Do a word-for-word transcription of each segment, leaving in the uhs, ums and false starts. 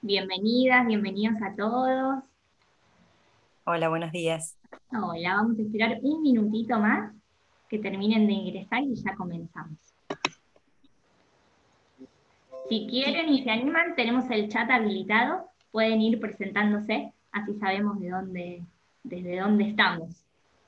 Bienvenidas, bienvenidos a todos. Hola, buenos días. Hola, vamos a esperar un minutito más que terminen de ingresar y ya comenzamos. Si quieren y se animan, tenemos el chat habilitado, pueden ir presentándose, así sabemos de dónde, desde dónde estamos.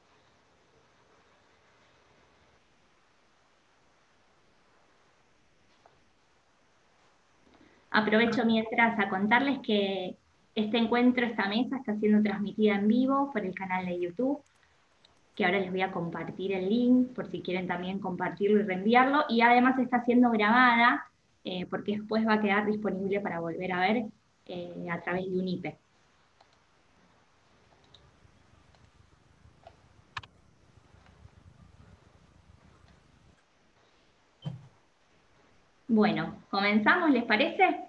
Aprovecho mientras a contarles que este encuentro, esta mesa, está siendo transmitida en vivo por el canal de YouTube, que ahora les voy a compartir el link por si quieren también compartirlo y reenviarlo, y además está siendo grabada eh, porque después va a quedar disponible para volver a ver eh, a través de un I P. Bueno, comenzamos, ¿les parece?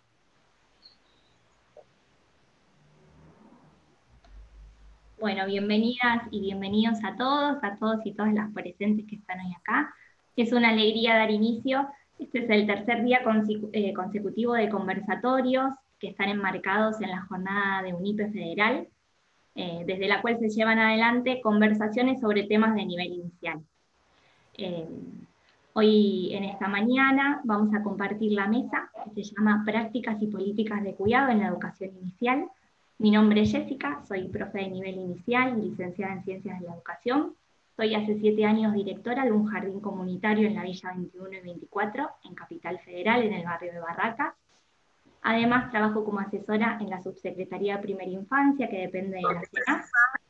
Bueno, bienvenidas y bienvenidos a todos, a todos y todas las presentes que están hoy acá. Es una alegría dar inicio. Este es el tercer día consecu eh, consecutivo de conversatorios que están enmarcados en la jornada de UNIPE Federal, eh, desde la cual se llevan adelante conversaciones sobre temas de nivel inicial. Eh, hoy, en esta mañana, vamos a compartir la mesa que se llama Prácticas y Políticas de Cuidado en la Educación Inicial. Mi nombre es Jessica, soy profe de nivel inicial y licenciada en Ciencias de la Educación. Soy hace siete años directora de un jardín comunitario en la Villa veintiuno y veinticuatro, en Capital Federal, en el barrio de Barracas. Además, trabajo como asesora en la Subsecretaría de Primera Infancia, que depende de la SENAF,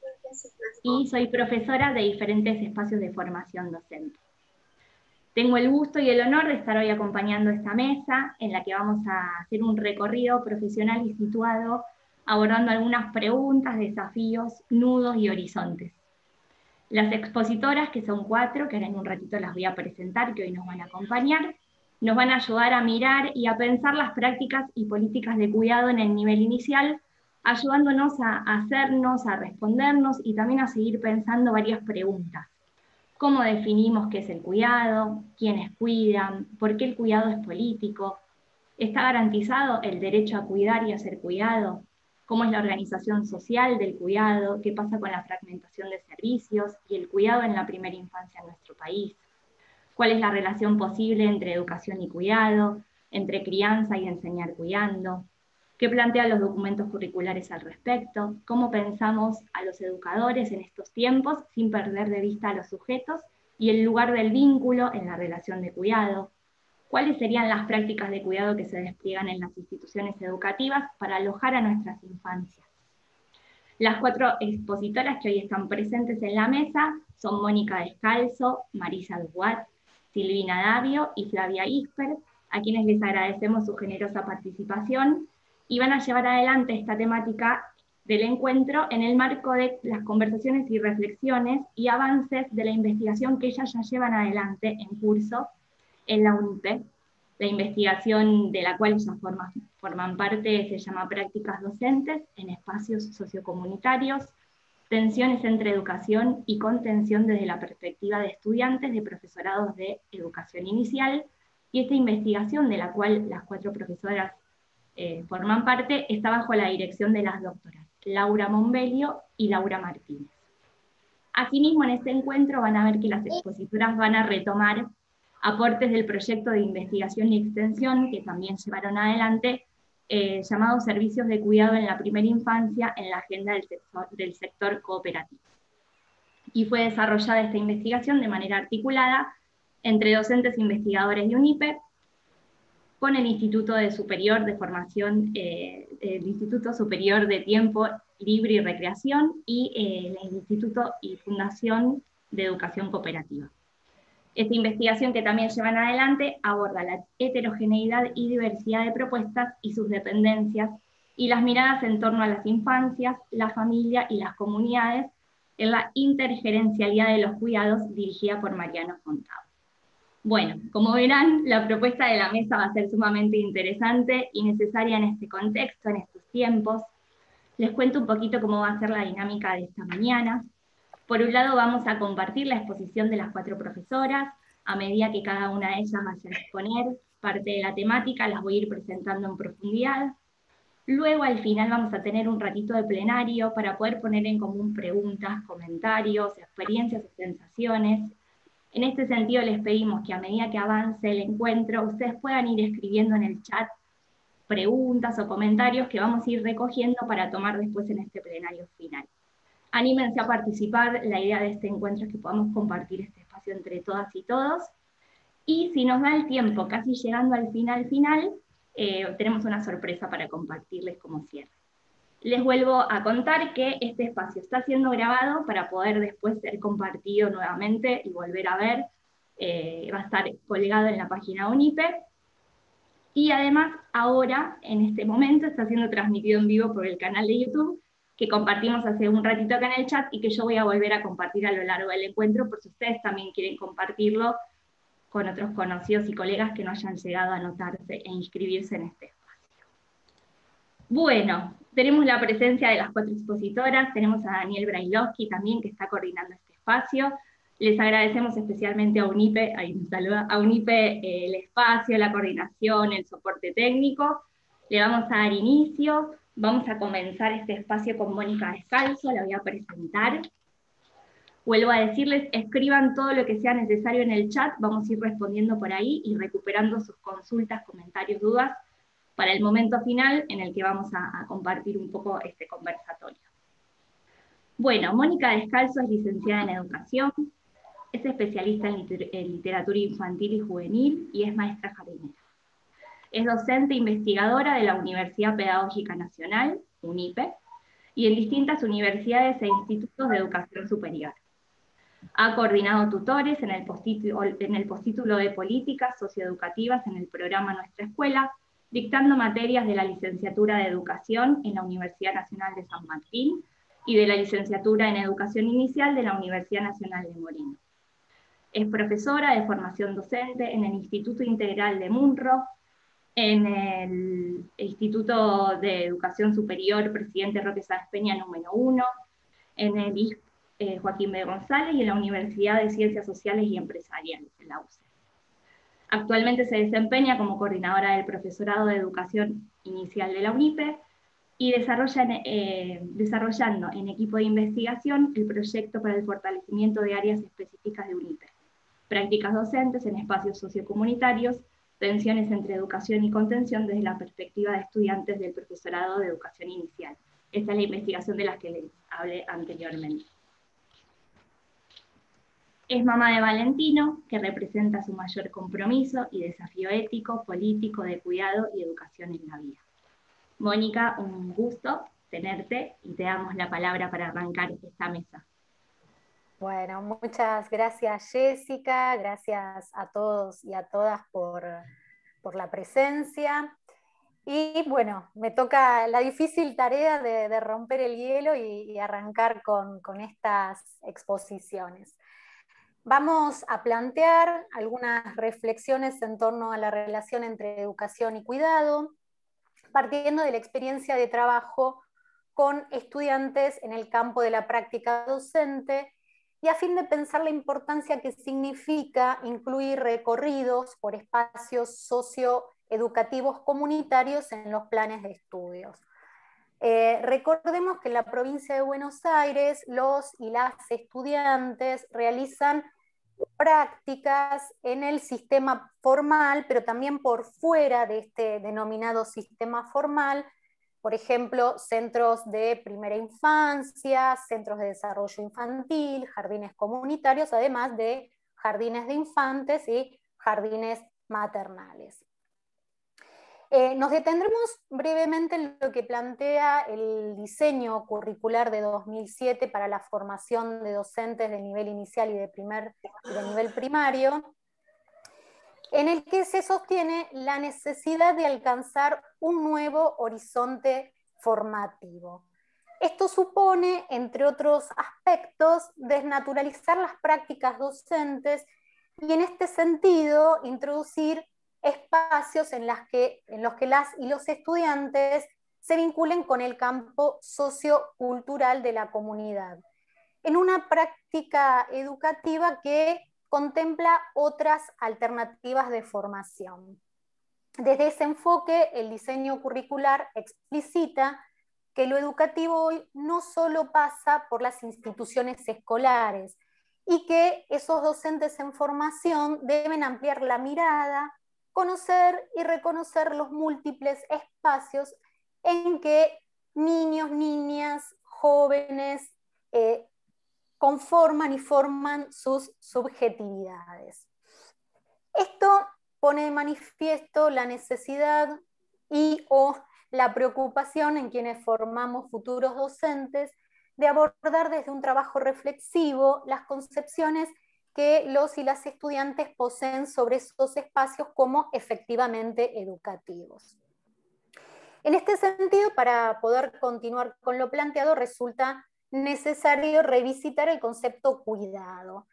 y soy profesora de diferentes espacios de formación docente. Tengo el gusto y el honor de estar hoy acompañando esta mesa, en la que vamos a hacer un recorrido profesional y situado, abordando algunas preguntas, desafíos, nudos y horizontes. Las expositoras, que son cuatro, que ahora en un ratito las voy a presentar, que hoy nos van a acompañar, nos van a ayudar a mirar y a pensar las prácticas y políticas de cuidado en el nivel inicial, ayudándonos a hacernos, a respondernos y también a seguir pensando varias preguntas. ¿Cómo definimos qué es el cuidado? ¿Quiénes cuidan? ¿Por qué el cuidado es político? ¿Está garantizado el derecho a cuidar y a ser cuidado? ¿Cómo es la organización social del cuidado? ¿Qué pasa con la fragmentación de servicios y el cuidado en la primera infancia en nuestro país? ¿Cuál es la relación posible entre educación y cuidado? ¿Entre crianza y enseñar cuidando? ¿Qué plantean los documentos curriculares al respecto? ¿Cómo pensamos a los educadores en estos tiempos sin perder de vista a los sujetos y el lugar del vínculo en la relación de cuidado? ¿Cuáles serían las prácticas de cuidado que se despliegan en las instituciones educativas para alojar a nuestras infancias? Las cuatro expositoras que hoy están presentes en la mesa son Mónica Descalzo, Marisa Duat, Silvina Davio y Flavia Isper, a quienes les agradecemos su generosa participación, y van a llevar adelante esta temática del encuentro en el marco de las conversaciones y reflexiones y avances de la investigación que ellas ya llevan adelante en curso en la UNIPE. La investigación de la cual ellas forman, forman parte se llama Prácticas Docentes en Espacios Sociocomunitarios, tensiones entre educación y contención desde la perspectiva de estudiantes de profesorados de educación inicial, y esta investigación, de la cual las cuatro profesoras eh, forman parte, está bajo la dirección de las doctoras Laura Monbelio y Laura Martínez. Asimismo, en este encuentro van a ver que las expositoras van a retomar aportes del proyecto de investigación y extensión que también llevaron adelante, eh, llamado Servicios de Cuidado en la Primera Infancia en la agenda del sector, del sector cooperativo. Y fue desarrollada esta investigación de manera articulada entre docentes e investigadores de UNIPE, con el Instituto de Superior de Formación, eh, el Instituto Superior de Tiempo Libre y Recreación y eh, el Instituto y Fundación de Educación Cooperativa. Esta investigación, que también llevan adelante, aborda la heterogeneidad y diversidad de propuestas y sus dependencias y las miradas en torno a las infancias, la familia y las comunidades en la intergerencialidad de los cuidados, dirigida por Mariano Fontado. Bueno, como verán, la propuesta de la mesa va a ser sumamente interesante y necesaria en este contexto, en estos tiempos. Les cuento un poquito cómo va a ser la dinámica de esta mañana. Por un lado, vamos a compartir la exposición de las cuatro profesoras. A medida que cada una de ellas vaya a exponer parte de la temática, las voy a ir presentando en profundidad. Luego al final vamos a tener un ratito de plenario para poder poner en común preguntas, comentarios, experiencias y sensaciones. En este sentido les pedimos que a medida que avance el encuentro, ustedes puedan ir escribiendo en el chat preguntas o comentarios que vamos a ir recogiendo para tomar después en este plenario final. Anímense a participar, la idea de este encuentro es que podamos compartir este espacio entre todas y todos. Y si nos da el tiempo, casi llegando al final final, eh, tenemos una sorpresa para compartirles como cierre. Les vuelvo a contar que este espacio está siendo grabado para poder después ser compartido nuevamente y volver a ver. Eh, va a estar colgado en la página UNIPE. Y además, ahora, en este momento, está siendo transmitido en vivo por el canal de YouTube, que compartimos hace un ratito acá en el chat y que yo voy a volver a compartir a lo largo del encuentro, por si ustedes también quieren compartirlo con otros conocidos y colegas que no hayan llegado a anotarse e inscribirse en este espacio. Bueno, tenemos la presencia de las cuatro expositoras, tenemos a Daniel Brailovsky también, que está coordinando este espacio. Les agradecemos especialmente a UNIPE, ahí me saluda, a UNIPE eh, el espacio, la coordinación, el soporte técnico. Le vamos a dar inicio, vamos a comenzar este espacio con Mónica Descalzo, la voy a presentar. Vuelvo a decirles, escriban todo lo que sea necesario en el chat, vamos a ir respondiendo por ahí y recuperando sus consultas, comentarios, dudas, para el momento final en el que vamos a, a compartir un poco este conversatorio. Bueno, Mónica Descalzo es licenciada en Educación, es especialista en, liter en literatura infantil y juvenil y es maestra jardinera. Es docente e investigadora de la Universidad Pedagógica Nacional, UNIPE, y en distintas universidades e institutos de educación superior. Ha coordinado tutores en el, postítulo, en el postítulo de Políticas Socioeducativas en el programa Nuestra Escuela, dictando materias de la licenciatura de Educación en la Universidad Nacional de San Martín y de la licenciatura en Educación Inicial de la Universidad Nacional de Moreno. Es profesora de formación docente en el Instituto Integral de Munro, en el Instituto de Educación Superior Presidente Roque Sáenz Peña número uno, en el I S eh, Joaquín B. González y en la Universidad de Ciencias Sociales y Empresariales, en la U C E. Actualmente se desempeña como coordinadora del profesorado de Educación Inicial de la UNIPE y desarrolla, eh, desarrollando en equipo de investigación el proyecto para el fortalecimiento de áreas específicas de UNIPE, prácticas docentes en espacios sociocomunitarios, tensiones entre educación y contención desde la perspectiva de estudiantes del profesorado de educación inicial. Esta es la investigación de la que les hablé anteriormente. Es mamá de Valentino, que representa su mayor compromiso y desafío ético, político, de cuidado y educación en la vida. Mónica, un gusto tenerte y te damos la palabra para arrancar esta mesa. Bueno, muchas gracias Jessica, gracias a todos y a todas por, por la presencia. Y bueno, me toca la difícil tarea de, de romper el hielo y, y arrancar con, con estas exposiciones. Vamos a plantear algunas reflexiones en torno a la relación entre educación y cuidado, partiendo de la experiencia de trabajo con estudiantes en el campo de la práctica docente y a fin de pensar la importancia que significa incluir recorridos por espacios socioeducativos comunitarios en los planes de estudios. Eh, recordemos que en la provincia de Buenos Aires los y las estudiantes realizan prácticas en el sistema formal, pero también por fuera de este denominado sistema formal, por ejemplo, centros de primera infancia, centros de desarrollo infantil, jardines comunitarios, además de jardines de infantes y jardines maternales. Eh, nos detendremos brevemente en lo que plantea el diseño curricular de dos mil siete para la formación de docentes de nivel inicial y de, primer, de nivel primario, en el que se sostiene la necesidad de alcanzar un nuevo horizonte formativo. Esto supone, entre otros aspectos, desnaturalizar las prácticas docentes y en este sentido introducir espacios en, las que, en los que las y los estudiantes se vinculen con el campo sociocultural de la comunidad, en una práctica educativa que contempla otras alternativas de formación. Desde ese enfoque, el diseño curricular explicita que lo educativo hoy no solo pasa por las instituciones escolares y que esos docentes en formación deben ampliar la mirada, conocer y reconocer los múltiples espacios en que niños, niñas, jóvenes eh, conforman y forman sus subjetividades. Esto pone de manifiesto la necesidad y o la preocupación en quienes formamos futuros docentes de abordar desde un trabajo reflexivo las concepciones que los y las estudiantes poseen sobre esos espacios como efectivamente educativos. En este sentido, para poder continuar con lo planteado, resulta necesario revisitar el concepto cuidado.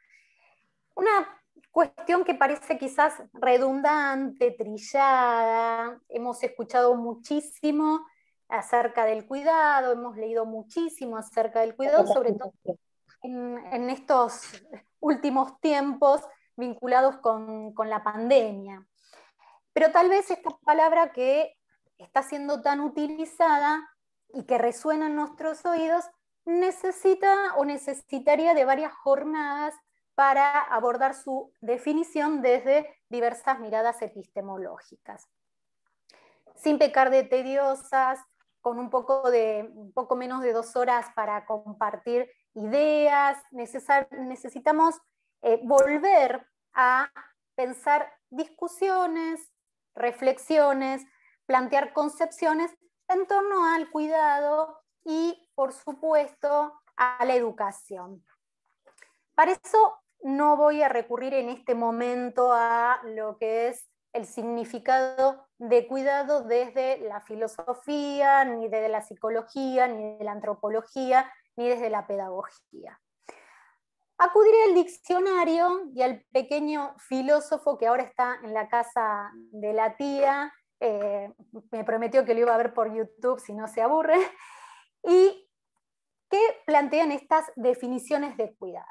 Una cuestión que parece quizás redundante, trillada, hemos escuchado muchísimo acerca del cuidado, hemos leído muchísimo acerca del cuidado, sobre todo en, en estos últimos tiempos vinculados con, con la pandemia. Pero tal vez esta palabra que está siendo tan utilizada y que resuena en nuestros oídos necesita o necesitaría de varias jornadas para abordar su definición desde diversas miradas epistemológicas. Sin pecar de tediosas, con un poco, de, un poco menos de dos horas para compartir ideas, necesitamos eh, volver a pensar discusiones, reflexiones, plantear concepciones en torno al cuidado y, por supuesto, a la educación. Para eso no voy a recurrir en este momento a lo que es el significado de cuidado desde la filosofía, ni desde la psicología, ni de la antropología, ni desde la pedagogía. Acudiré al diccionario y al pequeño filósofo que ahora está en la casa de la tía, eh, me prometió que lo iba a ver por YouTube si no se aburre, y que plantean estas definiciones de cuidado.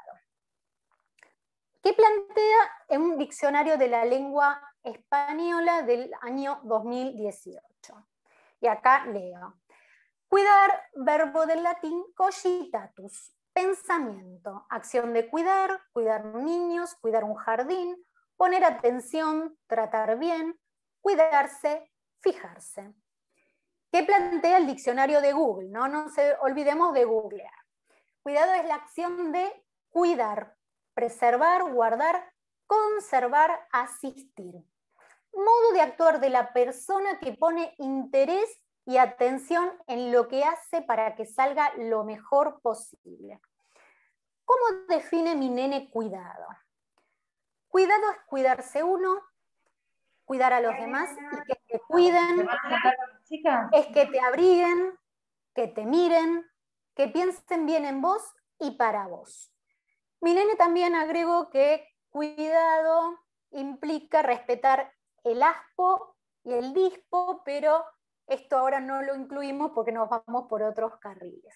¿Qué plantea en un diccionario de la lengua española del año dos mil dieciocho? Y acá leo. Cuidar, verbo del latín cogitatus, pensamiento, acción de cuidar, cuidar niños, cuidar un jardín, poner atención, tratar bien, cuidarse, fijarse. ¿Qué plantea el diccionario de Google? No nos olvidemos de googlear. Cuidado es la acción de cuidar, preservar, guardar, conservar, asistir. Modo de actuar de la persona que pone interés y atención en lo que hace para que salga lo mejor posible. ¿Cómo define mi nene cuidado? Cuidado es cuidarse uno, cuidar a los demás y que te cuiden, es que te abriguen, que te miren, que piensen bien en vos y para vos. Mi nene también agregó que cuidado implica respetar el aspo y el dispo, pero esto ahora no lo incluimos porque nos vamos por otros carriles.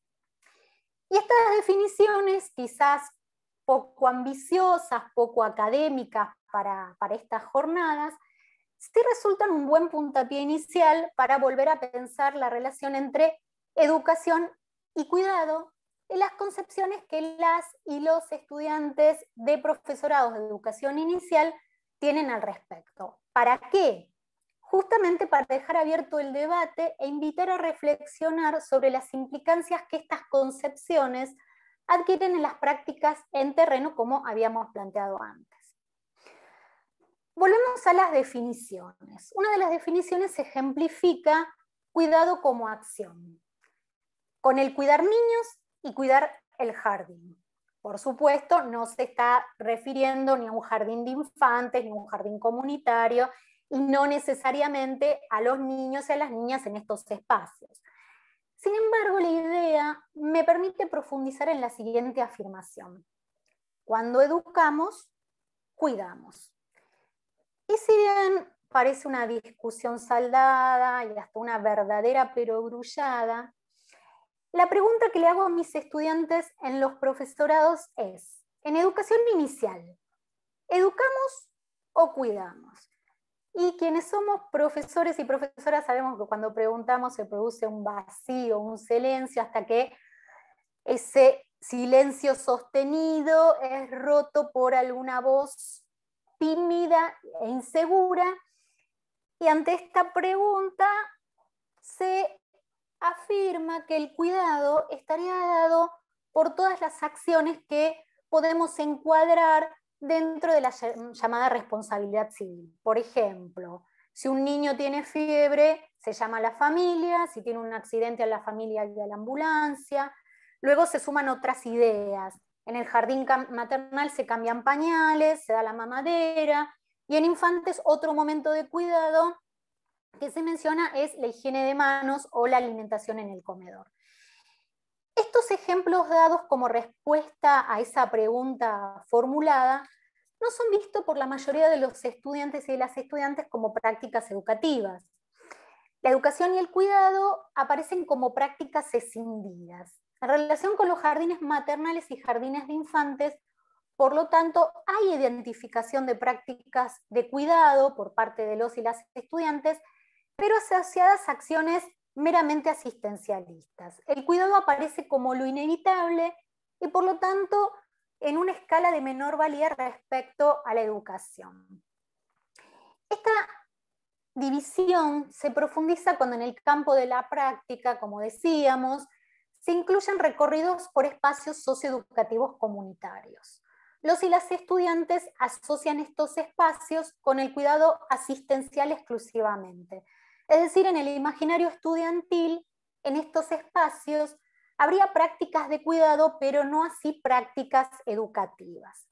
Y estas definiciones, quizás poco ambiciosas, poco académicas para, para estas jornadas, sí resultan un buen puntapié inicial para volver a pensar la relación entre educación y cuidado y las concepciones que las y los estudiantes de profesorados de educación inicial tienen al respecto. ¿Para qué? Justamente para dejar abierto el debate e invitar a reflexionar sobre las implicancias que estas concepciones adquieren en las prácticas en terreno, como habíamos planteado antes. Volvemos a las definiciones. Una de las definiciones ejemplifica cuidado como acción, con el cuidar niños y cuidar el jardín. Por supuesto, no se está refiriendo ni a un jardín de infantes, ni a un jardín comunitario, y no necesariamente a los niños y a las niñas en estos espacios. Sin embargo, la idea me permite profundizar en la siguiente afirmación. Cuando educamos, cuidamos. Y si bien parece una discusión saldada y hasta una verdadera perogrullada, la pregunta que le hago a mis estudiantes en los profesorados es, en educación inicial, ¿educamos o cuidamos? Y quienes somos profesores y profesoras sabemos que cuando preguntamos se produce un vacío, un silencio, hasta que ese silencio sostenido es roto por alguna voz tímida e insegura. Y ante esta pregunta se afirma que el cuidado estaría dado por todas las acciones que podemos encuadrar dentro de la llamada responsabilidad civil. Por ejemplo, si un niño tiene fiebre, se llama a la familia; si tiene un accidente, a la familia y a la ambulancia. Luego se suman otras ideas. En el jardín maternal se cambian pañales, se da la mamadera, y en infantes otro momento de cuidado que se menciona es la higiene de manos o la alimentación en el comedor. Estos ejemplos dados como respuesta a esa pregunta formulada no son vistos por la mayoría de los estudiantes y de las estudiantes como prácticas educativas. La educación y el cuidado aparecen como prácticas escindidas. En relación con los jardines maternales y jardines de infantes, por lo tanto, hay identificación de prácticas de cuidado por parte de los y las estudiantes, pero asociadas a acciones meramente asistencialistas. El cuidado aparece como lo inevitable y por lo tanto en una escala de menor valía respecto a la educación. Esta división se profundiza cuando en el campo de la práctica, como decíamos, se incluyen recorridos por espacios socioeducativos comunitarios. Los y las estudiantes asocian estos espacios con el cuidado asistencial exclusivamente. Es decir, en el imaginario estudiantil, en estos espacios, habría prácticas de cuidado, pero no así prácticas educativas.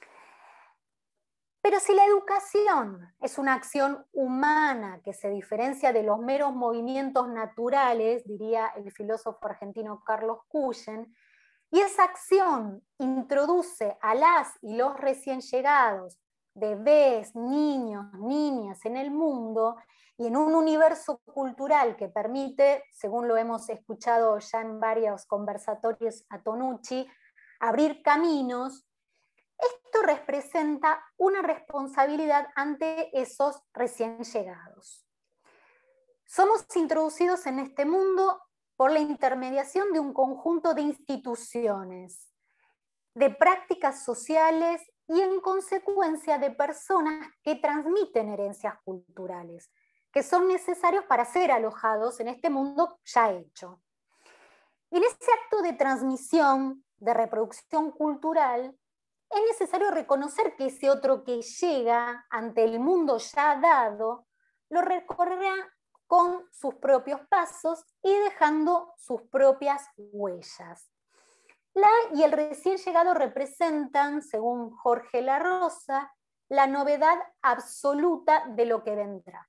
Pero si la educación es una acción humana que se diferencia de los meros movimientos naturales, diría el filósofo argentino Carlos Cuyen, y esa acción introduce a las y los recién llegados, bebés, niños, niñas en el mundo, y en un universo cultural que permite, según lo hemos escuchado ya en varios conversatorios a Tonucci, abrir caminos, esto representa una responsabilidad ante esos recién llegados. Somos introducidos en este mundo por la intermediación de un conjunto de instituciones, de prácticas sociales y en consecuencia de personas que transmiten herencias culturales, que son necesarios para ser alojados en este mundo ya hecho. Y en ese acto de transmisión, de reproducción cultural, es necesario reconocer que ese otro que llega ante el mundo ya dado, lo recorrerá con sus propios pasos y dejando sus propias huellas. La y el recién llegado representan, según Jorge La Rosa, la novedad absoluta de lo que vendrá.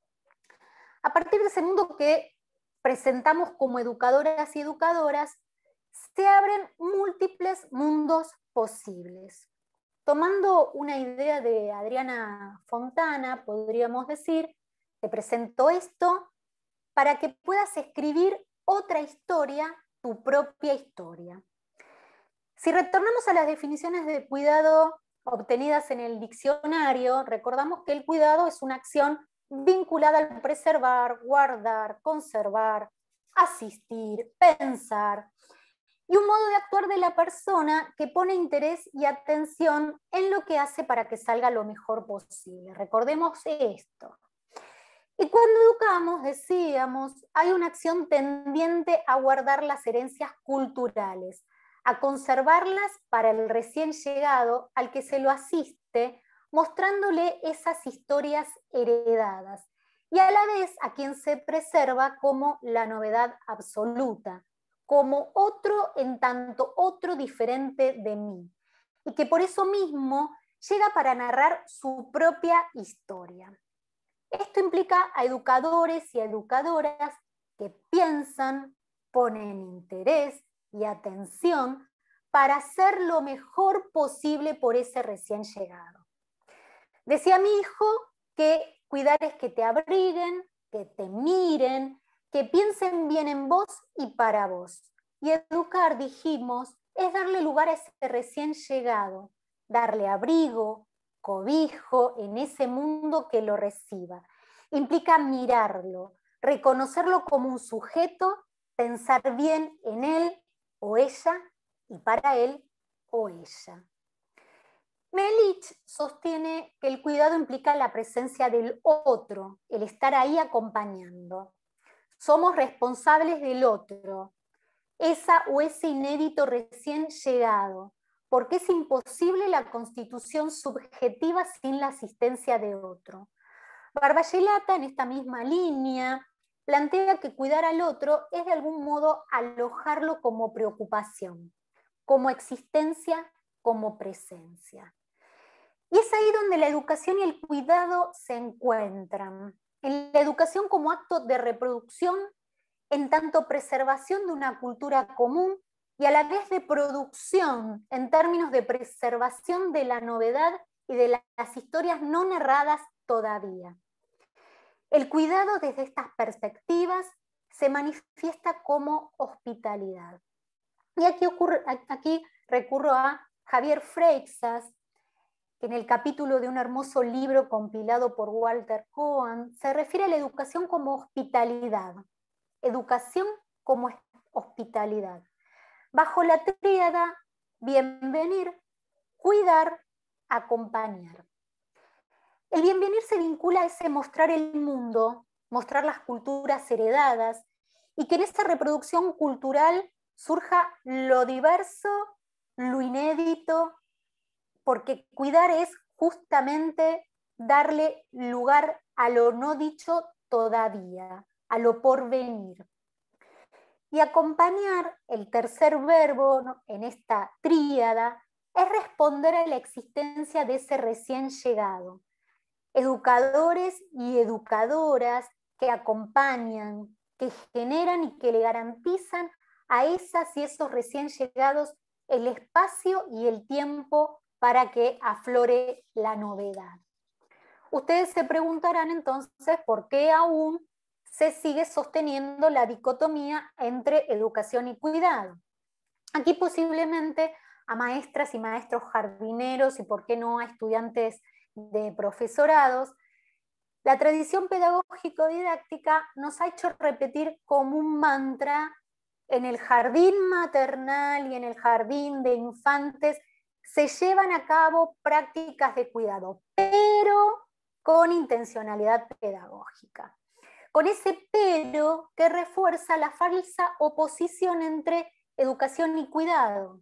A partir de ese mundo que presentamos como educadoras y educadoras, se abren múltiples mundos posibles. Tomando una idea de Adriana Fontana, podríamos decir, te presento esto para que puedas escribir otra historia, tu propia historia. Si retornamos a las definiciones de cuidado obtenidas en el diccionario, recordamos que el cuidado es una acción vinculada al preservar, guardar, conservar, asistir, pensar, y un modo de actuar de la persona que pone interés y atención en lo que hace para que salga lo mejor posible. Recordemos esto. Y cuando educamos, decíamos, hay una acción tendiente a guardar las herencias culturales, a conservarlas para el recién llegado al que se lo asiste, mostrándole esas historias heredadas, y a la vez a quien se preserva como la novedad absoluta, como otro en tanto otro diferente de mí, y que por eso mismo llega para narrar su propia historia. Esto implica a educadores y a educadoras que piensan, ponen interés y atención para hacer lo mejor posible por ese recién llegado. Decía mi hijo que cuidar es que te abriguen, que te miren, que piensen bien en vos y para vos. Y educar, dijimos, es darle lugar a ese recién llegado, darle abrigo, cobijo en ese mundo que lo reciba. Implica mirarlo, reconocerlo como un sujeto, pensar bien en él o ella y para él o ella. Melich sostiene que el cuidado implica la presencia del otro, el estar ahí acompañando. Somos responsables del otro, esa o ese inédito recién llegado, porque es imposible la constitución subjetiva sin la asistencia de otro. Barballelata, en esta misma línea, plantea que cuidar al otro es de algún modo alojarlo como preocupación, como existencia, como presencia. Y es ahí donde la educación y el cuidado se encuentran. En la educación como acto de reproducción, en tanto preservación de una cultura común y a la vez de producción en términos de preservación de la novedad y de las historias no narradas todavía. El cuidado desde estas perspectivas se manifiesta como hospitalidad. Y aquí, ocurre, aquí recurro a Javier Freixas, que en el capítulo de un hermoso libro compilado por Walter Cohen se refiere a la educación como hospitalidad. Educación como hospitalidad. Bajo la tríada bienvenir, cuidar, acompañar. El bienvenir se vincula a ese mostrar el mundo, mostrar las culturas heredadas, y que en esta reproducción cultural surja lo diverso, lo inédito, porque cuidar es justamente darle lugar a lo no dicho todavía, a lo por venir. Y acompañar, el tercer verbo, ¿no?, en esta tríada, es responder a la existencia de ese recién llegado. Educadores y educadoras que acompañan, que generan y que le garantizan a esas y esos recién llegados el espacio y el tiempo para que aflore la novedad. Ustedes se preguntarán entonces por qué aún se sigue sosteniendo la dicotomía entre educación y cuidado. Aquí posiblemente a maestras y maestros jardineros y por qué no a estudiantes de profesorados, la tradición pedagógico-didáctica nos ha hecho repetir como un mantra en el jardín maternal y en el jardín de infantes se llevan a cabo prácticas de cuidado, pero con intencionalidad pedagógica. Con ese pero que refuerza la falsa oposición entre educación y cuidado.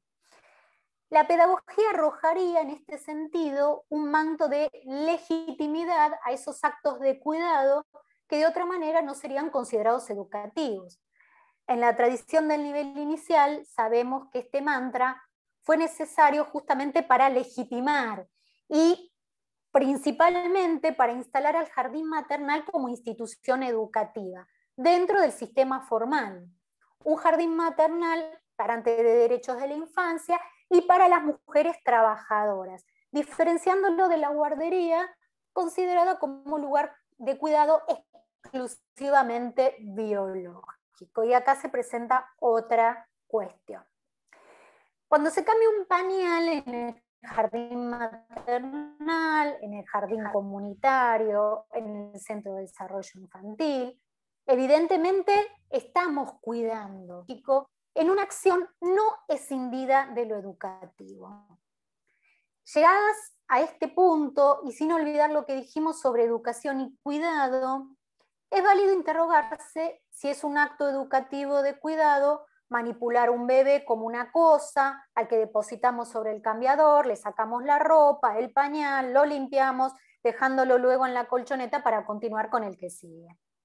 La pedagogía arrojaría en este sentido un manto de legitimidad a esos actos de cuidado que de otra manera no serían considerados educativos. En la tradición del nivel inicial sabemos que este mantra fue necesario justamente para legitimar y principalmente para instalar al jardín maternal como institución educativa dentro del sistema formal. Un jardín maternal garante de derechos de la infancia y para las mujeres trabajadoras, diferenciándolo de la guardería considerada como lugar de cuidado exclusivamente biológico. Y acá se presenta otra cuestión. Cuando se cambia un pañal en el jardín maternal, en el jardín comunitario, en el centro de desarrollo infantil, evidentemente estamos cuidando en una acción no escindida de lo educativo. Llegadas a este punto, y sin olvidar lo que dijimos sobre educación y cuidado, es válido interrogarse si es un acto educativo de cuidado manipular un bebé como una cosa al que depositamos sobre el cambiador, le sacamos la ropa, el pañal, lo limpiamos, dejándolo luego en la colchoneta para continuar con el que sigue.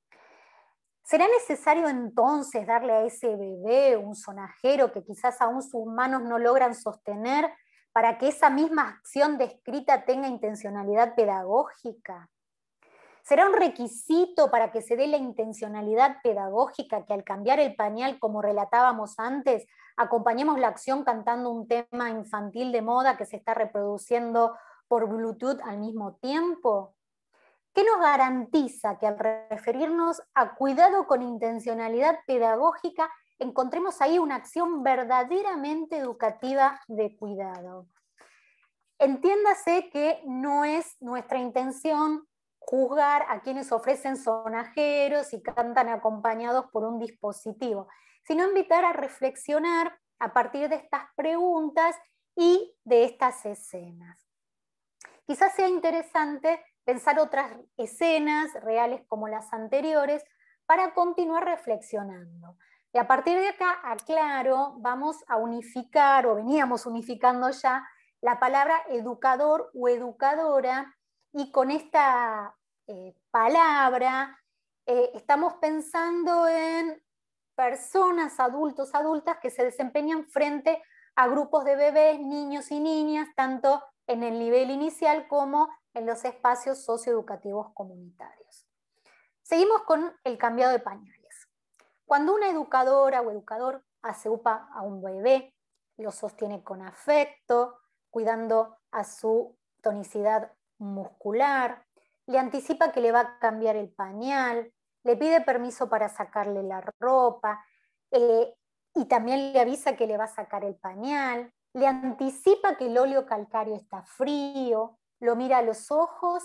¿Será necesario entonces darle a ese bebé un sonajero que quizás aún sus manos no logran sostener para que esa misma acción descrita tenga intencionalidad pedagógica? ¿Será un requisito para que se dé la intencionalidad pedagógica que al cambiar el pañal, como relatábamos antes, acompañemos la acción cantando un tema infantil de moda que se está reproduciendo por Bluetooth al mismo tiempo? ¿Qué nos garantiza que al referirnos a cuidado con intencionalidad pedagógica encontremos ahí una acción verdaderamente educativa de cuidado? Entiéndase que no es nuestra intención juzgar a quienes ofrecen sonajeros y cantan acompañados por un dispositivo, sino invitar a reflexionar a partir de estas preguntas y de estas escenas. Quizás sea interesante pensar otras escenas reales como las anteriores para continuar reflexionando. Y a partir de acá, aclaro, vamos a unificar, o veníamos unificando ya, la palabra educador o educadora, y con esta eh, palabra eh, estamos pensando en personas, adultos, adultas que se desempeñan frente a grupos de bebés, niños y niñas, tanto en el nivel inicial como en los espacios socioeducativos comunitarios. Seguimos con el cambiado de pañales. Cuando una educadora o educador hace upa a un bebé, lo sostiene con afecto, cuidando a su tonicidad muscular, le anticipa que le va a cambiar el pañal, le pide permiso para sacarle la ropa, eh, y también le avisa que le va a sacar el pañal, le anticipa que el óleo calcáreo está frío, lo mira a los ojos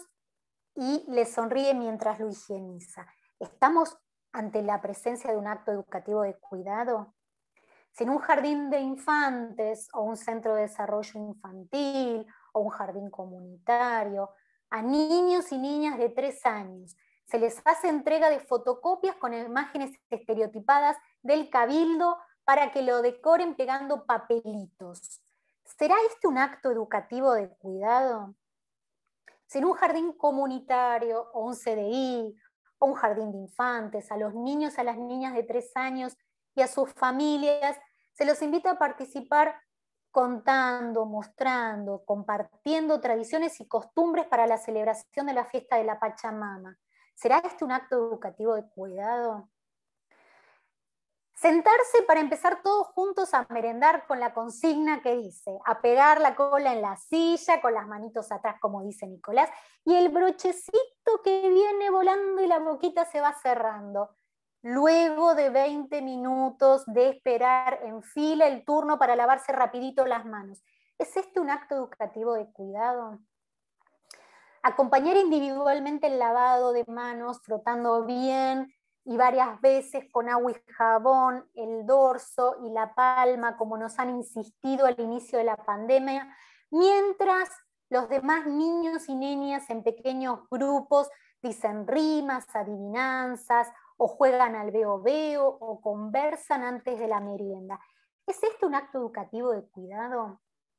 y le sonríe mientras lo higieniza. ¿Estamos ante la presencia de un acto educativo de cuidado? Si en un jardín de infantes o un centro de desarrollo infantil o un jardín comunitario, a niños y niñas de tres años se les hace entrega de fotocopias con imágenes estereotipadas del cabildo para que lo decoren pegando papelitos, ¿será este un acto educativo de cuidado? Si en un jardín comunitario o un C D I o un jardín de infantes, a los niños, a las niñas de tres años y a sus familias, se los invita a participar contando, mostrando, compartiendo tradiciones y costumbres para la celebración de la fiesta de la Pachamama. ¿Será este un acto educativo de cuidado? Sentarse para empezar todos juntos a merendar con la consigna que dice, a pegar la cola en la silla, con las manitos atrás, como dice Nicolás, y el brochecito que viene volando y la boquita se va cerrando. Luego de veinte minutos de esperar en fila el turno para lavarse rapidito las manos. ¿Es este un acto educativo de cuidado? Acompañar individualmente el lavado de manos, frotando bien y varias veces con agua y jabón, el dorso y la palma, como nos han insistido al inicio de la pandemia, mientras los demás niños y niñas en pequeños grupos dicen rimas, adivinanzas, o juegan al veo veo, o conversan antes de la merienda. ¿Es esto un acto educativo de cuidado?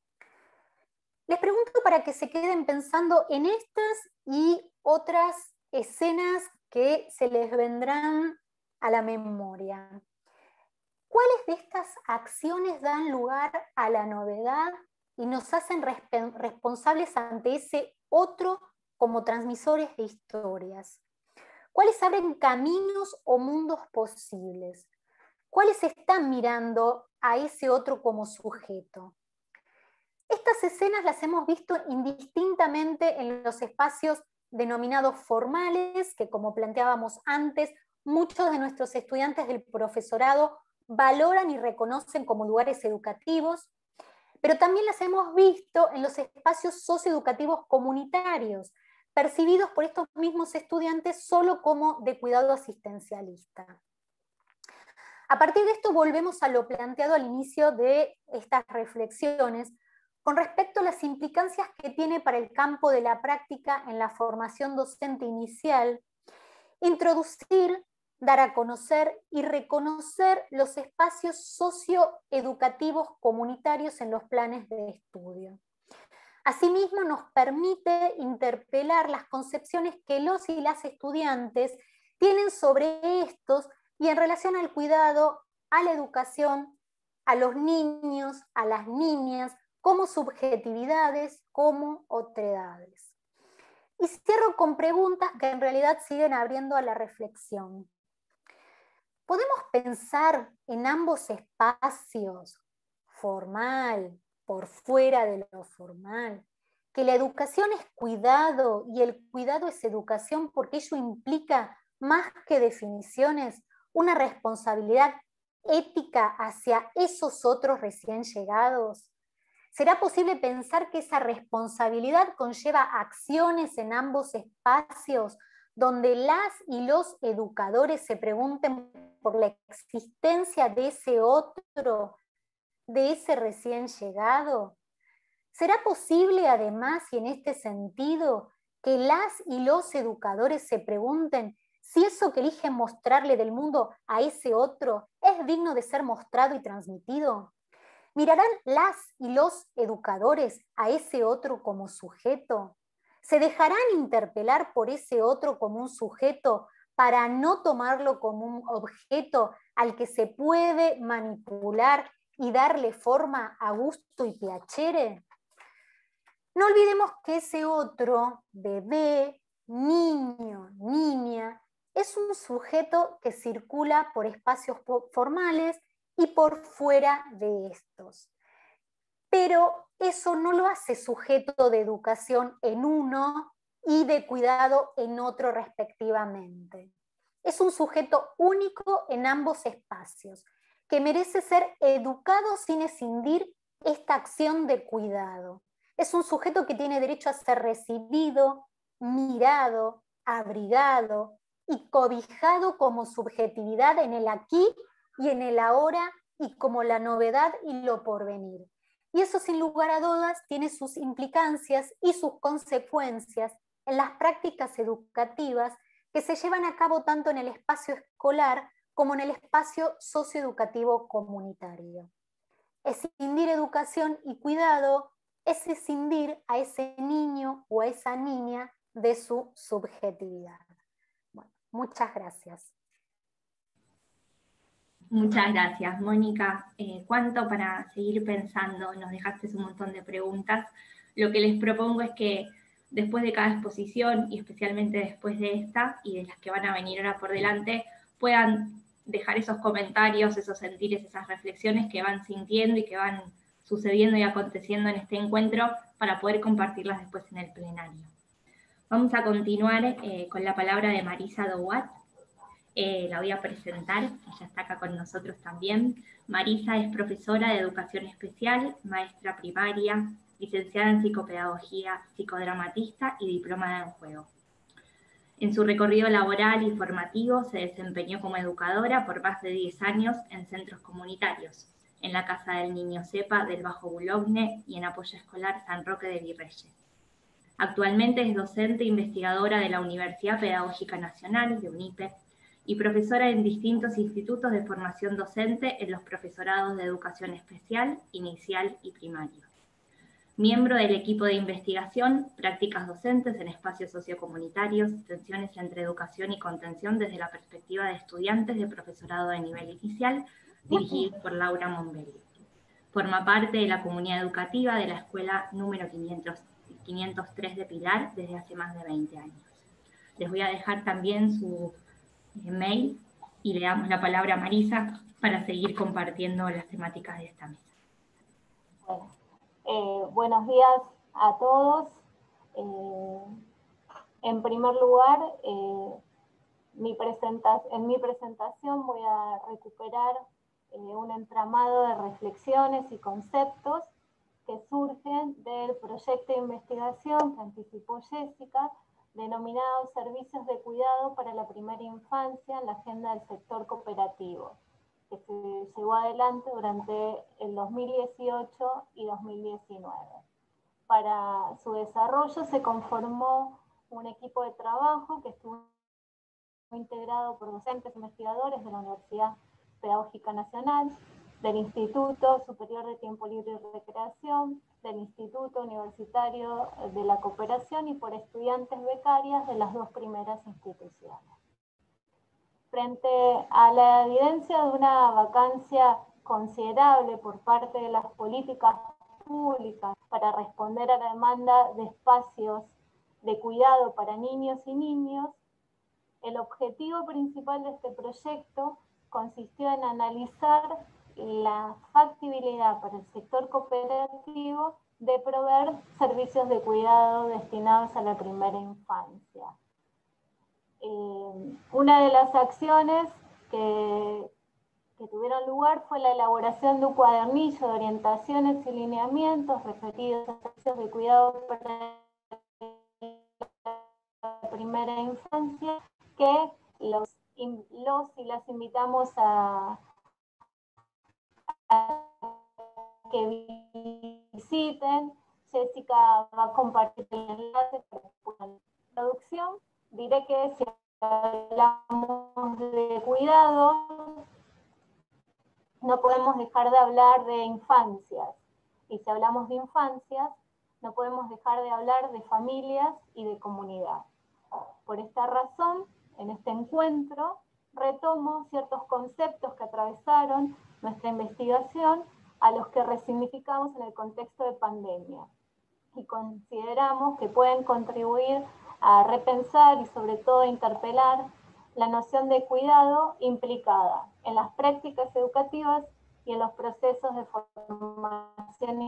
Les pregunto para que se queden pensando en estas y otras escenas que se les vendrán a la memoria. ¿Cuáles de estas acciones dan lugar a la novedad y nos hacen resp- responsables ante ese otro como transmisores de historias? ¿Cuáles abren caminos o mundos posibles? ¿Cuáles están mirando a ese otro como sujeto? Estas escenas las hemos visto indistintamente en los espacios denominados formales, que como planteábamos antes, muchos de nuestros estudiantes del profesorado valoran y reconocen como lugares educativos, pero también las hemos visto en los espacios socioeducativos comunitarios, percibidos por estos mismos estudiantes solo como de cuidado asistencialista. A partir de esto volvemos a lo planteado al inicio de estas reflexiones, con respecto a las implicancias que tiene para el campo de la práctica en la formación docente inicial, introducir, dar a conocer y reconocer los espacios socioeducativos comunitarios en los planes de estudio. Asimismo, nos permite interpelar las concepciones que los y las estudiantes tienen sobre estos y en relación al cuidado, a la educación, a los niños, a las niñas, como subjetividades, como otredades. Y cierro con preguntas que en realidad siguen abriendo a la reflexión. ¿Podemos pensar en ambos espacios, formal, por fuera de lo formal, que la educación es cuidado y el cuidado es educación porque ello implica, más que definiciones, una responsabilidad ética hacia esos otros recién llegados? ¿Será posible pensar que esa responsabilidad conlleva acciones en ambos espacios donde las y los educadores se pregunten por la existencia de ese otro, de ese recién llegado? ¿Será posible además, y en este sentido, que las y los educadores se pregunten si eso que eligen mostrarle del mundo a ese otro es digno de ser mostrado y transmitido? ¿Mirarán las y los educadores a ese otro como sujeto? ¿Se dejarán interpelar por ese otro como un sujeto para no tomarlo como un objeto al que se puede manipular y darle forma a gusto y piacere? No olvidemos que ese otro, bebé, niño, niña, es un sujeto que circula por espacios formales y por fuera de estos. Pero eso no lo hace sujeto de educación en uno y de cuidado en otro respectivamente. Es un sujeto único en ambos espacios, que merece ser educado sin escindir esta acción de cuidado. Es un sujeto que tiene derecho a ser recibido, mirado, abrigado y cobijado como subjetividad en el aquí y en el ahora y como la novedad y lo porvenir. Y eso sin lugar a dudas tiene sus implicancias y sus consecuencias en las prácticas educativas que se llevan a cabo tanto en el espacio escolar como en el espacio socioeducativo comunitario. Escindir educación y cuidado es escindir a ese niño o a esa niña de su subjetividad. Bueno, muchas gracias. Muchas gracias, Mónica. Eh, ¿Cuánto para seguir pensando? Nos dejaste un montón de preguntas. Lo que les propongo es que después de cada exposición, y especialmente después de esta, y de las que van a venir ahora por delante, puedan dejar esos comentarios, esos sentires, esas reflexiones que van sintiendo y que van sucediendo y aconteciendo en este encuentro para poder compartirlas después en el plenario. Vamos a continuar eh, con la palabra de Marisa Douat. Eh, la voy a presentar, ella está acá con nosotros también. Marisa es profesora de educación especial, maestra primaria, licenciada en psicopedagogía, psicodramatista y diplomada en juego. En su recorrido laboral y formativo se desempeñó como educadora por más de diez años en centros comunitarios, en la Casa del Niño Cepa del Bajo Boulogne y en Apoyo Escolar San Roque de Virreyes. Actualmente es docente e investigadora de la Universidad Pedagógica Nacional, de UNIPE, y profesora en distintos institutos de formación docente en los profesorados de educación especial, inicial y primario. Miembro del equipo de investigación, prácticas docentes en espacios sociocomunitarios, tensiones entre educación y contención desde la perspectiva de estudiantes de profesorado de nivel inicial, dirigido por Laura Monbelli. Forma parte de la comunidad educativa de la escuela número quinientos, quinientos tres de Pilar desde hace más de veinte años. Les voy a dejar también su mail y le damos la palabra a Marisa para seguir compartiendo las temáticas de esta mesa. Bueno, eh, buenos días a todos. Eh, en primer lugar, eh, mi presenta- en mi presentación voy a recuperar eh, un entramado de reflexiones y conceptos que surgen del proyecto de investigación que anticipó Jessica, denominado Servicios de Cuidado para la Primera Infancia en la Agenda del Sector Cooperativo, que se llevó adelante durante el dos mil dieciocho y dos mil diecinueve. Para su desarrollo se conformó un equipo de trabajo que estuvo integrado por docentes investigadores de la Universidad Pedagógica Nacional, del Instituto Superior de Tiempo Libre y Recreación, del Instituto Universitario de la Cooperación y por estudiantes becarias de las dos primeras instituciones. Frente a la evidencia de una vacancia considerable por parte de las políticas públicas para responder a la demanda de espacios de cuidado para niños y niños, el objetivo principal de este proyecto consistió en analizar la factibilidad para el sector cooperativo de proveer servicios de cuidado destinados a la primera infancia. Eh, una de las acciones que, que tuvieron lugar fue la elaboración de un cuadernillo de orientaciones y lineamientos referidos a servicios de cuidado para la primera infancia, que los, los y las invitamos a, a que visiten. Jessica va a compartir el enlace para la introducción. Diré que si hablamos de cuidado, no podemos dejar de hablar de infancias. Y si hablamos de infancias, no podemos dejar de hablar de familias y de comunidad. Por esta razón, en este encuentro, retomo ciertos conceptos que atravesaron nuestra investigación, a los que resignificamos en el contexto de pandemia. Y consideramos que pueden contribuir a repensar y sobre todo a interpelar la noción de cuidado implicada en las prácticas educativas y en los procesos de formación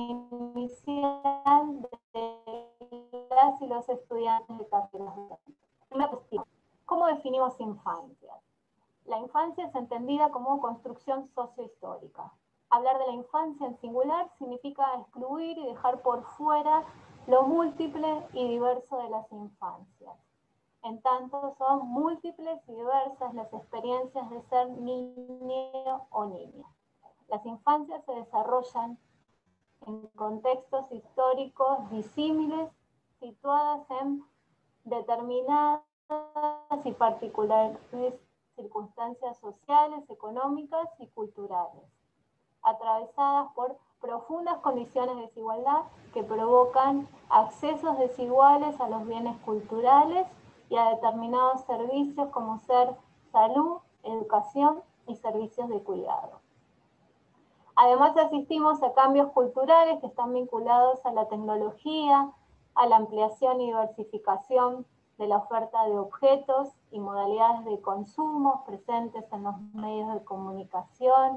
inicial de las y los estudiantes de carreras. Una cuestión: ¿cómo definimos infancia? La infancia es entendida como construcción sociohistórica. Hablar de la infancia en singular significa excluir y dejar por fuera lo múltiple y diverso de las infancias. En tanto, son múltiples y diversas las experiencias de ser niño o niña. Las infancias se desarrollan en contextos históricos disímiles, situadas en determinadas y particulares circunstancias sociales, económicas y culturales, atravesadas por profundas condiciones de desigualdad que provocan accesos desiguales a los bienes culturales y a determinados servicios como ser salud, educación y servicios de cuidado. Además, asistimos a cambios culturales que están vinculados a la tecnología, a la ampliación y diversificación de la oferta de objetos y modalidades de consumo presentes en los medios de comunicación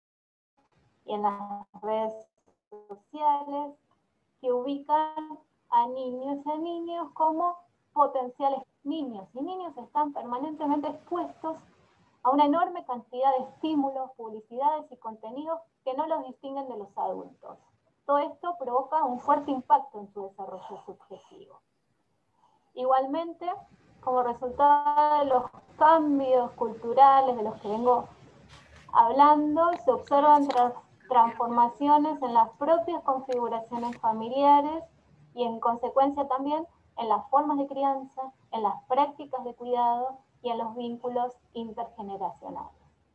y en las redes sociales, que ubican a niños y a niños como potenciales niños. Y niños están permanentemente expuestos a una enorme cantidad de estímulos, publicidades y contenidos que no los distinguen de los adultos. Todo esto provoca un fuerte impacto en su desarrollo subjetivo. Igualmente, como resultado de los cambios culturales de los que vengo hablando, se observan tra transformaciones en las propias configuraciones familiares y en consecuencia también en las formas de crianza, en las prácticas de cuidado y en los vínculos intergeneracionales.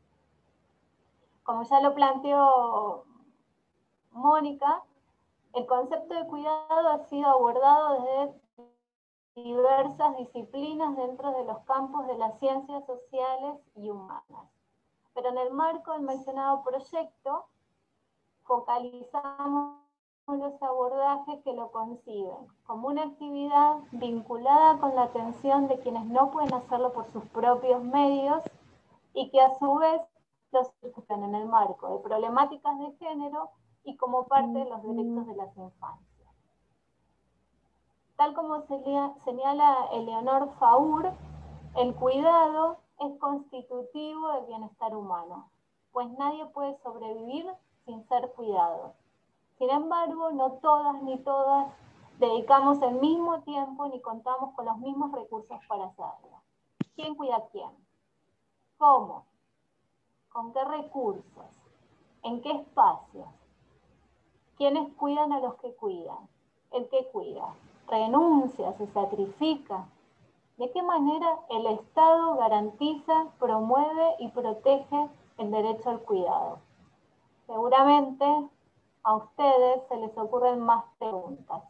Como ya lo planteó Mónica, el concepto de cuidado ha sido abordado desde diversas disciplinas dentro de los campos de las ciencias sociales y humanas. Pero en el marco del mencionado proyecto, focalizamos los abordajes que lo conciben como una actividad vinculada con la atención de quienes no pueden hacerlo por sus propios medios y que a su vez los circunscriben en el marco de problemáticas de género y como parte de los derechos de las infancias. Tal como señala Eleonor Faur, el cuidado es constitutivo del bienestar humano, pues nadie puede sobrevivir sin ser cuidado. Sin embargo, no todas ni todas dedicamos el mismo tiempo ni contamos con los mismos recursos para hacerlo. ¿Quién cuida a quién? ¿Cómo? ¿Con qué recursos? ¿En qué espacios? ¿Quiénes cuidan a los que cuidan? ¿El que cuida? ¿Renuncia? ¿Se sacrifica? ¿De qué manera el Estado garantiza, promueve y protege el derecho al cuidado? Seguramente a ustedes se les ocurren más preguntas.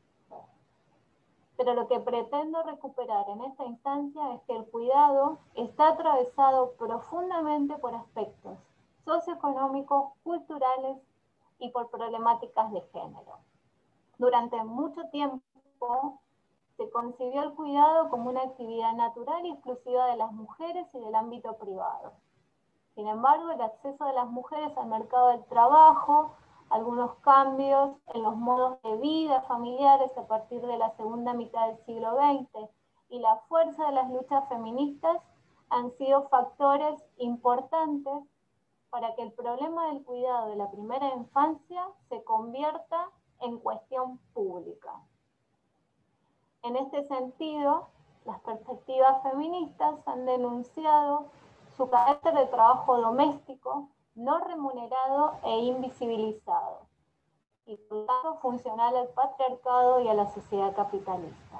Pero lo que pretendo recuperar en esta instancia es que el cuidado está atravesado profundamente por aspectos socioeconómicos, culturales y por problemáticas de género. Durante mucho tiempo se concibió el cuidado como una actividad natural y exclusiva de las mujeres y del ámbito privado. Sin embargo, el acceso de las mujeres al mercado del trabajo, algunos cambios en los modos de vida familiares a partir de la segunda mitad del siglo veinte y la fuerza de las luchas feministas han sido factores importantes para que el problema del cuidado de la primera infancia se convierta en cuestión pública. En este sentido, las perspectivas feministas han denunciado su carácter de trabajo doméstico, no remunerado e invisibilizado, y por lo tanto funcional al patriarcado y a la sociedad capitalista.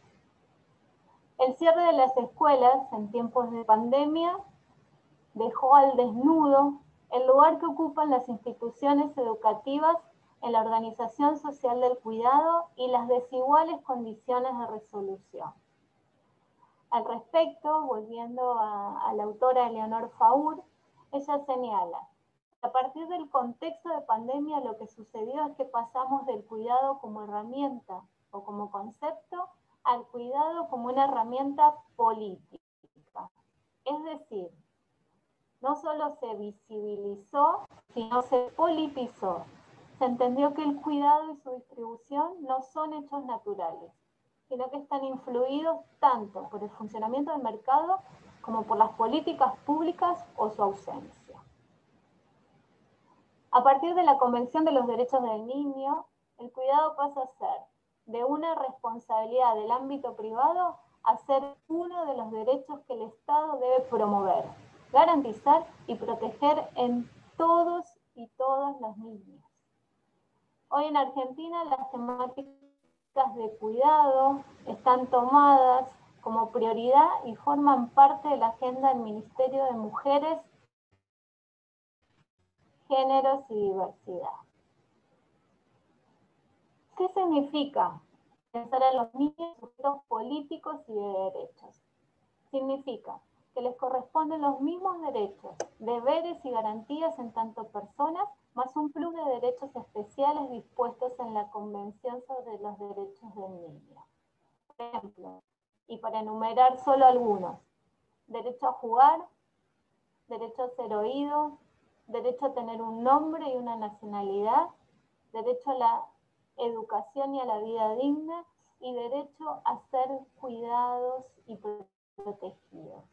El cierre de las escuelas en tiempos de pandemia dejó al desnudo el lugar que ocupan las instituciones educativas en la organización social del cuidado y las desiguales condiciones de resolución. Al respecto, volviendo a, a la autora Eleonor Faur, ella señala: a partir del contexto de pandemia, lo que sucedió es que pasamos del cuidado como herramienta o como concepto al cuidado como una herramienta política. Es decir, no solo se visibilizó, sino se politizó. Se entendió que el cuidado y su distribución no son hechos naturales, sino que están influidos tanto por el funcionamiento del mercado como por las políticas públicas o su ausencia. A partir de la Convención de los Derechos del Niño, el cuidado pasa a ser de una responsabilidad del ámbito privado a ser uno de los derechos que el Estado debe promover, garantizar y proteger en todos y todas las niñas. Hoy en Argentina las temáticas de cuidado están tomadas como prioridad y forman parte de la agenda del Ministerio de Mujeres, Géneros y Diversidad. ¿Qué significa pensar a los niños sujetos políticos y de derechos? Significa que les corresponden los mismos derechos, deberes y garantías en tanto personas, más un plus de derechos especiales dispuestos en la Convención sobre los Derechos del Niño. Por ejemplo, y para enumerar solo algunos: derecho a jugar, derecho a ser oído, derecho a tener un nombre y una nacionalidad, derecho a la educación y a la vida digna, y derecho a ser cuidados y protegidos.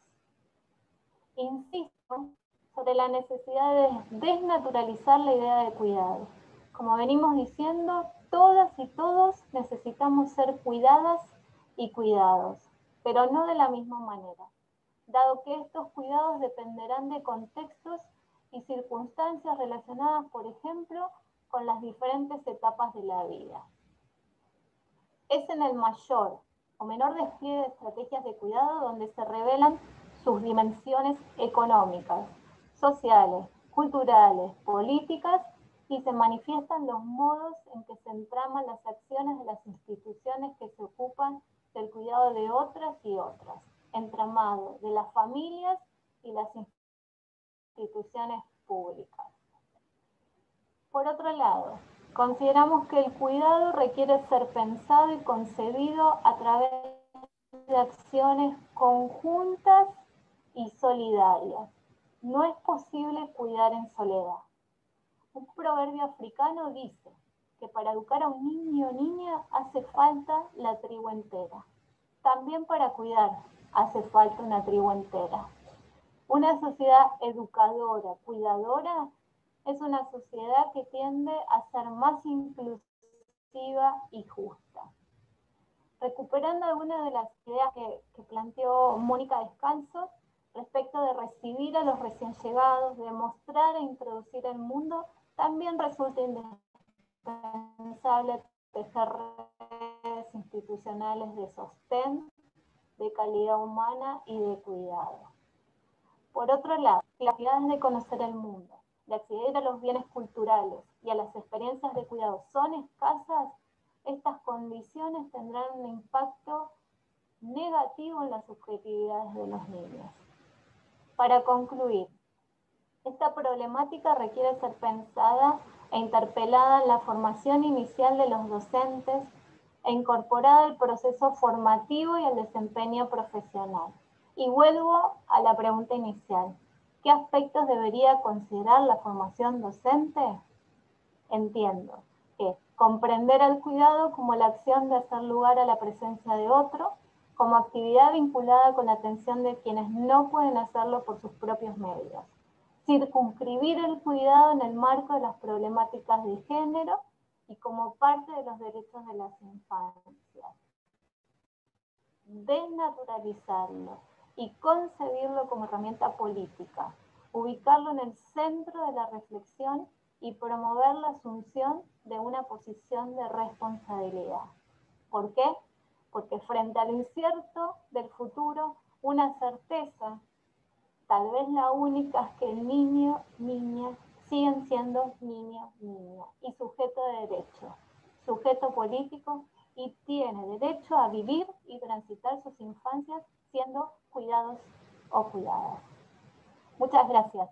Insisto sobre la necesidad de desnaturalizar la idea de cuidado. Como venimos diciendo, todas y todos necesitamos ser cuidadas y cuidados, pero no de la misma manera, dado que estos cuidados dependerán de contextos y circunstancias relacionadas, por ejemplo, con las diferentes etapas de la vida. Es en el mayor o menor despliegue de estrategias de cuidado donde se revelan sus dimensiones económicas, sociales, culturales, políticas, y se manifiestan los modos en que se entraman las acciones de las instituciones que se ocupan del cuidado de otras y otras, entramado de las familias y las instituciones públicas. Por otro lado, consideramos que el cuidado requiere ser pensado y concebido a través de acciones conjuntas y solidarias. No es posible cuidar en soledad. Un proverbio africano dice que para educar a un niño o niña hace falta la tribu entera. También para cuidar hace falta una tribu entera. Una sociedad educadora, cuidadora, es una sociedad que tiende a ser más inclusiva y justa. Recuperando algunas de las ideas que, que planteó Mónica Descalzo respecto de recibir a los recién llegados, de mostrar e introducir al mundo, también resulta indispensable tejer redes institucionales de sostén, de calidad humana y de cuidado. Por otro lado, las posibilidades de conocer el mundo, de acceder a los bienes culturales y a las experiencias de cuidado son escasas, estas condiciones tendrán un impacto negativo en las subjetividades de los niños. Para concluir, esta problemática requiere ser pensada e interpelada en la formación inicial de los docentes e incorporada al proceso formativo y al desempeño profesional. Y vuelvo a la pregunta inicial: ¿qué aspectos debería considerar la formación docente? Entiendo que comprender el cuidado como la acción de hacer lugar a la presencia de otro, como actividad vinculada con la atención de quienes no pueden hacerlo por sus propios medios. circunscribir el cuidado en el marco de las problemáticas de género y como parte de los derechos de las infancias. Desnaturalizarlo y concebirlo como herramienta política, ubicarlo en el centro de la reflexión y promover la asunción de una posición de responsabilidad. ¿Por qué? Porque frente a lo incierto del futuro, una certeza, tal vez la única, es que el niño, niña, siguen siendo niño, niña, y sujeto de derecho, sujeto político, y tiene derecho a vivir y transitar sus infancias siendo cuidados o cuidadas. Muchas gracias.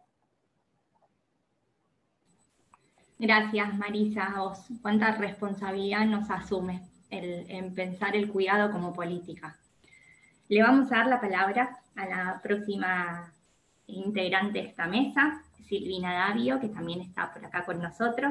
Gracias, Marisa, a vos. Cuánta responsabilidad nos asume el, en pensar el cuidado como política. Le vamos a dar la palabra a la próxima integrante de esta mesa, Silvina Davio, que también está por acá con nosotros.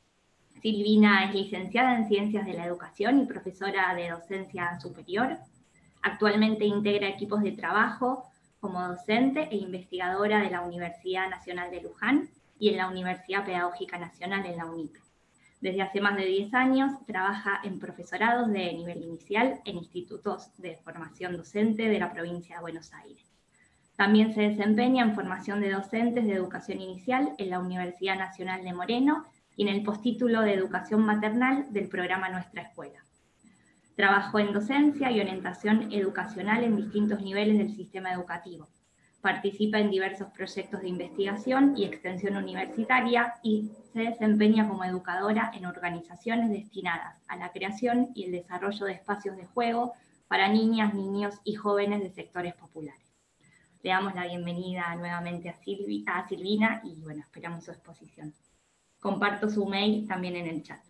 Silvina es licenciada en Ciencias de la Educación y profesora de docencia superior. Actualmente integra equipos de trabajo como docente e investigadora de la Universidad Nacional de Luján y en la Universidad Pedagógica Nacional en la UNIP. Desde hace más de diez años trabaja en profesorados de nivel inicial en institutos de formación docente de la provincia de Buenos Aires. También se desempeña en formación de docentes de educación inicial en la Universidad Nacional de Moreno y en el postítulo de educación maternal del programa Nuestra Escuela. Trabajó en docencia y orientación educacional en distintos niveles del sistema educativo. Participa en diversos proyectos de investigación y extensión universitaria y se desempeña como educadora en organizaciones destinadas a la creación y el desarrollo de espacios de juego para niñas, niños y jóvenes de sectores populares. Le damos la bienvenida nuevamente a, Silvi, a Silvina y bueno, esperamos su exposición. Comparto su mail también en el chat.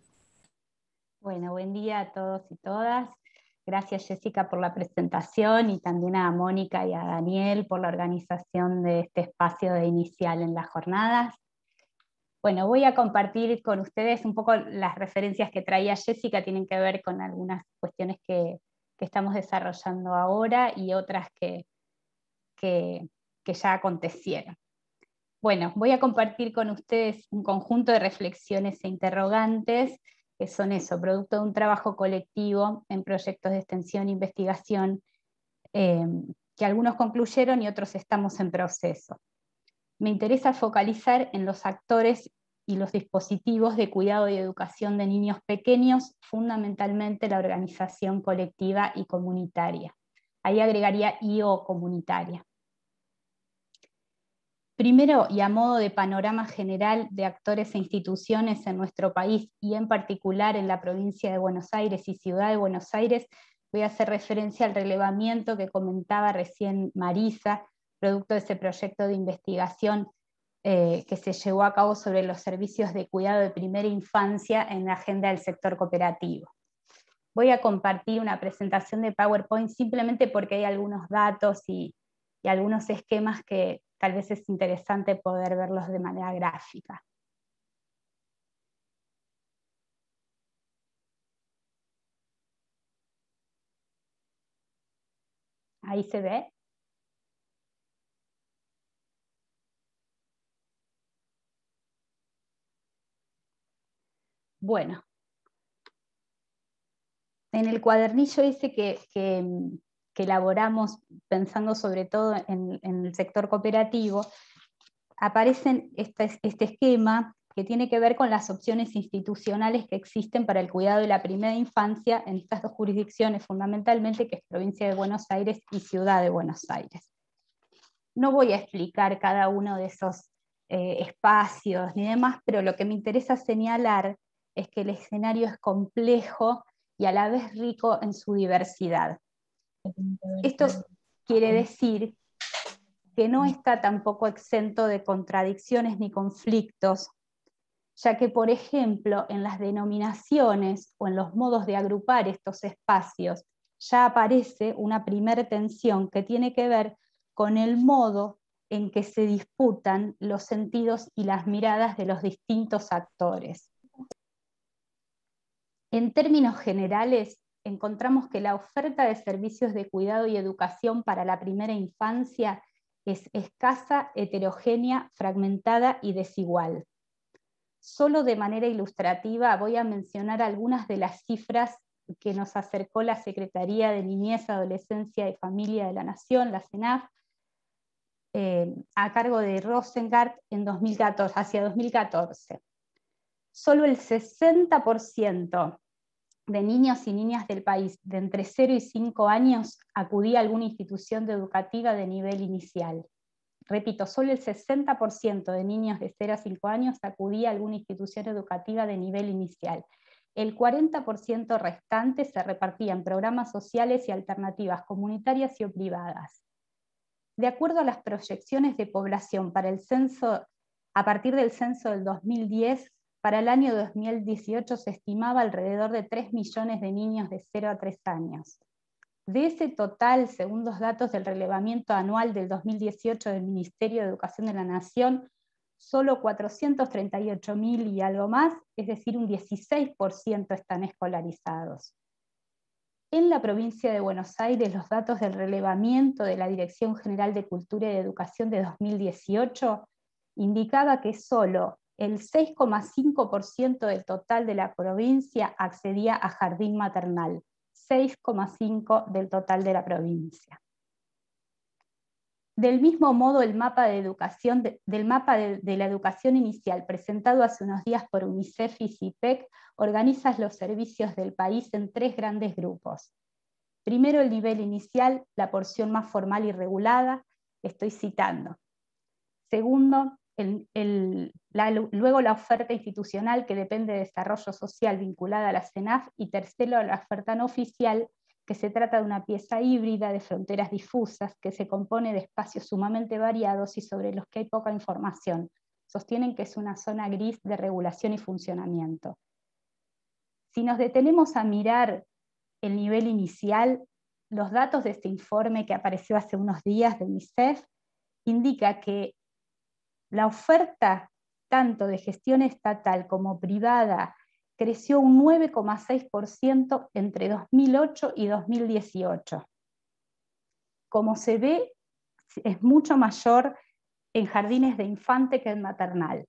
Bueno, buen día a todos y todas. Gracias, Jessica, por la presentación y también a Mónica y a Daniel por la organización de este espacio de inicial en las jornadas. Bueno, voy a compartir con ustedes un poco las referencias que traía Jessica, tienen que ver con algunas cuestiones que, que estamos desarrollando ahora y otras que, que, que ya acontecieron. Bueno, voy a compartir con ustedes un conjunto de reflexiones e interrogantes que son eso, producto de un trabajo colectivo en proyectos de extensión e investigación, eh, que algunos concluyeron y otros estamos en proceso. Me interesa focalizar en los actores y los dispositivos de cuidado y educación de niños pequeños, fundamentalmente la organización colectiva y comunitaria. Ahí agregaría I O comunitaria. Primero, y a modo de panorama general de actores e instituciones en nuestro país y en particular en la provincia de Buenos Aires y Ciudad de Buenos Aires, voy a hacer referencia al relevamiento que comentaba recién Marisa, producto de ese proyecto de investigación eh, que se llevó a cabo sobre los servicios de cuidado de primera infancia en la agenda del sector cooperativo. Voy a compartir una presentación de PowerPoint simplemente porque hay algunos datos y, y algunos esquemas que tal vez es interesante poder verlos de manera gráfica. Ahí se ve. Bueno, en el cuadernillo ese que, que, que elaboramos pensando sobre todo en, en el sector cooperativo, aparece este, este esquema que tiene que ver con las opciones institucionales que existen para el cuidado de la primera infancia en estas dos jurisdicciones fundamentalmente, que es Provincia de Buenos Aires y Ciudad de Buenos Aires. No voy a explicar cada uno de esos eh, espacios ni demás, pero lo que me interesa señalar es que el escenario es complejo y a la vez rico en su diversidad. Esto quiere decir que no está tampoco exento de contradicciones ni conflictos, ya que, por ejemplo, en las denominaciones o en los modos de agrupar estos espacios ya aparece una primera tensión que tiene que ver con el modo en que se disputan los sentidos y las miradas de los distintos actores. En términos generales, encontramos que la oferta de servicios de cuidado y educación para la primera infancia es escasa, heterogénea, fragmentada y desigual. Solo de manera ilustrativa voy a mencionar algunas de las cifras que nos acercó la Secretaría de Niñez, Adolescencia y Familia de la Nación, la CENAF, eh, a cargo de Rosengart en dos mil catorce, hacia dos mil catorce. Solo el sesenta por ciento de niños y niñas del país de entre cero y cinco años acudía a alguna institución educativa de nivel inicial. Repito, solo el sesenta por ciento de niños de cero a cinco años acudía a alguna institución educativa de nivel inicial. El cuarenta por ciento restante se repartía en programas sociales y alternativas comunitarias y o privadas. De acuerdo a las proyecciones de población para el censo, a partir del censo del dos mil diez, para el año dos mil dieciocho se estimaba alrededor de tres millones de niños de cero a tres años. De ese total, según los datos del relevamiento anual del dos mil dieciocho del Ministerio de Educación de la Nación, solo cuatrocientos treinta y ocho mil y algo más, es decir, un dieciséis por ciento están escolarizados. En la provincia de Buenos Aires, los datos del relevamiento de la Dirección General de Cultura y Educación de dos mil dieciocho indicaba que solo el seis coma cinco por ciento del total de la provincia accedía a jardín maternal, seis coma cinco por ciento del total de la provincia. Del mismo modo, el mapa, de educación, de, del mapa de, de la educación inicial presentado hace unos días por UNICEF y CIPEC organiza los servicios del país en tres grandes grupos. Primero, el nivel inicial, la porción más formal y regulada, estoy citando. Segundo, el, el, la, luego la oferta institucional que depende de desarrollo social vinculada a la CENAF, y tercero, la oferta no oficial, que se trata de una pieza híbrida de fronteras difusas que se compone de espacios sumamente variados y sobre los que hay poca información. Sostienen que es una zona gris de regulación y funcionamiento. Si nos detenemos a mirar el nivel inicial, los datos de este informe que apareció hace unos días de UNICEF indica que la oferta tanto de gestión estatal como privada creció un nueve coma seis por ciento entre dos mil ocho y dos mil dieciocho. Como se ve, es mucho mayor en jardines de infante que en maternal.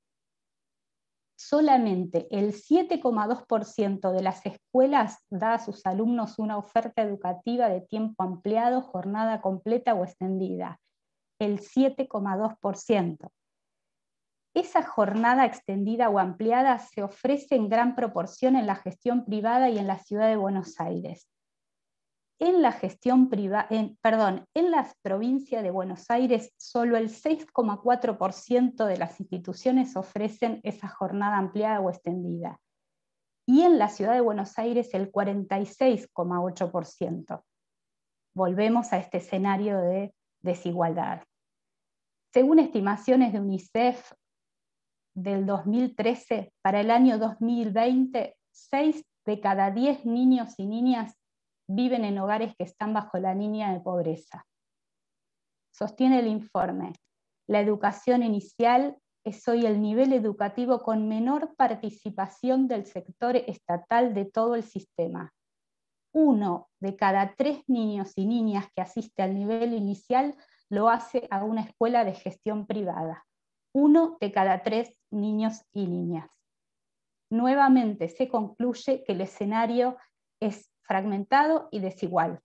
Solamente el siete coma dos por ciento de las escuelas da a sus alumnos una oferta educativa de tiempo ampliado, jornada completa o extendida. El siete coma dos por ciento. Esa jornada extendida o ampliada se ofrece en gran proporción en la gestión privada y en la ciudad de Buenos Aires. En la gestión privada, perdón, en la provincia de Buenos Aires, solo el seis coma cuatro por ciento de las instituciones ofrecen esa jornada ampliada o extendida. Y en la ciudad de Buenos Aires, el cuarenta y seis coma ocho por ciento. Volvemos a este escenario de desigualdad. Según estimaciones de UNICEF, del dos mil trece, para el año dos mil veinte, seis de cada diez niños y niñas viven en hogares que están bajo la línea de pobreza. Sostiene el informe, la educación inicial es hoy el nivel educativo con menor participación del sector estatal de todo el sistema. Uno de cada tres niños y niñas que asiste al nivel inicial lo hace a una escuela de gestión privada. Uno de cada tres niños y niñas. Nuevamente se concluye que el escenario es fragmentado y desigual.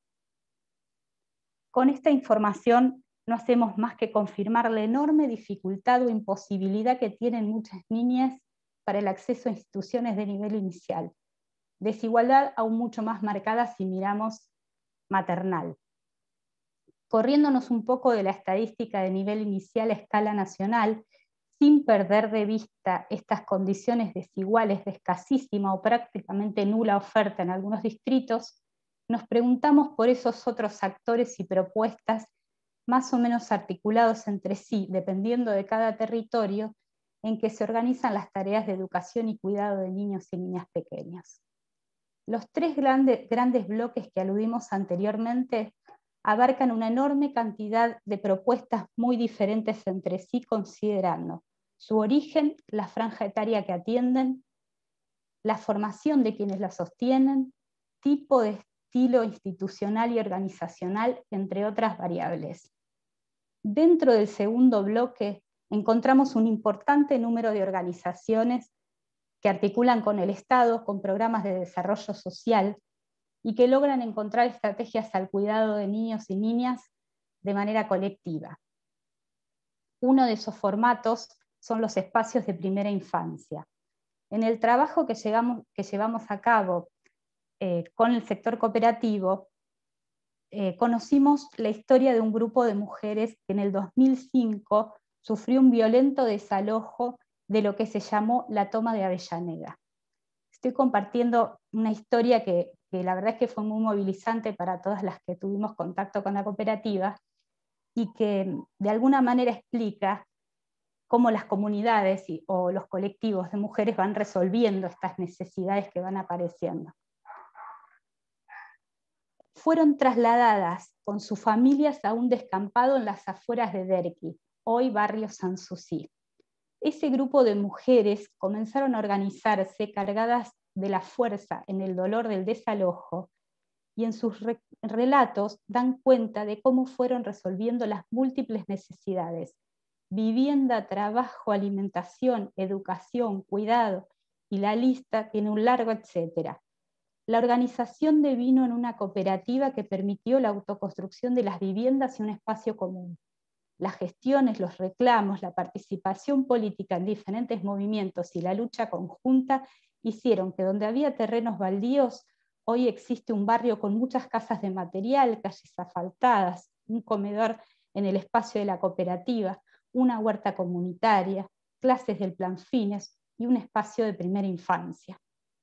Con esta información no hacemos más que confirmar la enorme dificultad o imposibilidad que tienen muchas niñas para el acceso a instituciones de nivel inicial. Desigualdad aún mucho más marcada si miramos maternal. Corriéndonos un poco de la estadística de nivel inicial a escala nacional, sin perder de vista estas condiciones desiguales de escasísima o prácticamente nula oferta en algunos distritos, nos preguntamos por esos otros actores y propuestas más o menos articulados entre sí, dependiendo de cada territorio, en que se organizan las tareas de educación y cuidado de niños y niñas pequeños. Los tres grandes, grandes bloques que aludimos anteriormente abarcan una enorme cantidad de propuestas muy diferentes entre sí, considerando su origen, la franja etaria que atienden, la formación de quienes la sostienen, tipo de estilo institucional y organizacional, entre otras variables. Dentro del segundo bloque encontramos un importante número de organizaciones que articulan con el Estado, con programas de desarrollo social, y que logran encontrar estrategias al cuidado de niños y niñas de manera colectiva. Uno de esos formatos son los espacios de primera infancia. En el trabajo que, llegamos, que llevamos a cabo eh, con el sector cooperativo, eh, conocimos la historia de un grupo de mujeres que en el dos mil cinco sufrió un violento desalojo de lo que se llamó la toma de Avellaneda. Estoy compartiendo una historia que, que la verdad es que fue muy movilizante para todas las que tuvimos contacto con la cooperativa y que de alguna manera explica cómo las comunidades y, o los colectivos de mujeres van resolviendo estas necesidades que van apareciendo. Fueron trasladadas con sus familias a un descampado en las afueras de Derqui, hoy barrio Sanssouci. Ese grupo de mujeres comenzaron a organizarse cargadas de la fuerza en el dolor del desalojo, y en sus re relatos dan cuenta de cómo fueron resolviendo las múltiples necesidades: vivienda, trabajo, alimentación, educación, cuidado, y la lista tiene un largo etcétera. La organización devino en una cooperativa que permitió la autoconstrucción de las viviendas y un espacio común. Las gestiones, los reclamos, la participación política en diferentes movimientos y la lucha conjunta hicieron que donde había terrenos baldíos, hoy existe un barrio con muchas casas de material, calles asfaltadas, un comedor en el espacio de la cooperativa, una huerta comunitaria, clases del Plan Fines y un espacio de primera infancia.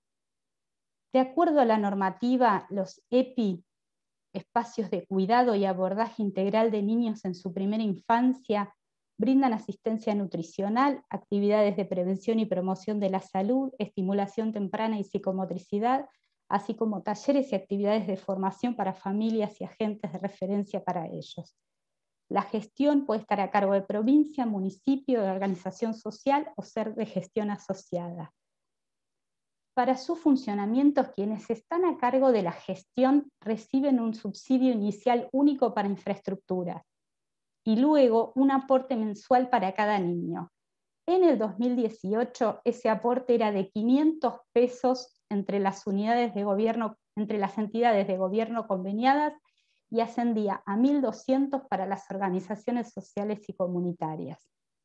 De acuerdo a la normativa, los E P I, espacios de cuidado y abordaje integral de niños en su primera infancia, brindan asistencia nutricional, actividades de prevención y promoción de la salud, estimulación temprana y psicomotricidad, así como talleres y actividades de formación para familias y agentes de referencia para ellos. La gestión puede estar a cargo de provincia, municipio, de organización social o ser de gestión asociada. Para su funcionamiento, quienes están a cargo de la gestión reciben un subsidio inicial único para infraestructura y luego un aporte mensual para cada niño. En el dos mil dieciocho ese aporte era de quinientos pesos entre las unidades de gobierno, entre las entidades de gobierno conveniadas, y ascendía a mil doscientos para las organizaciones sociales y comunitarias.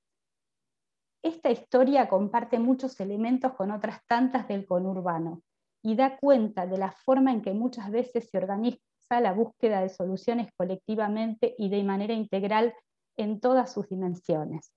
Esta historia comparte muchos elementos con otras tantas del conurbano y da cuenta de la forma en que muchas veces se organiza la búsqueda de soluciones colectivamente y de manera integral en todas sus dimensiones.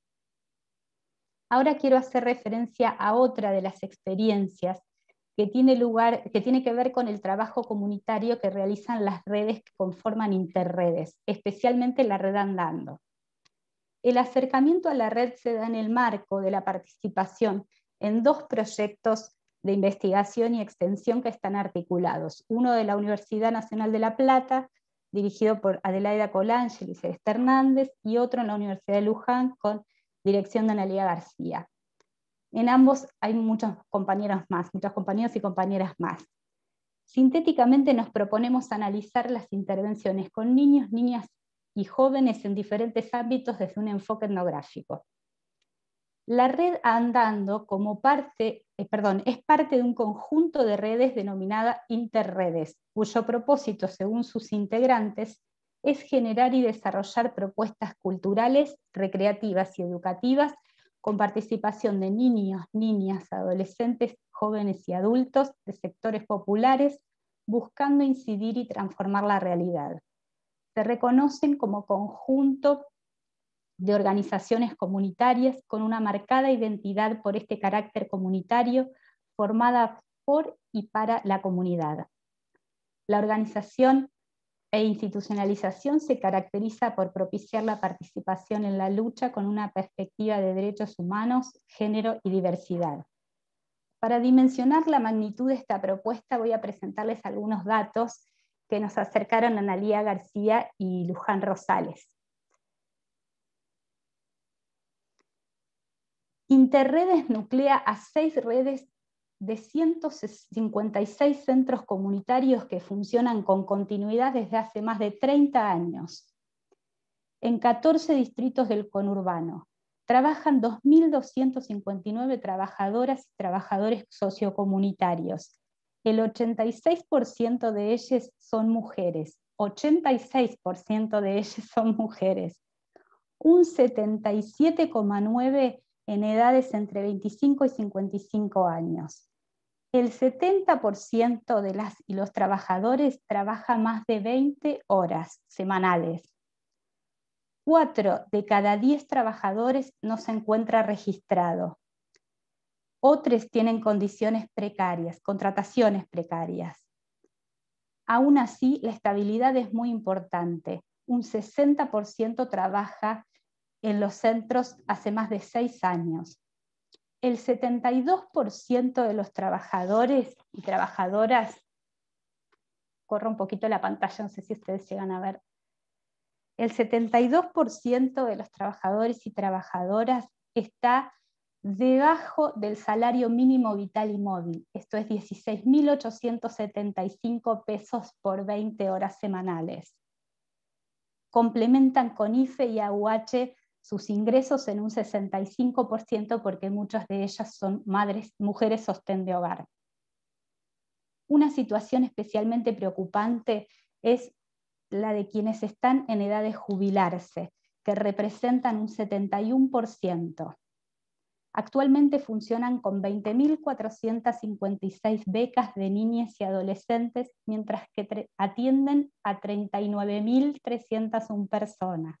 Ahora quiero hacer referencia a otra de las experiencias que tiene, lugar, que tiene que ver con el trabajo comunitario que realizan las redes que conforman Interredes, especialmente la red Andando. El acercamiento a la red se da en el marco de la participación en dos proyectos de investigación y extensión que están articulados. Uno de la Universidad Nacional de La Plata, dirigido por Adelaida Colangel y Celeste Hernández, y otro en la Universidad de Luján, con dirección de Analía García. En ambos hay muchos compañeros más, muchos compañeros y compañeras más. Sintéticamente nos proponemos analizar las intervenciones con niños, niñas y jóvenes en diferentes ámbitos desde un enfoque etnográfico. La red Andando como parte, eh, perdón, es parte de un conjunto de redes denominada Interredes, cuyo propósito, según sus integrantes, es generar y desarrollar propuestas culturales, recreativas y educativas con participación de niños, niñas, adolescentes, jóvenes y adultos de sectores populares, buscando incidir y transformar la realidad. Se reconocen como conjunto de organizaciones comunitarias con una marcada identidad por este carácter comunitario, formada por y para la comunidad. La organización e institucionalización se caracteriza por propiciar la participación en la lucha con una perspectiva de derechos humanos, género y diversidad. Para dimensionar la magnitud de esta propuesta voy a presentarles algunos datos que nos acercaron Analía García y Luján Rosales. Interredes nuclea a seis redes de ciento cincuenta y seis centros comunitarios que funcionan con continuidad desde hace más de treinta años. en catorce distritos del conurbano. Trabajan dos mil doscientas cincuenta y nueve trabajadoras y trabajadores sociocomunitarios. El ochenta y seis por ciento de ellas son mujeres. ochenta y seis por ciento de ellas son mujeres. Un setenta y siete coma nueve por ciento en edades entre veinticinco y cincuenta y cinco años. El setenta por ciento de las y los trabajadores trabaja más de veinte horas semanales. Cuatro de cada diez trabajadores no se encuentra registrado. Otros tienen condiciones precarias, contrataciones precarias. Aún así, la estabilidad es muy importante. Un sesenta por ciento trabaja en los centros hace más de seis años. El setenta y dos por ciento de los trabajadores y trabajadoras, corro un poquito la pantalla, no sé si ustedes llegan a ver, el setenta y dos por ciento de los trabajadores y trabajadoras está debajo del salario mínimo vital y móvil, esto es dieciséis mil ochocientos setenta y cinco pesos por veinte horas semanales. Complementan con I F E y A U H sus ingresos en un sesenta y cinco por ciento porque muchas de ellas son madres, mujeres sostén de hogar. Una situación especialmente preocupante es la de quienes están en edad de jubilarse, que representan un setenta y uno por ciento. Actualmente funcionan con veinte mil cuatrocientas cincuenta y seis becas de niñas y adolescentes, mientras que atienden a treinta y nueve mil trescientas una personas.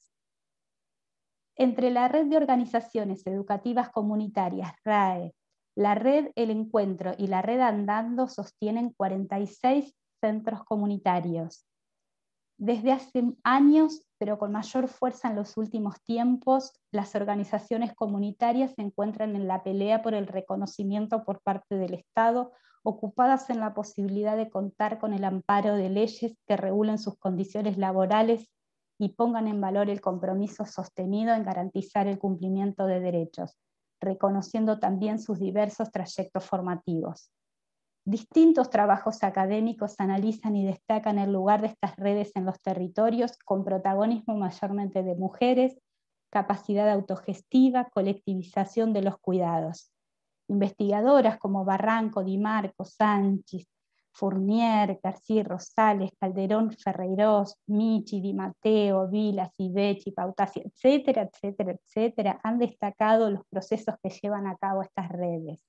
Entre la red de organizaciones educativas comunitarias, R A E, la red El Encuentro y la red Andando sostienen cuarenta y seis centros comunitarios. Desde hace años, pero con mayor fuerza en los últimos tiempos, las organizaciones comunitarias se encuentran en la pelea por el reconocimiento por parte del Estado, ocupadas en la posibilidad de contar con el amparo de leyes que regulen sus condiciones laborales y pongan en valor el compromiso sostenido en garantizar el cumplimiento de derechos, reconociendo también sus diversos trayectos formativos. Distintos trabajos académicos analizan y destacan el lugar de estas redes en los territorios, con protagonismo mayormente de mujeres, capacidad autogestiva, colectivización de los cuidados. Investigadoras como Barranco, Di Marco, Sánchez, Fournier, García Rosales, Calderón Ferreirós, Michi, Di Matteo, Vilas, Ibechi, Pautasi, etcétera, etcétera, etcétera, han destacado los procesos que llevan a cabo estas redes.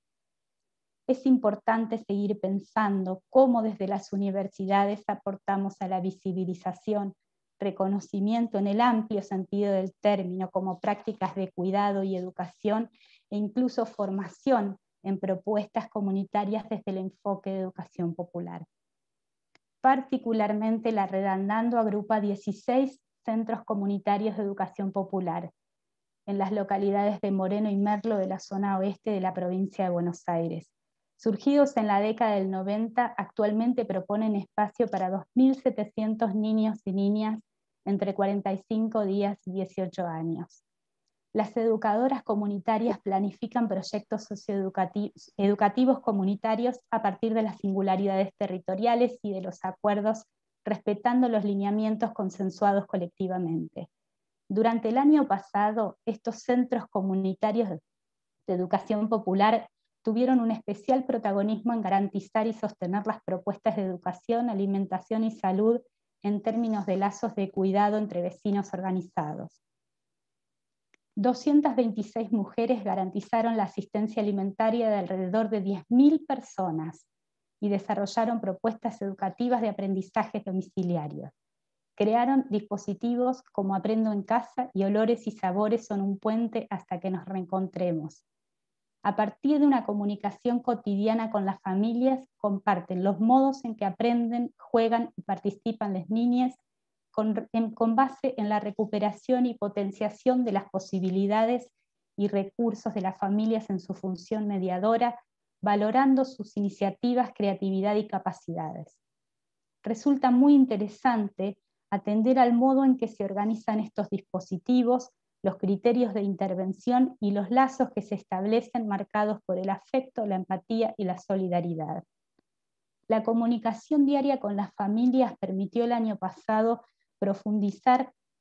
Es importante seguir pensando cómo desde las universidades aportamos a la visibilización, reconocimiento en el amplio sentido del término, como prácticas de cuidado y educación, e incluso formación en propuestas comunitarias desde el enfoque de educación popular. Particularmente la red Andando agrupa dieciséis centros comunitarios de educación popular en las localidades de Moreno y Merlo de la zona oeste de la provincia de Buenos Aires. Surgidos en la década del noventa, actualmente proponen espacio para dos mil setecientos niños y niñas entre cuarenta y cinco días y dieciocho años. Las educadoras comunitarias planifican proyectos socioeducativos educativos comunitarios a partir de las singularidades territoriales y de los acuerdos, respetando los lineamientos consensuados colectivamente. Durante el año pasado, estos centros comunitarios de educación popular tuvieron un especial protagonismo en garantizar y sostener las propuestas de educación, alimentación y salud en términos de lazos de cuidado entre vecinos organizados. doscientas veintiséis mujeres garantizaron la asistencia alimentaria de alrededor de diez mil personas y desarrollaron propuestas educativas de aprendizajes domiciliarios. Crearon dispositivos como Aprendo en Casa y Olores y Sabores son un puente hasta que nos reencontremos. A partir de una comunicación cotidiana con las familias, comparten los modos en que aprenden, juegan y participan las niñas con, en, con base en la recuperación y potenciación de las posibilidades y recursos de las familias en su función mediadora, valorando sus iniciativas, creatividad y capacidades. Resulta muy interesante atender al modo en que se organizan estos dispositivos, los criterios de intervención y los lazos que se establecen marcados por el afecto, la empatía y la solidaridad. La comunicación diaria con las familias permitió el año pasado profundizar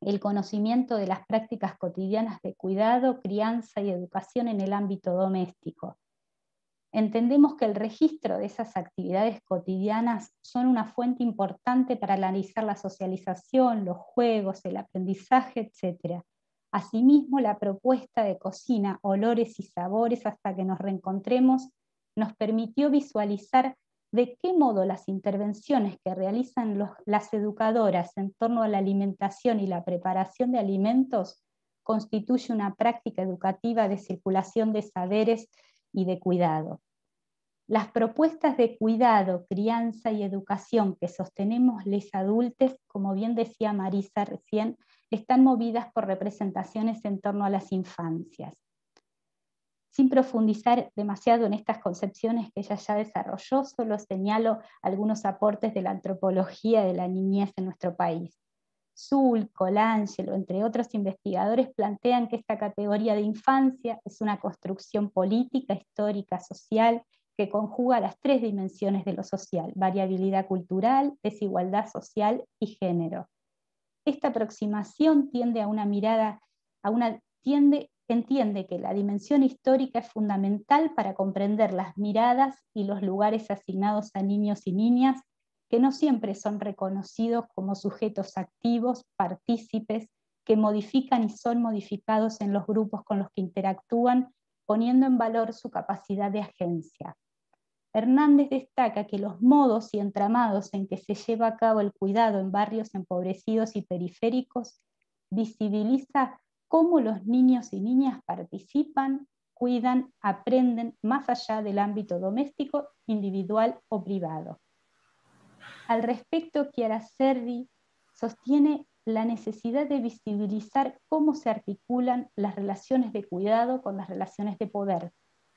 el conocimiento de las prácticas cotidianas de cuidado, crianza y educación en el ámbito doméstico. Entendemos que el registro de esas actividades cotidianas son una fuente importante para analizar la socialización, los juegos, el aprendizaje, etcétera. Asimismo, la propuesta de cocina, olores y sabores hasta que nos reencontremos, nos permitió visualizar de qué modo las intervenciones que realizan los, las educadoras en torno a la alimentación y la preparación de alimentos constituye una práctica educativa de circulación de saberes y de cuidado. Las propuestas de cuidado, crianza y educación que sostenemos les adultos, como bien decía Marisa recién, están movidas por representaciones en torno a las infancias. Sin profundizar demasiado en estas concepciones que ella ya desarrolló, solo señalo algunos aportes de la antropología de la niñez en nuestro país. Zuhl, Colangelo, entre otros investigadores, plantean que esta categoría de infancia es una construcción política, histórica, social, que conjuga las tres dimensiones de lo social: variabilidad cultural, desigualdad social y género. Esta aproximación tiende a una mirada, a una, tiende, entiende que la dimensión histórica es fundamental para comprender las miradas y los lugares asignados a niños y niñas que no siempre son reconocidos como sujetos activos, partícipes, que modifican y son modificados en los grupos con los que interactúan, poniendo en valor su capacidad de agencia. Hernández destaca que los modos y entramados en que se lleva a cabo el cuidado en barrios empobrecidos y periféricos visibiliza cómo los niños y niñas participan, cuidan, aprenden más allá del ámbito doméstico, individual o privado. Al respecto, Chiara Cervi sostiene la necesidad de visibilizar cómo se articulan las relaciones de cuidado con las relaciones de poder.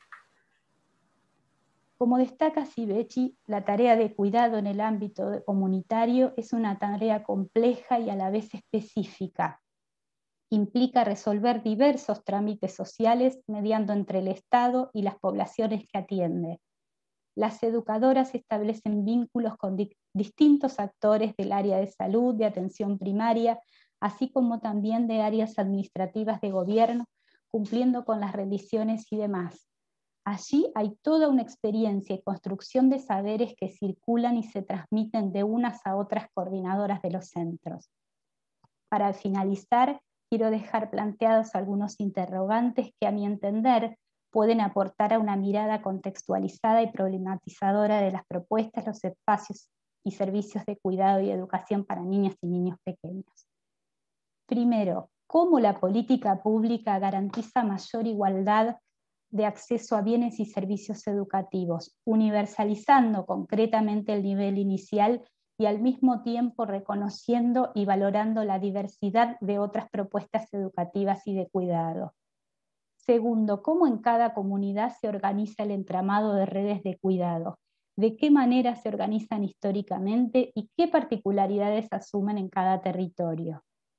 Como destaca Civechi, la tarea de cuidado en el ámbito comunitario es una tarea compleja y a la vez específica. Implica resolver diversos trámites sociales mediando entre el Estado y las poblaciones que atiende. Las educadoras establecen vínculos con di- distintos actores del área de salud, de atención primaria, así como también de áreas administrativas de gobierno, cumpliendo con las rendiciones y demás. Allí hay toda una experiencia y construcción de saberes que circulan y se transmiten de unas a otras coordinadoras de los centros. Para finalizar, quiero dejar planteados algunos interrogantes que, a mi entender, pueden aportar a una mirada contextualizada y problematizadora de las propuestas, los espacios y servicios de cuidado y educación para niñas y niños pequeños. Primero, ¿cómo la política pública garantiza mayor igualdad de acceso a bienes y servicios educativos, universalizando concretamente el nivel inicial y al mismo tiempo reconociendo y valorando la diversidad de otras propuestas educativas y de cuidado? Segundo, ¿cómo en cada comunidad se organiza el entramado de redes de cuidado? ¿De qué manera se organizan históricamente y qué particularidades asumen en cada territorio?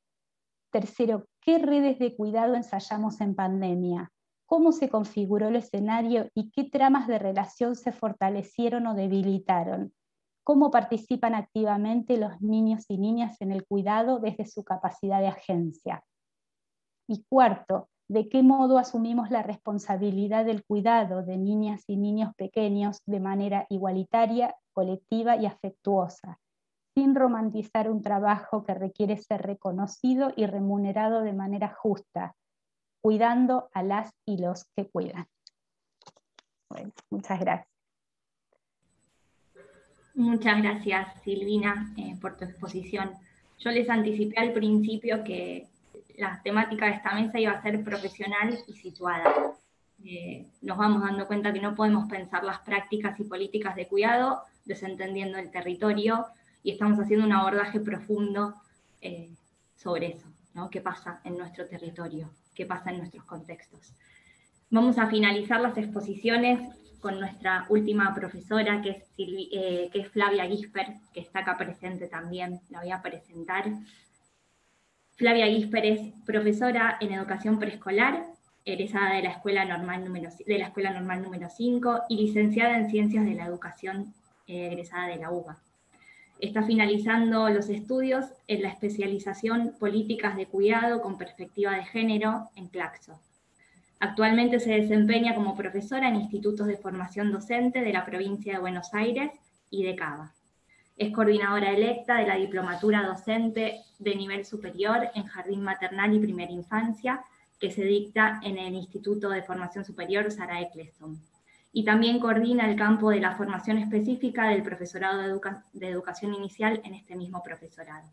Tercero, ¿qué redes de cuidado ensayamos en pandemia? ¿Cómo se configuró el escenario y qué tramas de relación se fortalecieron o debilitaron? ¿Cómo participan activamente los niños y niñas en el cuidado desde su capacidad de agencia? Y cuarto, ¿de qué modo asumimos la responsabilidad del cuidado de niñas y niños pequeños de manera igualitaria, colectiva y afectuosa, sin romantizar un trabajo que requiere ser reconocido y remunerado de manera justa, cuidando a las y los que cuidan? Bueno, muchas gracias. Muchas gracias, Silvina, eh, por tu exposición. Yo les anticipé al principio que la temática de esta mesa iba a ser profesional y situada. Eh, nos vamos dando cuenta que no podemos pensar las prácticas y políticas de cuidado desentendiendo el territorio, y estamos haciendo un abordaje profundo eh, sobre eso, ¿no? ¿Qué pasa en nuestro territorio? ¿Qué pasa en nuestros contextos? Vamos a finalizar las exposiciones con nuestra última profesora, que es, Silvi, eh, que es Flavia Gisper, que está acá presente también, la voy a presentar. Flavia Gisper es profesora en educación preescolar, egresada de la Escuela Normal número, de la Escuela Normal número cinco y licenciada en Ciencias de la Educación, eh, egresada de la U B A. Está finalizando los estudios en la especialización Políticas de Cuidado con Perspectiva de Género en Claxo. Actualmente se desempeña como profesora en institutos de formación docente de la provincia de Buenos Aires y de Cava. Es coordinadora electa de la Diplomatura Docente de Nivel Superior en Jardín Maternal y Primera Infancia, que se dicta en el Instituto de Formación Superior Sarah Eccleston. Y también coordina el campo de la formación específica del profesorado de, educa de educación inicial en este mismo profesorado.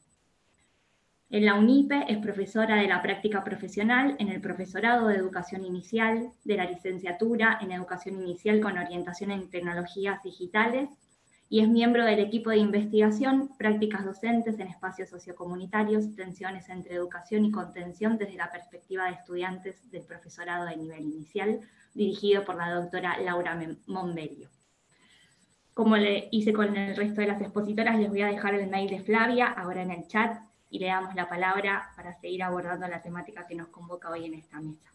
En la UNIPE es profesora de la práctica profesional en el profesorado de educación inicial, de la licenciatura en educación inicial con orientación en tecnologías digitales, y es miembro del equipo de investigación, prácticas docentes en espacios sociocomunitarios, tensiones entre educación y contención desde la perspectiva de estudiantes del profesorado de nivel inicial, dirigido por la doctora Laura Monberio. Como le hice con el resto de las expositoras, les voy a dejar el mail de Flavia ahora en el chat y le damos la palabra para seguir abordando la temática que nos convoca hoy en esta mesa.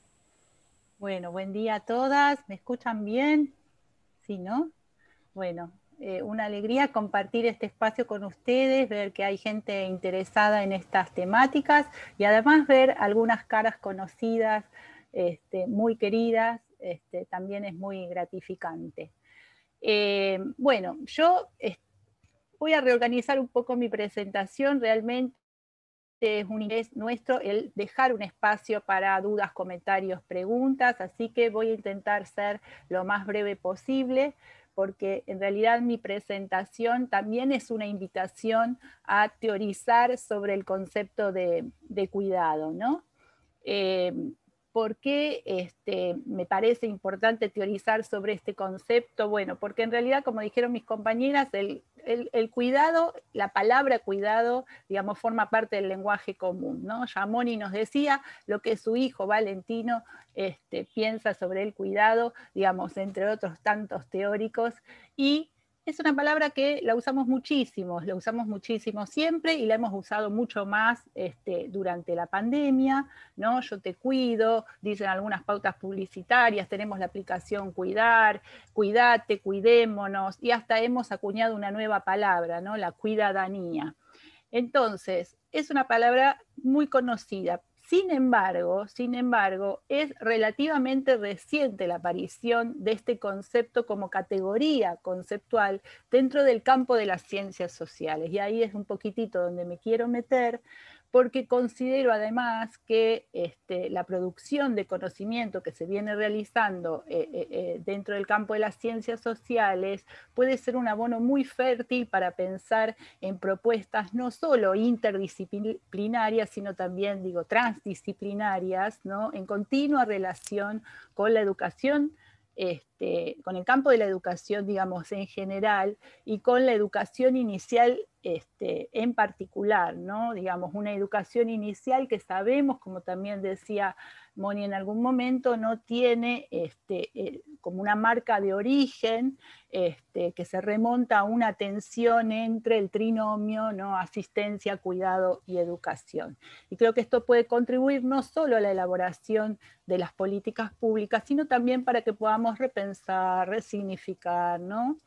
Bueno, buen día a todas. ¿Me escuchan bien? ¿Sí, no? Bueno, eh, una alegría compartir este espacio con ustedes, ver que hay gente interesada en estas temáticas y además ver algunas caras conocidas, este, muy queridas, este, también es muy gratificante. Eh, bueno, yo eh, voy a reorganizar un poco mi presentación. Realmente es un interés nuestro el dejar un espacio para dudas, comentarios, preguntas, así que voy a intentar ser lo más breve posible, porque en realidad mi presentación también es una invitación a teorizar sobre el concepto de, de cuidado, ¿no? Eh, ¿Por qué este, me parece importante teorizar sobre este concepto? Bueno, porque en realidad, como dijeron mis compañeras, el, el, el cuidado, la palabra cuidado, digamos, forma parte del lenguaje común, ¿no? Giammoni nos decía lo que su hijo Valentino este, piensa sobre el cuidado, digamos, entre otros tantos teóricos, y es una palabra que la usamos muchísimo, la usamos muchísimo siempre y la hemos usado mucho más este, durante la pandemia, ¿no? Yo te cuido, dicen algunas pautas publicitarias, tenemos la aplicación Cuidar, Cuidate, Cuidémonos, y hasta hemos acuñado una nueva palabra, ¿no? La cuidadanía. Entonces, es una palabra muy conocida. Sin embargo, sin embargo, es relativamente reciente la aparición de este concepto como categoría conceptual dentro del campo de las ciencias sociales. Y ahí es un poquitito donde me quiero meter, porque considero además que este, la producción de conocimiento que se viene realizando eh, eh, dentro del campo de las ciencias sociales puede ser un abono muy fértil para pensar en propuestas no solo interdisciplinarias, sino también, digo, transdisciplinarias, ¿no? En continua relación con la educación, este, con el campo de la educación, digamos, en general, y con la educación inicial este, en particular, ¿no? Digamos, una educación inicial que sabemos, como también decía Moni en algún momento, no tiene este, eh, como una marca de origen este, que se remonta a una tensión entre el trinomio, ¿no? Asistencia, cuidado y educación. Y creo que esto puede contribuir no solo a la elaboración de las políticas públicas, sino también para que podamos repensar, resignificar, ¿no?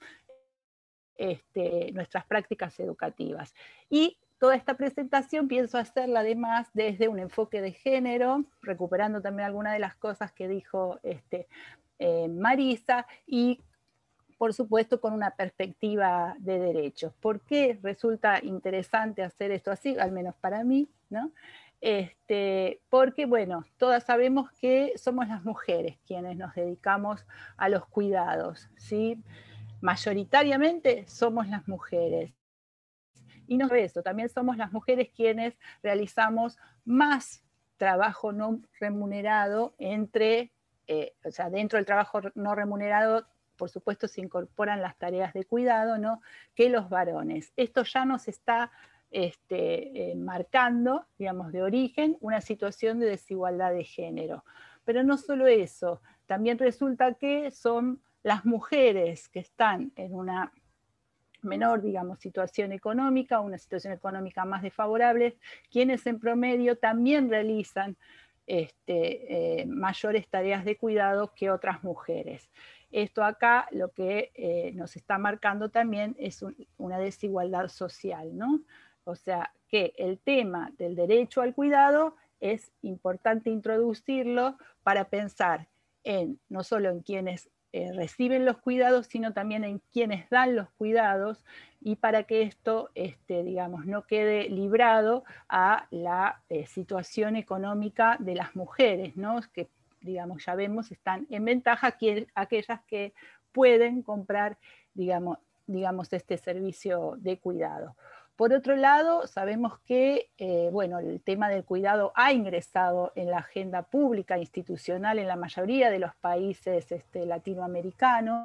Este, nuestras prácticas educativas. Y toda esta presentación pienso hacerla además desde un enfoque de género, recuperando también algunas de las cosas que dijo este, eh, Marisa, y por supuesto con una perspectiva de derechos. ¿Por qué resulta interesante hacer esto así? Al menos para mí, ¿no? Este, porque, bueno, todas sabemos que somos las mujeres quienes nos dedicamos a los cuidados, ¿sí? Mayoritariamente somos las mujeres. Y no solo eso, también somos las mujeres quienes realizamos más trabajo no remunerado entre, eh, o sea, dentro del trabajo no remunerado, por supuesto, se incorporan las tareas de cuidado, ¿no? Que los varones. Esto ya nos está este, eh, marcando, digamos, de origen, una situación de desigualdad de género. Pero no solo eso, también resulta que son las mujeres que están en una menor, digamos, situación económica, una situación económica más desfavorable, quienes en promedio también realizan este, eh, mayores tareas de cuidado que otras mujeres. Esto acá lo que eh, nos está marcando también es un, una desigualdad social, ¿no? O sea, que el tema del derecho al cuidado es importante introducirlo para pensar en, no solo en quienes eh, reciben los cuidados, sino también en quienes dan los cuidados, y para que esto, este, digamos, no quede librado a la eh, situación económica de las mujeres, ¿no? Que, digamos, ya vemos, están en ventaja que, aquellas que pueden comprar, digamos, digamos, este servicio de cuidado. Por otro lado, sabemos que eh, bueno, el tema del cuidado ha ingresado en la agenda pública institucional en la mayoría de los países este, latinoamericanos.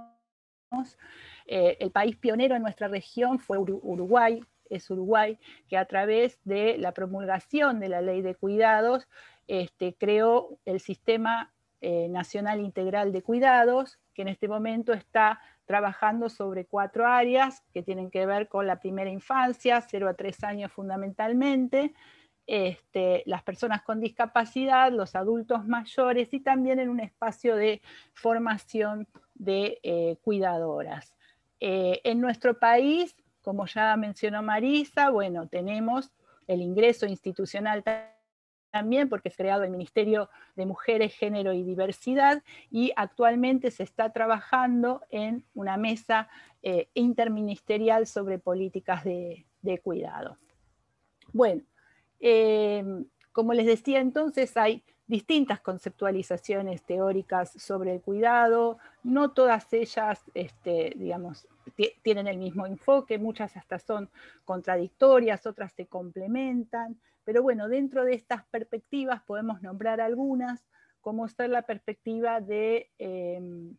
Eh, el país pionero en nuestra región fue Uruguay, es Uruguay, que a través de la promulgación de la Ley de Cuidados este, creó el Sistema eh, Nacional Integral de Cuidados, que en este momento está trabajando sobre cuatro áreas que tienen que ver con la primera infancia, cero a tres años fundamentalmente, este, las personas con discapacidad, los adultos mayores y también en un espacio de formación de eh, cuidadoras. Eh, en nuestro país, como ya mencionó Marisa, bueno, tenemos el ingreso institucional también porque es creado el Ministerio de Mujeres, Género y Diversidad, y actualmente se está trabajando en una mesa eh, interministerial sobre políticas de, de cuidado. Bueno, eh, como les decía entonces, hay distintas conceptualizaciones teóricas sobre el cuidado, no todas ellas, este, digamos, tienen el mismo enfoque, muchas hasta son contradictorias, otras se complementan, pero bueno, dentro de estas perspectivas podemos nombrar algunas, como ser la perspectiva de eh,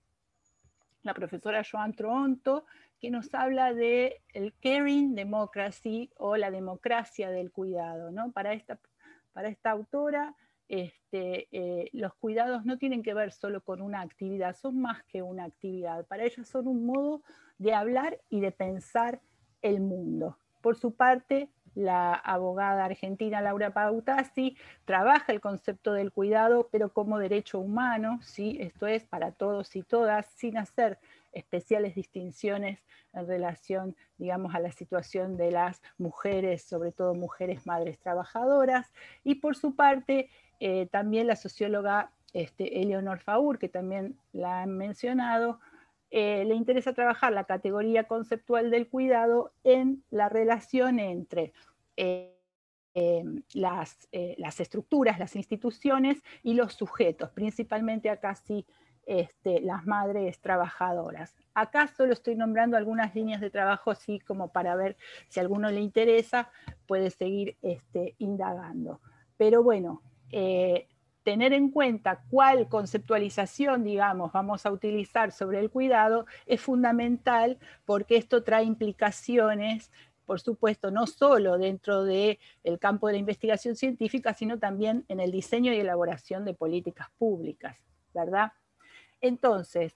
la profesora Joan Tronto, que nos habla de el caring democracy o la democracia del cuidado, ¿no? Para esta, para esta autora, este, eh, los cuidados no tienen que ver solo con una actividad, son más que una actividad. Para ella son un modo de hablar y de pensar el mundo. Por su parte, la abogada argentina Laura Pautasi trabaja el concepto del cuidado, pero como derecho humano, ¿sí? Esto es para todos y todas, sin hacer especiales distinciones en relación, digamos, a la situación de las mujeres, sobre todo mujeres madres trabajadoras. Y por su parte, eh, también la socióloga este, Eleonor Faur, que también la han mencionado, Eh, le interesa trabajar la categoría conceptual del cuidado en la relación entre eh, eh, las, eh, las estructuras, las instituciones y los sujetos, principalmente acá sí este, las madres trabajadoras. Acá solo estoy nombrando algunas líneas de trabajo así como para ver si a alguno le interesa, puede seguir este, indagando. Pero bueno, eh, tener en cuenta cuál conceptualización, digamos, vamos a utilizar sobre el cuidado es fundamental porque esto trae implicaciones, por supuesto, no solo dentro del campo de la investigación científica, sino también en el diseño y elaboración de políticas públicas, ¿verdad? Entonces,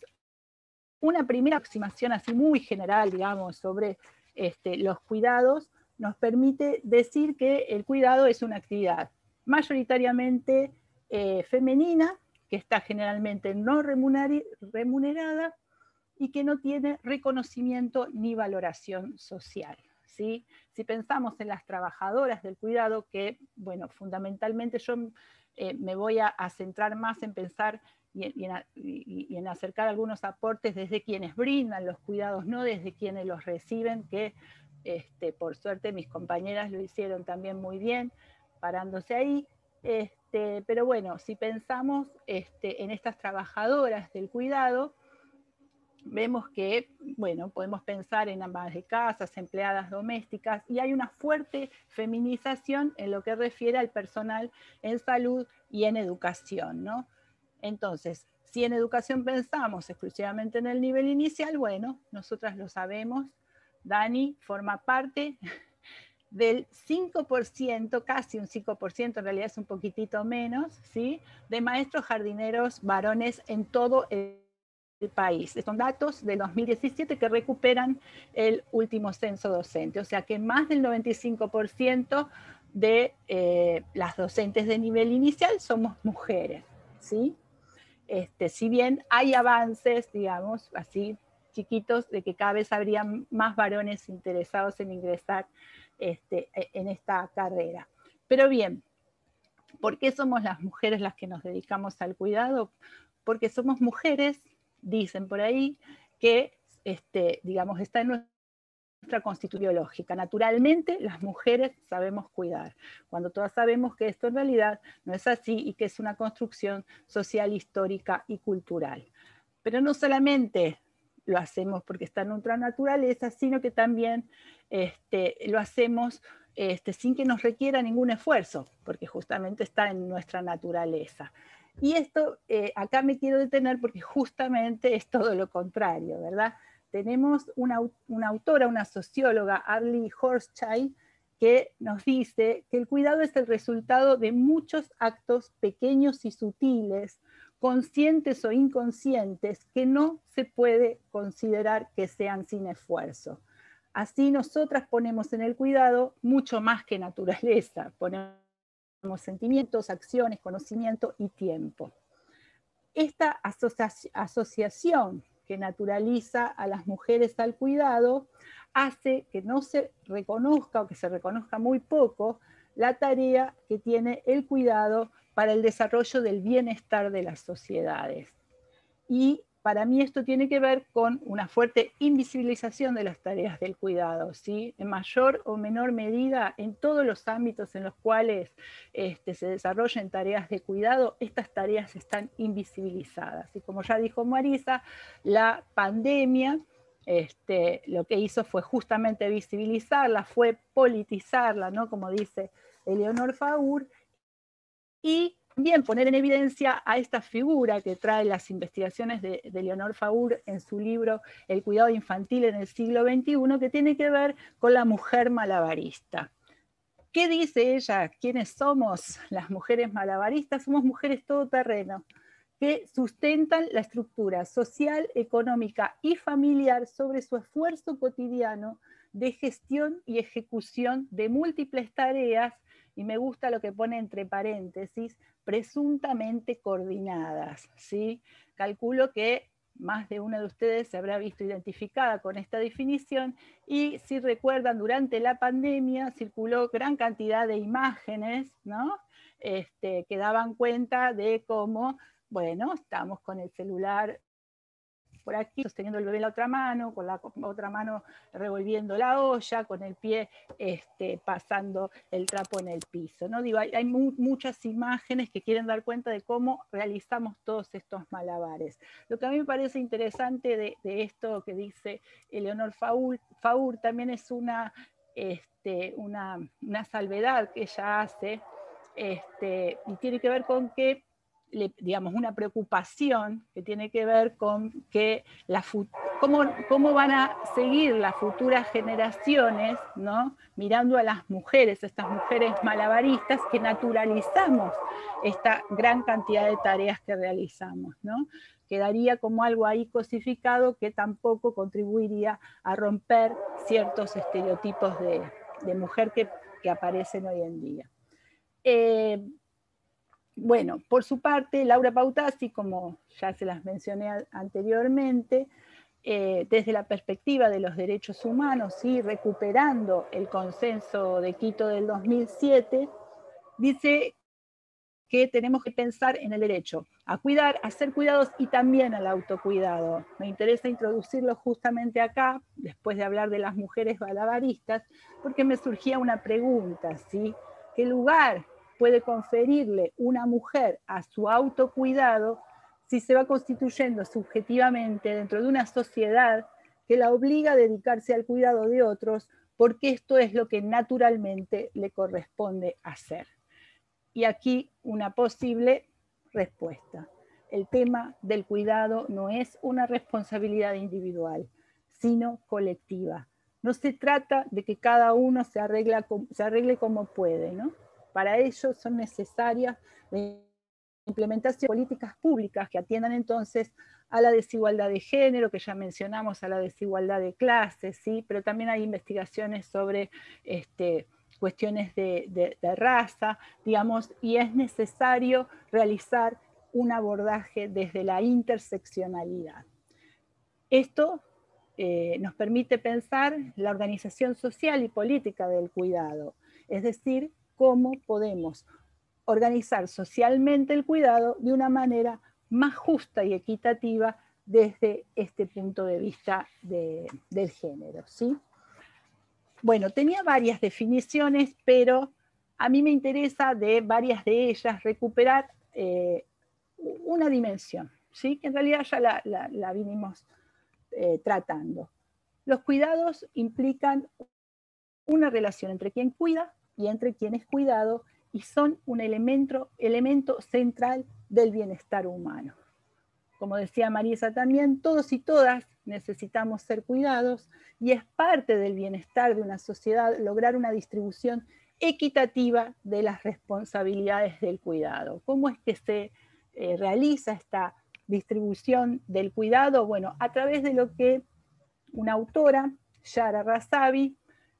una primera aproximación así muy general, digamos, sobre este, los cuidados, nos permite decir que el cuidado es una actividad mayoritariamente Eh, femenina, que está generalmente no remunerada y que no tiene reconocimiento ni valoración social, ¿sí? Si pensamos en las trabajadoras del cuidado, que, bueno, fundamentalmente yo eh, me voy a, a centrar más en pensar y en, y, en, y en acercar algunos aportes desde quienes brindan los cuidados, no desde quienes los reciben, que este, por suerte mis compañeras lo hicieron también muy bien, parándose ahí. Este, pero bueno, si pensamos este, en estas trabajadoras del cuidado, vemos que, bueno, podemos pensar en amas de casas, empleadas domésticas, y hay una fuerte feminización en lo que refiere al personal en salud y en educación, ¿no? Entonces, si en educación pensamos exclusivamente en el nivel inicial, bueno, nosotras lo sabemos, Dani forma parte del cinco por ciento, casi un cinco por ciento, en realidad es un poquitito menos, ¿sí? De maestros jardineros varones en todo el país. Son datos de dos mil diecisiete que recuperan el último censo docente, o sea que más del noventa y cinco por ciento de eh, las docentes de nivel inicial somos mujeres, ¿sí? Este, si bien hay avances, digamos, así chiquitos, de que cada vez habría más varones interesados en ingresar este, en esta carrera. Pero bien, ¿por qué somos las mujeres las que nos dedicamos al cuidado? Porque somos mujeres, dicen por ahí, que, este, digamos, está en nuestra constitución biológica. Naturalmente, las mujeres sabemos cuidar, cuando todas sabemos que esto en realidad no es así y que es una construcción social, histórica y cultural. Pero no solamente lo hacemos porque está en nuestra naturaleza, sino que también este, lo hacemos este, sin que nos requiera ningún esfuerzo, porque justamente está en nuestra naturaleza. Y esto, eh, acá me quiero detener porque justamente es todo lo contrario, ¿verdad? Tenemos una, una autora, una socióloga, Arlie Hochschild, que nos dice que el cuidado es el resultado de muchos actos pequeños y sutiles, conscientes o inconscientes, que no se puede considerar que sean sin esfuerzo. Así nosotras ponemos en el cuidado mucho más que naturaleza, ponemos sentimientos, acciones, conocimiento y tiempo. Esta asocia- asociación que naturaliza a las mujeres al cuidado hace que no se reconozca o que se reconozca muy poco la tarea que tiene el cuidado para el desarrollo del bienestar de las sociedades. Y para mí esto tiene que ver con una fuerte invisibilización de las tareas del cuidado, ¿sí? En mayor o menor medida, en todos los ámbitos en los cuales este, se desarrollan tareas de cuidado, estas tareas están invisibilizadas. Y como ya dijo Marisa, la pandemia este, lo que hizo fue justamente visibilizarla, fue politizarla, ¿no? Como dice Eleonor Faur, y bien poner en evidencia a esta figura que trae las investigaciones de, de Leonor Faur en su libro El cuidado infantil en el siglo veintiuno, que tiene que ver con la mujer malabarista. ¿Qué dice ella? ¿Quiénes somos las mujeres malabaristas? Somos mujeres todoterreno, que sustentan la estructura social, económica y familiar sobre su esfuerzo cotidiano de gestión y ejecución de múltiples tareas, y me gusta lo que pone entre paréntesis, presuntamente coordinadas, ¿sí? Calculo que más de una de ustedes se habrá visto identificada con esta definición, y si recuerdan, durante la pandemia circuló gran cantidad de imágenes, ¿no? Este, que daban cuenta de cómo, bueno, estamos con el celular por aquí, sosteniendo el bebé en la otra mano, con la otra mano revolviendo la olla, con el pie este, pasando el trapo en el piso, ¿no? Digo, hay, hay mu muchas imágenes que quieren dar cuenta de cómo realizamos todos estos malabares. Lo que a mí me parece interesante de, de esto que dice Eleonor Faur, Faur también es una, este, una, una salvedad que ella hace, este, y tiene que ver con que Le, digamos, una preocupación que tiene que ver con que la cómo, cómo van a seguir las futuras generaciones, ¿no? Mirando a las mujeres, estas mujeres malabaristas, que naturalizamos esta gran cantidad de tareas que realizamos, ¿no? Quedaría como algo ahí cosificado que tampoco contribuiría a romper ciertos estereotipos de, de mujer que, que aparecen hoy en día. Eh, Bueno, por su parte, Laura Pautasi, como ya se las mencioné anteriormente, eh, desde la perspectiva de los derechos humanos y recuperando el consenso de Quito del dos mil siete, dice que tenemos que pensar en el derecho a cuidar, a ser cuidados y también al autocuidado. Me interesa introducirlo justamente acá, después de hablar de las mujeres malabaristas, porque me surgía una pregunta, ¿sí? ¿Qué lugar puede conferirle una mujer a su autocuidado si se va constituyendo subjetivamente dentro de una sociedad que la obliga a dedicarse al cuidado de otros, porque esto es lo que naturalmente le corresponde hacer? Y aquí una posible respuesta. El tema del cuidado no es una responsabilidad individual, sino colectiva. No se trata de que cada uno se, arregla, se arregle como puede, ¿no? Para ello son necesarias la implementación de políticas públicas que atiendan entonces a la desigualdad de género, que ya mencionamos, a la desigualdad de clases, ¿sí? Pero también hay investigaciones sobre este, cuestiones de, de, de raza, digamos, y es necesario realizar un abordaje desde la interseccionalidad. Esto eh, nos permite pensar la organización social y política del cuidado, es decir, cómo podemos organizar socialmente el cuidado de una manera más justa y equitativa desde este punto de vista de, del género, ¿sí? Bueno, tenía varias definiciones, pero a mí me interesa de varias de ellas recuperar eh, una dimensión, ¿sí? Que en realidad ya la, la, la vinimos eh, tratando. Los cuidados implican una relación entre quien cuida y entre quien es cuidado, y son un elemento, elemento central del bienestar humano. Como decía Marisa también, todos y todas necesitamos ser cuidados, y es parte del bienestar de una sociedad lograr una distribución equitativa de las responsabilidades del cuidado. ¿Cómo es que se eh, realiza esta distribución del cuidado? Bueno, a través de lo que una autora, Yara Razavi,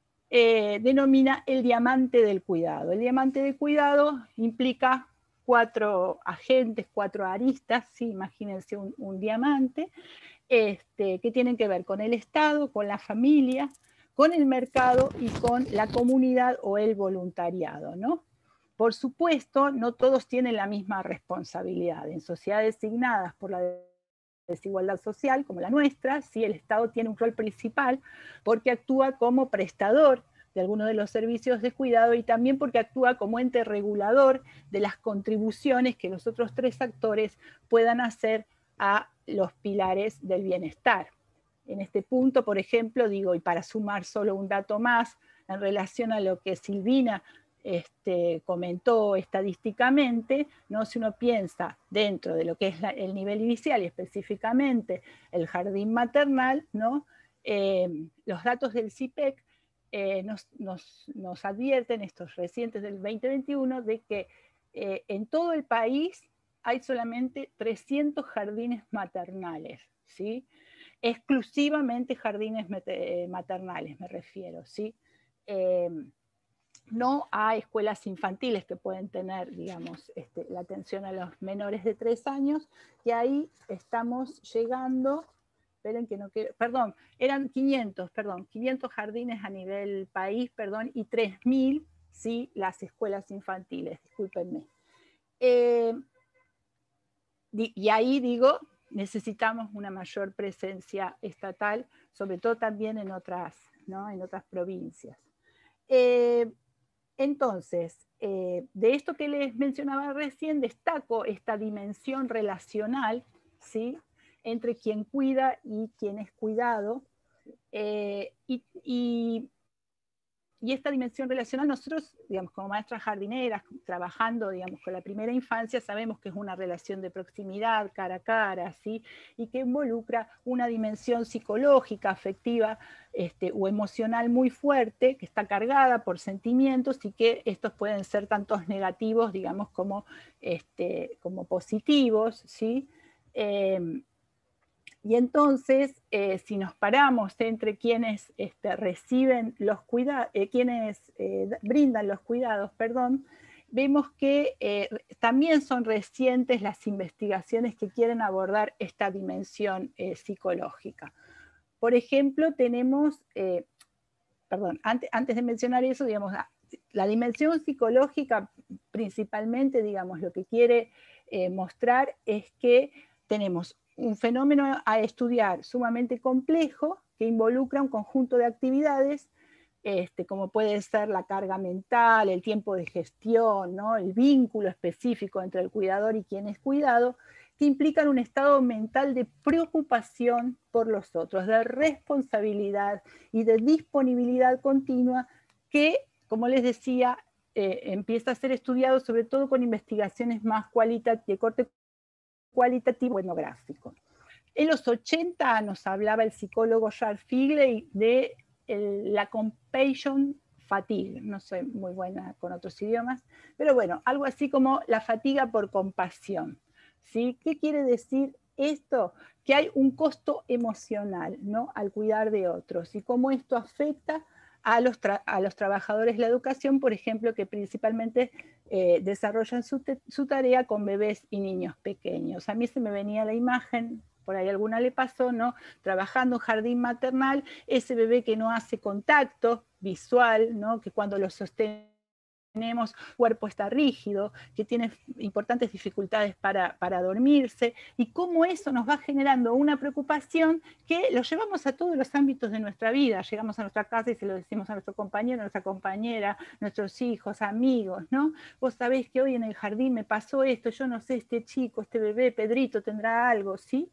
Eh, denomina el diamante del cuidado. El diamante del cuidado implica cuatro agentes, cuatro aristas, ¿sí? Imagínense un, un diamante, este, que tienen que ver con el Estado, con la familia, con el mercado y con la comunidad o el voluntariado, ¿no? Por supuesto, no todos tienen la misma responsabilidad. En sociedades designadas por la desigualdad social como la nuestra, sí, el Estado tiene un rol principal porque actúa como prestador de algunos de los servicios de cuidado y también porque actúa como ente regulador de las contribuciones que los otros tres actores puedan hacer a los pilares del bienestar. En este punto, por ejemplo, digo, y para sumar solo un dato más en relación a lo que Silvina Este, comentó estadísticamente, ¿no? Si uno piensa dentro de lo que es la, el nivel inicial y específicamente el jardín maternal, ¿no? Eh, los datos del C I P E C eh, nos, nos, nos advierten, estos recientes del veinte veintiuno, de que eh, en todo el país hay solamente trescientos jardines maternales, ¿sí? Exclusivamente jardines maternales, me refiero, ¿sí? Eh, no a escuelas infantiles que pueden tener, digamos, este, la atención a los menores de tres años, y ahí estamos llegando, esperen que no quiero, perdón, eran quinientos, perdón, quinientos jardines a nivel país, perdón, y tres mil, sí, las escuelas infantiles, discúlpenme. Eh, y ahí digo, necesitamos una mayor presencia estatal, sobre todo también en otras, ¿no? En otras provincias. Eh, Entonces, eh, de esto que les mencionaba recién, destaco esta dimensión relacional, ¿sí? Entre quien cuida y quien es cuidado. Eh, y, y, y esta dimensión relacional, nosotros, digamos, como maestras jardineras, trabajando, digamos, con la primera infancia, sabemos que es una relación de proximidad, cara a cara, ¿sí? Y que involucra una dimensión psicológica, afectiva, este, o emocional muy fuerte, que está cargada por sentimientos y que estos pueden ser tanto negativos, digamos, como, este, como positivos, ¿sí? Eh, Y entonces, eh, si nos paramos entre quienes este, reciben los cuidados, eh, quienes eh, brindan los cuidados, perdón, vemos que eh, también son recientes las investigaciones que quieren abordar esta dimensión eh, psicológica. Por ejemplo, tenemos, eh, perdón, antes, antes de mencionar eso, digamos, la dimensión psicológica principalmente, digamos, lo que quiere eh, mostrar es que tenemos un fenómeno a estudiar sumamente complejo que involucra un conjunto de actividades, este, como puede ser la carga mental, el tiempo de gestión, ¿no? El vínculo específico entre el cuidador y quien es cuidado, que implican un estado mental de preocupación por los otros, de responsabilidad y de disponibilidad continua que, como les decía, eh, empieza a ser estudiado sobre todo con investigaciones más cualitativas, de corte cualitativo etnográfico. En los ochenta nos hablaba el psicólogo Charles Figley de el, la compassion fatigue, no soy muy buena con otros idiomas, pero bueno, algo así como la fatiga por compasión, ¿sí? ¿Qué quiere decir esto? Que hay un costo emocional, ¿no? Al cuidar de otros y cómo esto afecta a los, a los trabajadores de la educación, por ejemplo, que principalmente eh, desarrollan su, su tarea con bebés y niños pequeños. A mí se me venía la imagen, por ahí alguna le pasó, ¿no? Trabajando en jardín maternal, ese bebé que no hace contacto visual, ¿no? Que cuando lo sostenemos, el cuerpo está rígido, que tiene importantes dificultades para, para dormirse, y cómo eso nos va generando una preocupación que lo llevamos a todos los ámbitos de nuestra vida. Llegamos a nuestra casa y se lo decimos a nuestro compañero, a nuestra compañera, nuestros hijos, amigos, ¿no? Vos sabés que hoy en el jardín me pasó esto, yo no sé, este chico, este bebé, Pedrito, tendrá algo, ¿sí?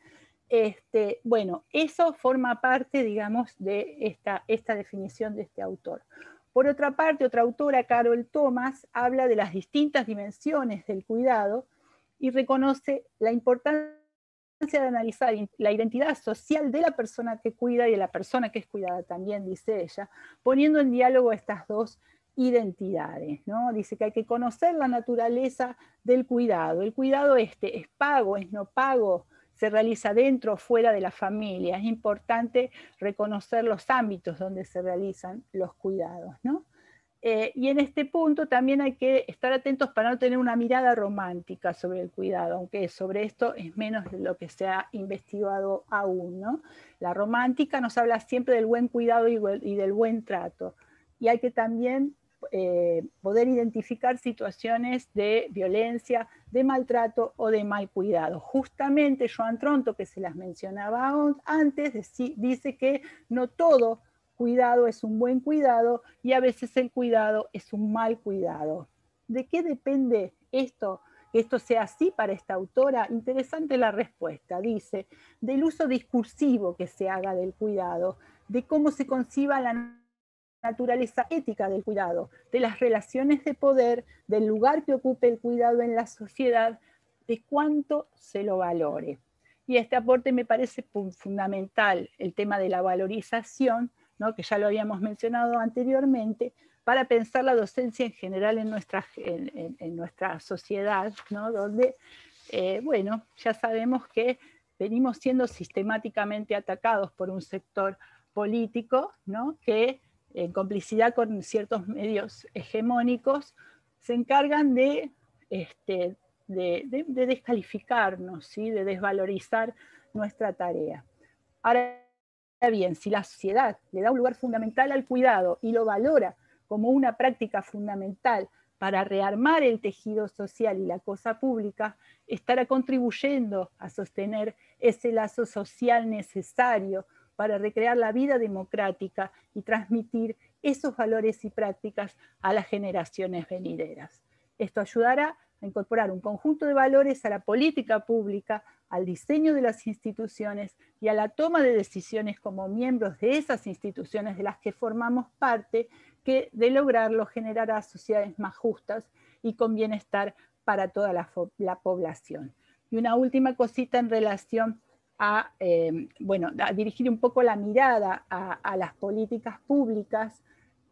Este, bueno, eso forma parte, digamos, de esta, esta definición de este autor. Por otra parte, otra autora, Carol Thomas, habla de las distintas dimensiones del cuidado y reconoce la importancia de analizar la identidad social de la persona que cuida y de la persona que es cuidada también, dice ella, poniendo en diálogo estas dos identidades, ¿no? Dice que hay que conocer la naturaleza del cuidado. El cuidado este es pago, es no pago, se realiza dentro o fuera de la familia. Es importante reconocer los ámbitos donde se realizan los cuidados, ¿no? Eh, y en este punto también hay que estar atentos para no tener una mirada romántica sobre el cuidado, aunque sobre esto es menos de lo que se ha investigado aún, ¿no? La romántica nos habla siempre del buen cuidado y, y del buen trato. Y hay que también eh, poder identificar situaciones de violencia, de maltrato o de mal cuidado. Justamente Joan Tronto, que se las mencionaba antes, dice que no todo cuidado es un buen cuidado y a veces el cuidado es un mal cuidado. ¿De qué depende esto? Que esto sea así para esta autora. Interesante la respuesta. Dice, del uso discursivo que se haga del cuidado, de cómo se conciba la naturaleza ética del cuidado, de las relaciones de poder, del lugar que ocupe el cuidado en la sociedad, de cuánto se lo valore. Y este aporte me parece fundamental, el tema de la valorización, ¿no? Que ya lo habíamos mencionado anteriormente, para pensar la docencia en general en nuestra, en, en, en nuestra sociedad, ¿no? Donde, eh, bueno, ya sabemos que venimos siendo sistemáticamente atacados por un sector político, ¿no? Que en complicidad con ciertos medios hegemónicos se encargan de, este, de, de, de descalificarnos, ¿sí? De desvalorizar nuestra tarea. Ahora bien, si la sociedad le da un lugar fundamental al cuidado y lo valora como una práctica fundamental para rearmar el tejido social y la cosa pública, estará contribuyendo a sostener ese lazo social necesario para recrear la vida democrática y transmitir esos valores y prácticas a las generaciones venideras. Esto ayudará a incorporar un conjunto de valores a la política pública, al diseño de las instituciones y a la toma de decisiones como miembros de esas instituciones de las que formamos parte, que de lograrlo generará sociedades más justas y con bienestar para toda la, la población. Y una última cosita en relación a, eh, bueno, a dirigir un poco la mirada a, a las políticas públicas.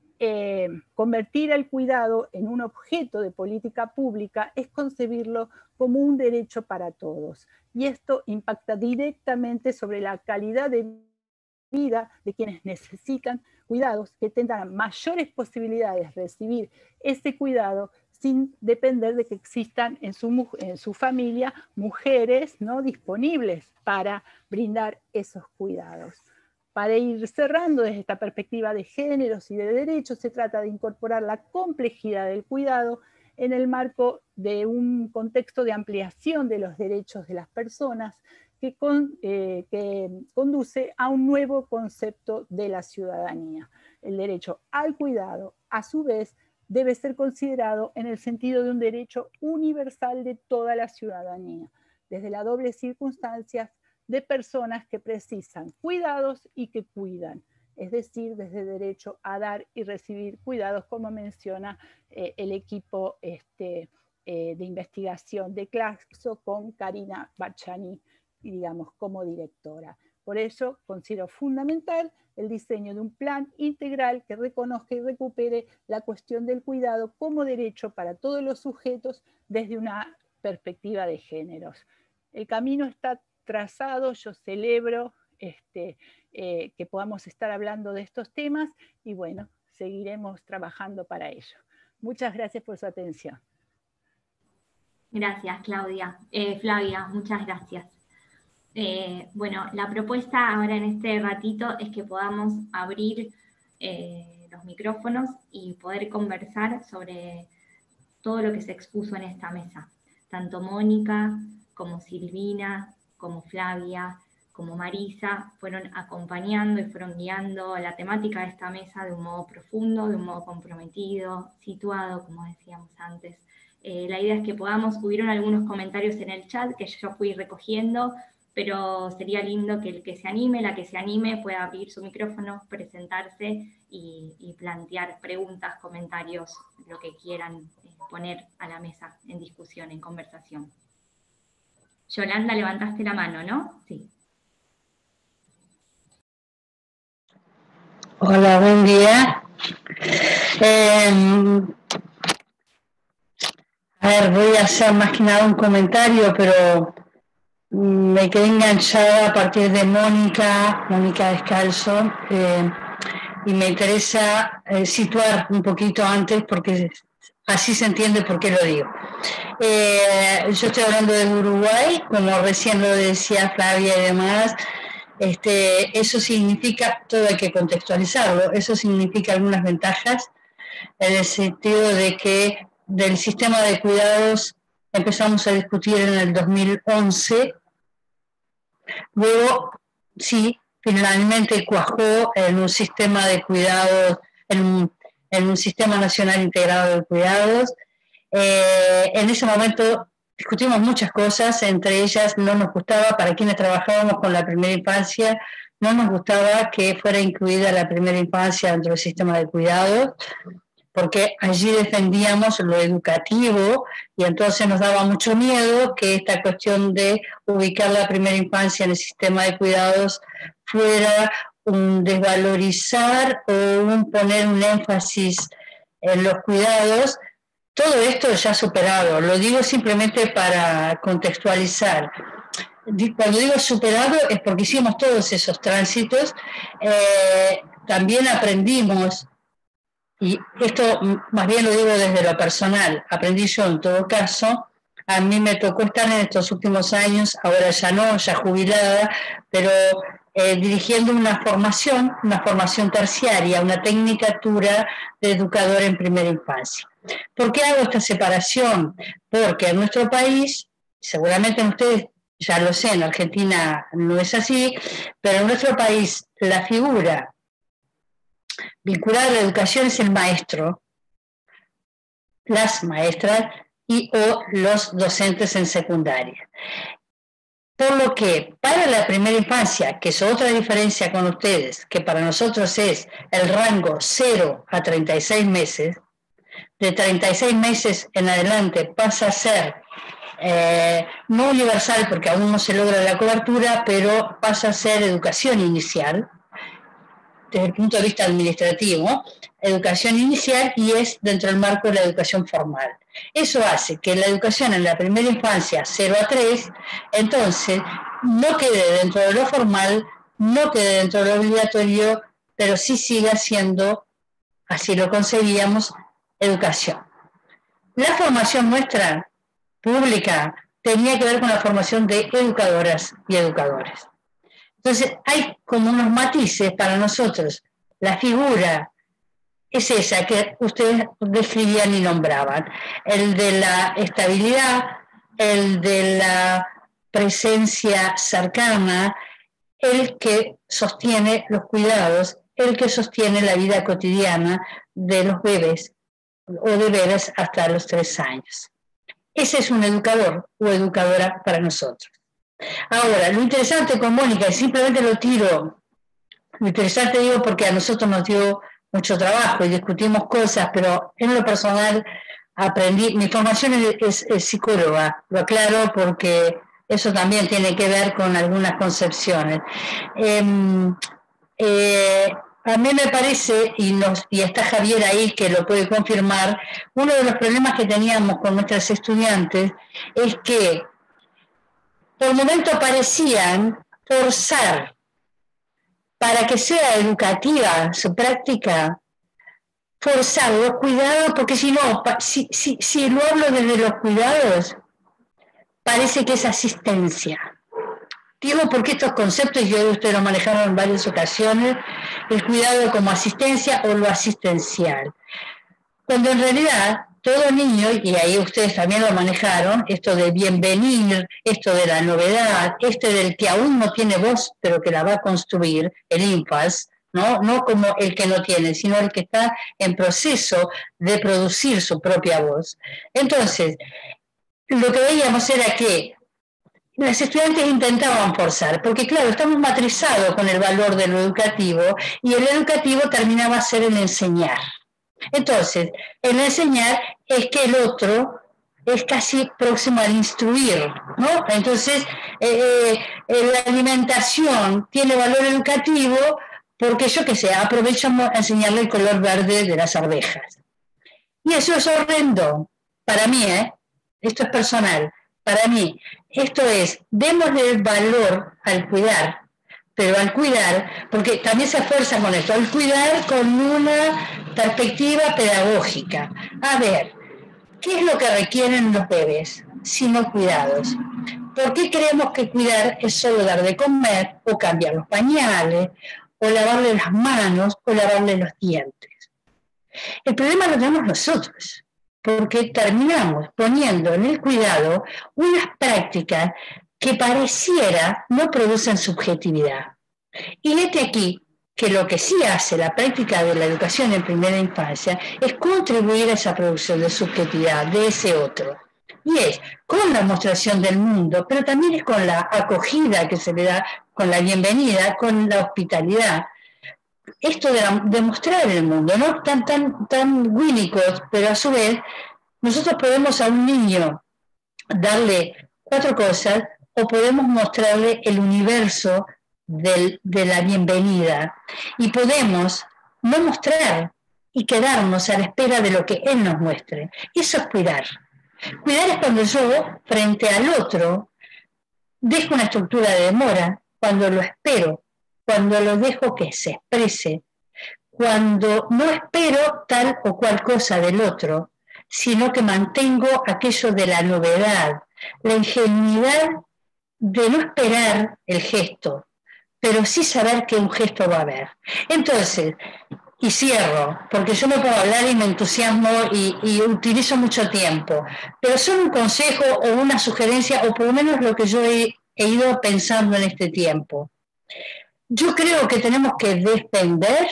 Eh, convertir el cuidado en un objeto de política pública es concebirlo como un derecho para todos. Y esto impacta directamente sobre la calidad de vida de quienes necesitan cuidados, que tengan mayores posibilidades de recibir ese cuidado sin depender de que existan en su, en su familia mujeres, ¿no?, disponibles para brindar esos cuidados. Para ir cerrando desde esta perspectiva de géneros y de derechos, se trata de incorporar la complejidad del cuidado en el marco de un contexto de ampliación de los derechos de las personas que, con, eh, que conduce a un nuevo concepto de la ciudadanía. El derecho al cuidado, a su vez, debe ser considerado en el sentido de un derecho universal de toda la ciudadanía, desde la doble circunstancia de personas que precisan cuidados y que cuidan, es decir, desde derecho a dar y recibir cuidados, como menciona eh, el equipo este, eh, de investigación de Claxo con Karina Bachani, digamos, como directora. Por eso considero fundamental el diseño de un plan integral que reconozca y recupere la cuestión del cuidado como derecho para todos los sujetos desde una perspectiva de géneros. El camino está trazado, yo celebro este, eh, que podamos estar hablando de estos temas y bueno, seguiremos trabajando para ello. Muchas gracias por su atención. Gracias, Claudia. Eh, Flavia, muchas gracias. Eh, bueno, la propuesta ahora en este ratito es que podamos abrir eh, los micrófonos y poder conversar sobre todo lo que se expuso en esta mesa. Tanto Mónica, como Silvina, como Flavia, como Marisa, fueron acompañando y fueron guiando la temática de esta mesa de un modo profundo, de un modo comprometido, situado, como decíamos antes. Eh, la idea es que podamos, hubieron algunos comentarios en el chat que yo fui recogiendo, pero sería lindo que el que se anime, la que se anime, pueda abrir su micrófono, presentarse y, y plantear preguntas, comentarios, lo que quieran eh, poner a la mesa en discusión, en conversación. Yolanda, levantaste la mano, ¿no? Sí. Hola, buen día. Eh, a ver, voy a hacer más que nada un comentario, pero me quedé enganchada a partir de Mónica, Mónica Descalzo, eh, y me interesa eh, situar un poquito antes, porque así se entiende por qué lo digo. Eh, yo estoy hablando de Uruguay, como recién lo decía Flavia y demás. Este, eso significa, todo hay que contextualizarlo, eso significa algunas ventajas, en el sentido de que del sistema de cuidados empezamos a discutir en el dos mil once, luego sí, finalmente cuajó en un sistema de cuidados, en un, en un sistema nacional integrado de cuidados. Eh, en ese momento discutimos muchas cosas, entre ellas no nos gustaba, para quienes trabajábamos con la primera infancia, no nos gustaba que fuera incluida la primera infancia dentro del sistema de cuidados, porque allí defendíamos lo educativo y entonces nos daba mucho miedo que esta cuestión de ubicar la primera infancia en el sistema de cuidados fuera un desvalorizar o un poner un énfasis en los cuidados. Todo esto ya superado, lo digo simplemente para contextualizar. Cuando digo superado es porque hicimos todos esos tránsitos, eh, también aprendimos, y esto más bien lo digo desde lo personal, aprendí yo en todo caso, a mí me tocó estar en estos últimos años, ahora ya no, ya jubilada, pero eh, dirigiendo una formación, una formación terciaria, una tecnicatura de educador en primera infancia. ¿Por qué hago esta separación? Porque en nuestro país, seguramente ustedes ya lo sé, en Argentina no es así, pero en nuestro país la figura vinculada a la educación es el maestro, las maestras y o los docentes en secundaria. Por lo que para la primera infancia, que es otra diferencia con ustedes, que para nosotros es el rango cero a treinta y seis meses, de treinta y seis meses en adelante pasa a ser eh, no universal porque aún no se logra la cobertura, pero pasa a ser educación inicial, desde el punto de vista administrativo, educación inicial, y es dentro del marco de la educación formal. Eso hace que la educación en la primera infancia, cero a tres, entonces no quede dentro de lo formal, no quede dentro de lo obligatorio, pero sí siga siendo, así lo concebíamos, educación. La formación nuestra, pública, tenía que ver con la formación de educadoras y educadores. Entonces hay como unos matices para nosotros. La figura es esa que ustedes describían y nombraban, el de la estabilidad, el de la presencia cercana, el que sostiene los cuidados, el que sostiene la vida cotidiana de los bebés o de bebés hasta los tres años. Ese es un educador o educadora para nosotros. Ahora, lo interesante con Mónica, y simplemente lo tiro, lo interesante digo porque a nosotros nos dio mucho trabajo y discutimos cosas, pero en lo personal aprendí, mi formación es, es, es psicóloga, lo aclaro porque eso también tiene que ver con algunas concepciones. Eh, eh, a mí me parece, y, nos, y está Javier ahí que lo puede confirmar, uno de los problemas que teníamos con nuestras estudiantes es que por momento parecían forzar para que sea educativa su práctica forzar los cuidados, porque si no, si, si, si lo hablo desde los cuidados, parece que es asistencia. Digo porque estos conceptos, yo ustedes lo manejaron en varias ocasiones, el cuidado como asistencia o lo asistencial. Cuando en realidad todo niño, y ahí ustedes también lo manejaron, esto de bienvenir, esto de la novedad, este del que aún no tiene voz, pero que la va a construir, el infas, ¿no? No como el que no tiene, sino el que está en proceso de producir su propia voz. Entonces, lo que veíamos era que las estudiantes intentaban forzar, porque claro, estamos matrizados con el valor de lo educativo, y el educativo terminaba a ser el enseñar. Entonces, el enseñar es que el otro es casi próximo al instruir, ¿no? Entonces, eh, eh, la alimentación tiene valor educativo porque, yo qué sé, aprovechamos a enseñarle el color verde de las arvejas. Y eso es horrendo, para mí, ¿eh? Esto es personal, para mí. Esto es, démosle el valor al cuidar, pero al cuidar, porque también se esfuerza con esto, al cuidar con una perspectiva pedagógica. A ver, ¿qué es lo que requieren los bebés, sino cuidados? ¿Por qué creemos que cuidar es solo dar de comer, o cambiar los pañales, o lavarle las manos, o lavarle los dientes? El problema lo tenemos nosotros, porque terminamos poniendo en el cuidado unas prácticas que pareciera no producen subjetividad. Y léete aquí que lo que sí hace la práctica de la educación en primera infancia es contribuir a esa producción de subjetividad de ese otro. Y es con la mostración del mundo, pero también es con la acogida que se le da, con la bienvenida, con la hospitalidad. Esto de, la, de mostrar el mundo, no tan, tan, tan Winnicott, pero a su vez nosotros podemos a un niño darle cuatro cosas, o podemos mostrarle el universo del, de la bienvenida, y podemos no mostrar y quedarnos a la espera de lo que él nos muestre. Eso es cuidar. Cuidar es cuando yo, frente al otro, dejo una estructura de demora, cuando lo espero, cuando lo dejo que se exprese, cuando no espero tal o cual cosa del otro, sino que mantengo aquello de la novedad, la ingenuidad de no esperar el gesto, pero sí saber que un gesto va a haber. Entonces, y cierro, porque yo me puedo hablar y me entusiasmo y, y utilizo mucho tiempo, pero solo un consejo o una sugerencia, o por lo menos lo que yo he, he ido pensando en este tiempo. Yo creo que tenemos que defender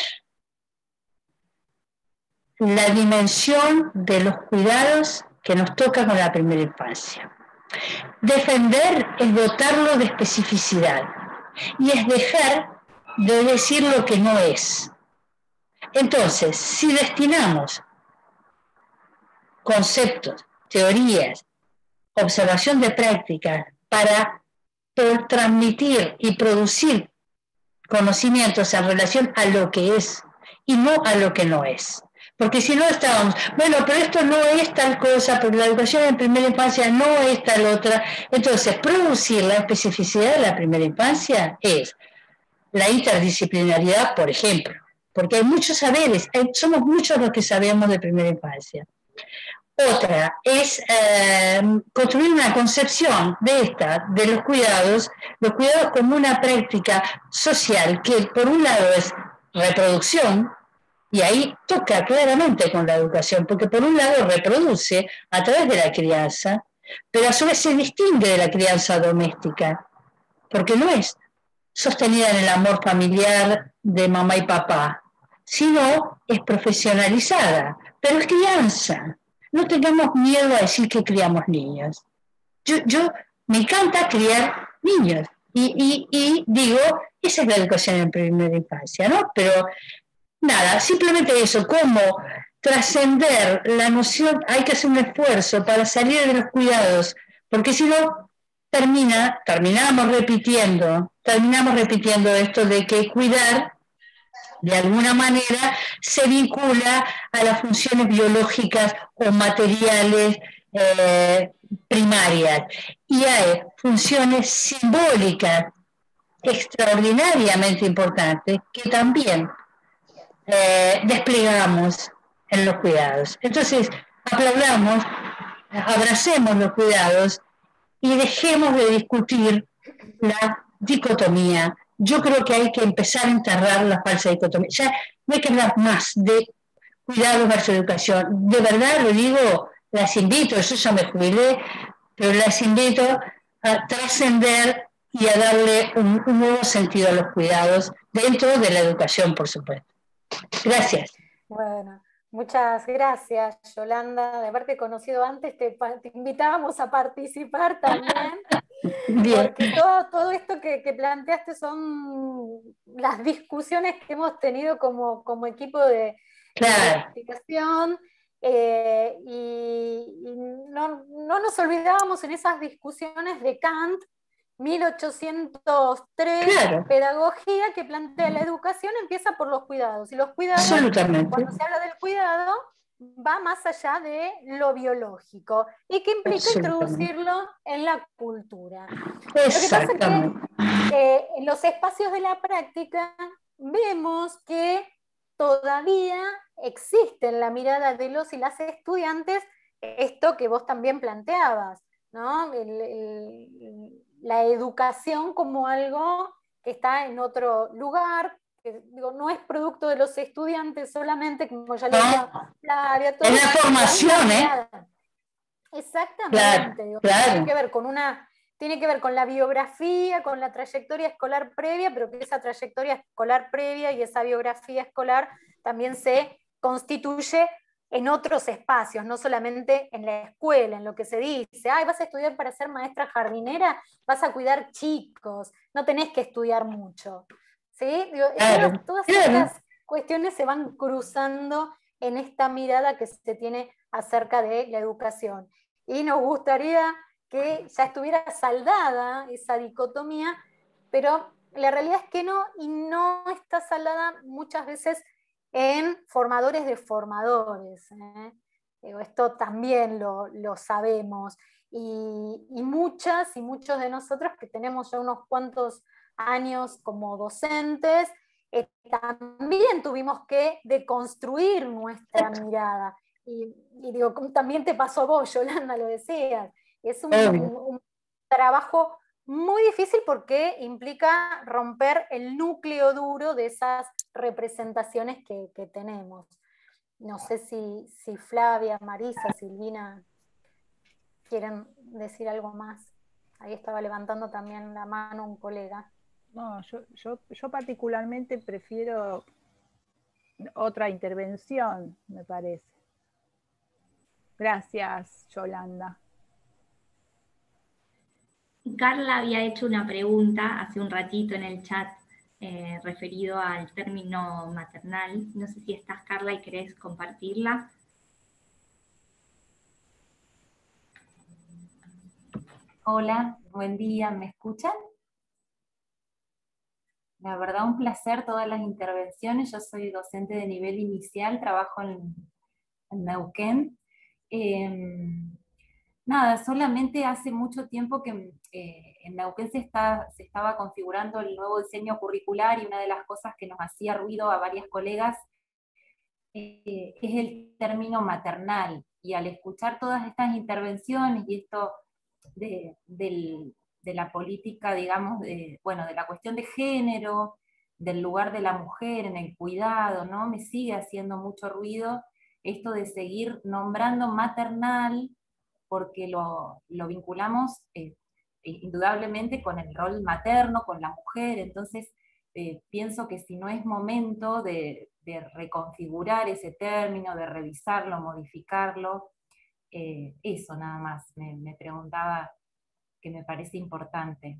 la dimensión de los cuidados que nos toca con la primera infancia. Defender es dotarlo de especificidad, y es dejar de decir lo que no es. Entonces, si destinamos conceptos, teorías, observación de prácticas para transmitir y producir conocimientos en relación a lo que es y no a lo que no es. Porque si no estábamos, bueno, pero esto no es tal cosa, porque la educación en primera infancia no es tal otra. Entonces, producir la especificidad de la primera infancia es la interdisciplinariedad, por ejemplo, porque hay muchos saberes, hay, somos muchos los que sabemos de primera infancia. Otra es eh, construir una concepción de esta, de los cuidados, los cuidados como una práctica social que por un lado es reproducción, y ahí toca claramente con la educación, porque por un lado reproduce a través de la crianza, pero a su vez se distingue de la crianza doméstica, porque no es sostenida en el amor familiar de mamá y papá, sino es profesionalizada, pero es crianza. No tengamos miedo a decir que criamos niños. Yo, yo me encanta criar niños, y, y, y digo, esa es la educación en primera infancia, ¿no? Pero nada, simplemente eso, cómo trascender la noción, hay que hacer un esfuerzo para salir de los cuidados, porque si no, termina, terminamos repitiendo, terminamos repitiendo esto de que cuidar, de alguna manera, se vincula a las funciones biológicas o materiales eh, primarias, y hay funciones simbólicas extraordinariamente importantes que también Eh, desplegamos en los cuidados. Entonces, aplaudamos, abracemos los cuidados y dejemos de discutir la dicotomía. Yo creo que hay que empezar a enterrar la falsa dicotomía. Ya no hay que hablar más de cuidados versus educación. De verdad lo digo, las invito, yo ya me jubilé, pero las invito a trascender y a darle un, un nuevo sentido a los cuidados dentro de la educación, por supuesto. Gracias. Bueno, muchas gracias, Yolanda, de haberte conocido antes, te, te invitábamos a participar también. Bien. Porque todo, todo esto que, que planteaste son las discusiones que hemos tenido como, como equipo de, claro. de investigación, eh, y, y no, no nos olvidábamos en esas discusiones de Kant, mil ochocientos tres, claro. Pedagogía, que plantea la educación empieza por los cuidados, y los cuidados, cuando se habla del cuidado, va más allá de lo biológico y que implica introducirlo en la cultura. Lo que pasa es que eh, en los espacios de la práctica vemos que todavía existe en la mirada de los y las estudiantes esto que vos también planteabas, ¿no? El, el, la educación como algo que está en otro lugar, que digo, no es producto de los estudiantes solamente, como ya lo decía Flavia, todo. Es la formación, ¿eh? Exactamente. Claro, digo, claro. Tiene que ver con una, tiene que ver con la biografía, con la trayectoria escolar previa, pero que esa trayectoria escolar previa y esa biografía escolar también se constituye en otros espacios, no solamente en la escuela, en lo que se dice, ay, vas a estudiar para ser maestra jardinera, vas a cuidar chicos, no tenés que estudiar mucho. ¿Sí? Digo, claro, todas claro. estas cuestiones se van cruzando en esta mirada que se tiene acerca de la educación. Y nos gustaría que ya estuviera saldada esa dicotomía, pero la realidad es que no, y no está saldada muchas veces en formadores de formadores. ¿eh? Esto también lo, lo sabemos. Y, y muchas y muchos de nosotros que tenemos ya unos cuantos años como docentes, eh, también tuvimos que deconstruir nuestra mirada. Y, y digo, también te pasó a vos, Yolanda, lo decías. Es un, un, un trabajo muy difícil porque implica romper el núcleo duro de esas representaciones que, que tenemos. No sé si, si Flavia, Marisa, Silvina quieren decir algo más. Ahí estaba levantando también la mano un colega. No, yo, yo, yo particularmente prefiero otra intervención, me parece. Gracias, Yolanda. Carla había hecho una pregunta hace un ratito en el chat eh, referido al término maternal. No sé si estás, Carla, y querés compartirla. Hola, buen día, ¿me escuchan? La verdad, un placer todas las intervenciones. Yo soy docente de nivel inicial, trabajo en, en Neuquén. Eh, nada, solamente hace mucho tiempo que eh, en Neuquén se, está, se estaba configurando el nuevo diseño curricular, y una de las cosas que nos hacía ruido a varias colegas eh, es el término maternal. Y al escuchar todas estas intervenciones y esto de, del, de la política, digamos, de, bueno, de la cuestión de género, del lugar de la mujer en el cuidado, ¿no? Me sigue haciendo mucho ruido esto de seguir nombrando maternal, porque lo, lo vinculamos eh, indudablemente con el rol materno, con la mujer. Entonces eh, pienso que si no es momento de, de reconfigurar ese término, de revisarlo, modificarlo, eh, eso nada más, me, me preguntaba, que me parece importante.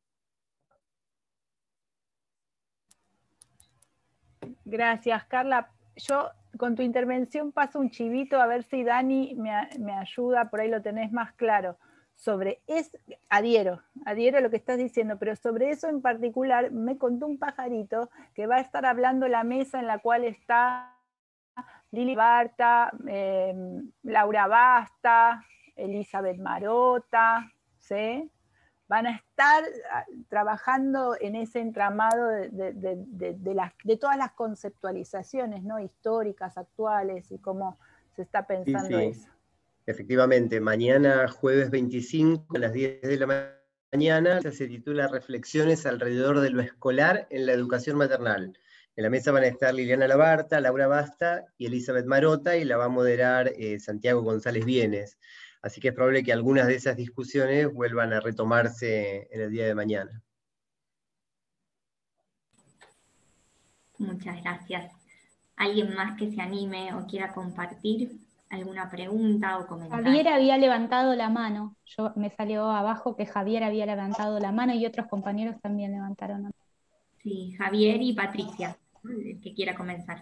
Gracias, Carla. Yo con tu intervención paso un chivito a ver si Dani me, me ayuda, por ahí lo tenés más claro. Sobre es, adhiero, adhiero a lo que estás diciendo, pero sobre eso en particular me contó un pajarito que va a estar hablando la mesa en la cual está Lili Barta, eh, Laura Basta, Elizabeth Marota, ¿sí? van a estar trabajando en ese entramado de, de, de, de, de, las, de todas las conceptualizaciones, ¿no? Históricas, actuales, y cómo se está pensando sí, sí. eso. Efectivamente, mañana jueves veinticinco a las diez de la mañana se titula Reflexiones alrededor de lo escolar en la educación maternal. En la mesa van a estar Liliana Labarta, Laura Basta y Elizabeth Marota, y la va a moderar eh, Santiago González Vienes. Así que es probable que algunas de esas discusiones vuelvan a retomarse en el día de mañana. Muchas gracias. ¿Alguien más que se anime o quiera compartir alguna pregunta o comentario? Javier había levantado la mano. Yo, me salió abajo que Javier había levantado la mano y otros compañeros también levantaron la mano. Sí, Javier y Patricia, el que quiera comenzar.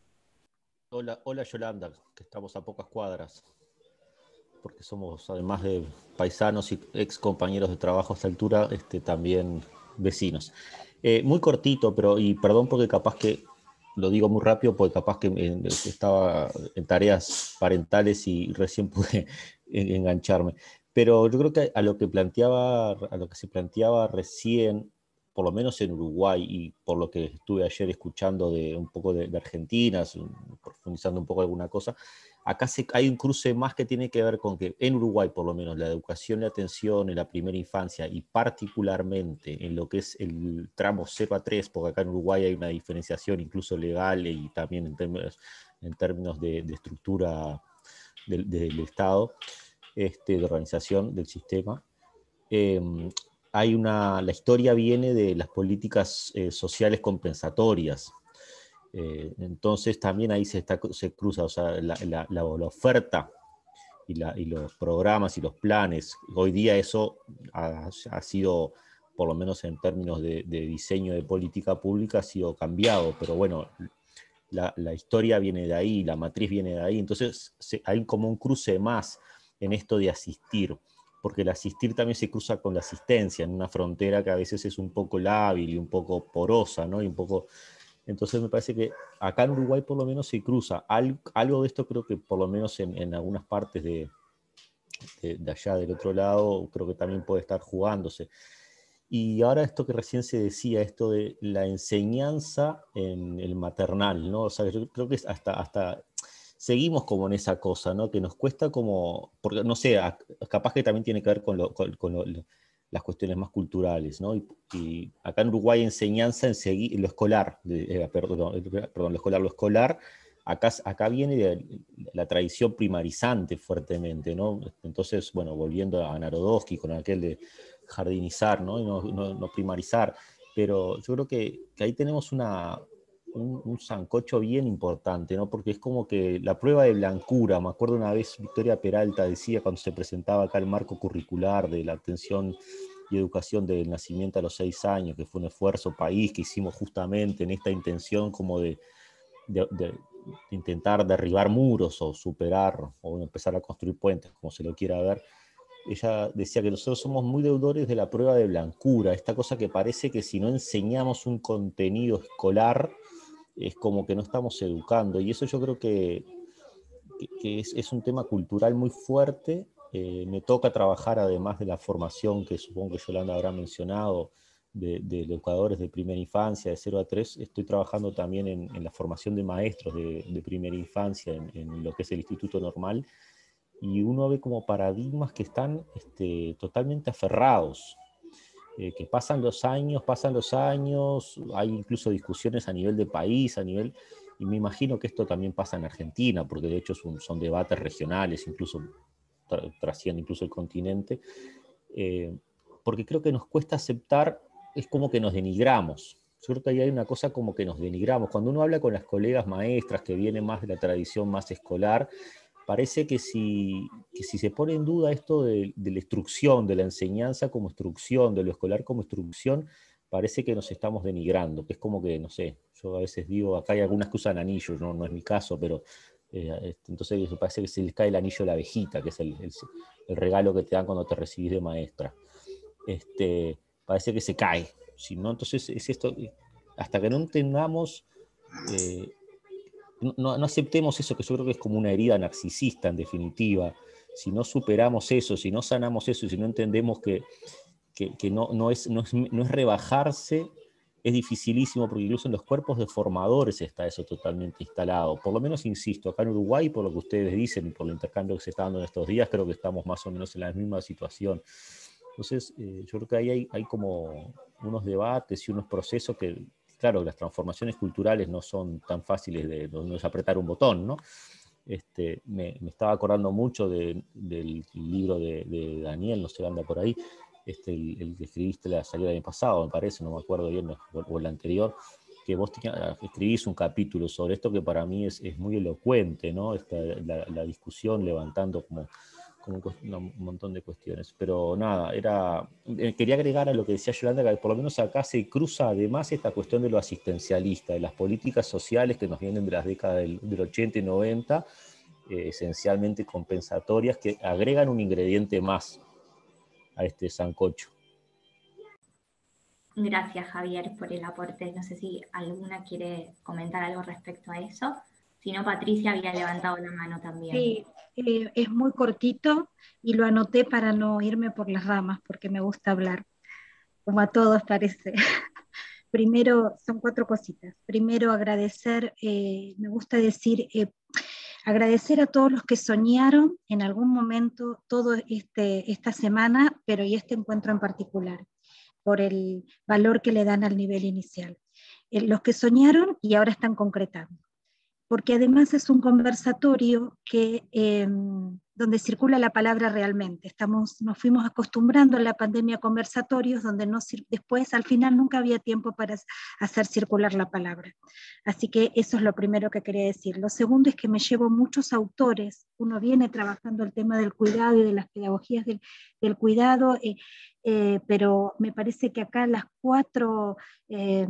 Hola, hola Yolanda, que estamos a pocas cuadras, porque somos, además de paisanos y ex compañeros de trabajo a esta altura, este, también vecinos. Eh, muy cortito, pero, y perdón porque capaz que lo digo muy rápido, porque capaz que eh, estaba en tareas parentales y recién pude engancharme. Pero yo creo que a lo que planteaba, a lo que se planteaba recién, por lo menos en Uruguay, y por lo que estuve ayer escuchando de un poco de, de Argentina, profundizando un poco alguna cosa, acá se, hay un cruce más que tiene que ver con que en Uruguay, por lo menos, la educación y la atención en la primera infancia, y particularmente en lo que es el tramo cero a tres, porque acá en Uruguay hay una diferenciación incluso legal y también en términos, en términos de, de estructura del, del Estado, este, de organización del sistema. Eh, hay una, la historia viene de las políticas eh, sociales compensatorias. Eh, entonces también ahí se, está, se cruza, o sea, la, la, la, la oferta y, la, y los programas y los planes. Hoy día eso ha, ha sido, por lo menos en términos de, de diseño de política pública, ha sido cambiado, pero bueno, la, la historia viene de ahí, la matriz viene de ahí, entonces se, hay como un cruce más en esto de asistir, porque el asistir también se cruza con la asistencia, en una frontera que a veces es un poco lábil y un poco porosa, ¿no? Y un poco... Entonces me parece que acá en Uruguay por lo menos se cruza. Algo, algo de esto creo que por lo menos en, en algunas partes de, de, de allá del otro lado, creo que también puede estar jugándose. Y ahora esto que recién se decía, esto de la enseñanza en el maternal, ¿no? O sea, yo creo que hasta... hasta seguimos como en esa cosa, ¿no? Que nos cuesta como, porque no sé, capaz que también tiene que ver con, lo, con, con lo, las cuestiones más culturales, ¿no? Y, y acá en Uruguay enseñanza en seguir, lo escolar, eh, perdón, perdón, lo escolar, lo escolar, acá, acá viene de la tradición primarizante fuertemente, ¿no? Entonces, bueno, volviendo a Narodowski con aquel de jardinizar, ¿no? Y no, no, no primarizar, pero yo creo que, que ahí tenemos una... Un, un sancocho bien importante, ¿no? Porque es como que la prueba de blancura, me acuerdo una vez Victoria Peralta decía cuando se presentaba acá el marco curricular de la atención y educación del nacimiento a los seis años, que fue un esfuerzo país que hicimos justamente en esta intención como de, de, de, de intentar derribar muros o superar o empezar a construir puentes, como se lo quiera ver. Ella decía que nosotros somos muy deudores de la prueba de blancura, esta cosa que parece que si no enseñamos un contenido escolar, es como que no estamos educando, y eso yo creo que, que, que es, es un tema cultural muy fuerte. Eh, me toca trabajar, además de la formación que supongo que Yolanda habrá mencionado, de, de educadores de primera infancia, de cero a tres, estoy trabajando también en, en la formación de maestros de, de primera infancia, en, en lo que es el Instituto Normal, y uno ve como paradigmas que están este, totalmente aferrados. Eh, que pasan los años, pasan los años, hay incluso discusiones a nivel de país, a nivel, y me imagino que esto también pasa en Argentina, porque de hecho son, son debates regionales, incluso tra trasciende incluso el continente, eh, porque creo que nos cuesta aceptar, es como que nos denigramos. Yo creo que ahí hay una cosa como que nos denigramos. Cuando uno habla con las colegas maestras que vienen más de la tradición más escolar, parece que si, que si se pone en duda esto de, de la instrucción, de la enseñanza como instrucción, de lo escolar como instrucción, parece que nos estamos denigrando, que es como que, no sé, yo a veces digo, acá hay algunas que usan anillos, no, no es mi caso, pero eh, entonces parece que se les cae el anillo a la abejita, que es el, el, el regalo que te dan cuando te recibís de maestra. Este, parece que se cae, si no, entonces es esto, hasta que no entendamos... Eh, No, no aceptemos eso, que yo creo que es como una herida narcisista en definitiva. Si no superamos eso, si no sanamos eso, si no entendemos que, que, que no, no, es, no, es, no es rebajarse, es dificilísimo, porque incluso en los cuerpos de formadores está eso totalmente instalado. Por lo menos, insisto, acá en Uruguay, por lo que ustedes dicen y por el intercambio que se está dando en estos días, creo que estamos más o menos en la misma situación. Entonces, eh, yo creo que ahí hay, hay como unos debates y unos procesos que, claro, las transformaciones culturales no son tan fáciles de, no es apretar un botón, ¿no? Este, me, me estaba acordando mucho de, del libro de, de Daniel, no sé, anda por ahí, este, el, el que escribiste la salida del año pasado, me parece, no me acuerdo bien, o, o el anterior, que vos tenía, escribís un capítulo sobre esto que para mí es, es muy elocuente, ¿no? Esta, la, la discusión levantando como, como un montón de cuestiones. Pero nada, era, quería agregar a lo que decía Yolanda, que por lo menos acá se cruza además esta cuestión de lo asistencialista, de las políticas sociales que nos vienen de las décadas del, del ochenta y noventa, eh, esencialmente compensatorias, que agregan un ingrediente más a este sancocho. Gracias, Javier, por el aporte. No sé si alguna quiere comentar algo respecto a eso. Si no, Patricia había levantado la mano también. Sí, eh, es muy cortito y lo anoté para no irme por las ramas, porque me gusta hablar, como a todos parece. Primero, son cuatro cositas. Primero, agradecer, eh, me gusta decir, eh, agradecer a todos los que soñaron en algún momento todo este, esta semana, pero y este encuentro en particular, por el valor que le dan al nivel inicial. Eh, los que soñaron y ahora están concretando. Porque además es un conversatorio que, eh, donde circula la palabra realmente. Estamos, nos fuimos acostumbrando en la pandemia a conversatorios donde no, después al final nunca había tiempo para hacer circular la palabra. Así que eso es lo primero que quería decir. Lo segundo es que me llevo muchos autores, uno viene trabajando el tema del cuidado y de las pedagogías del, del cuidado, eh, eh, pero me parece que acá las cuatro eh,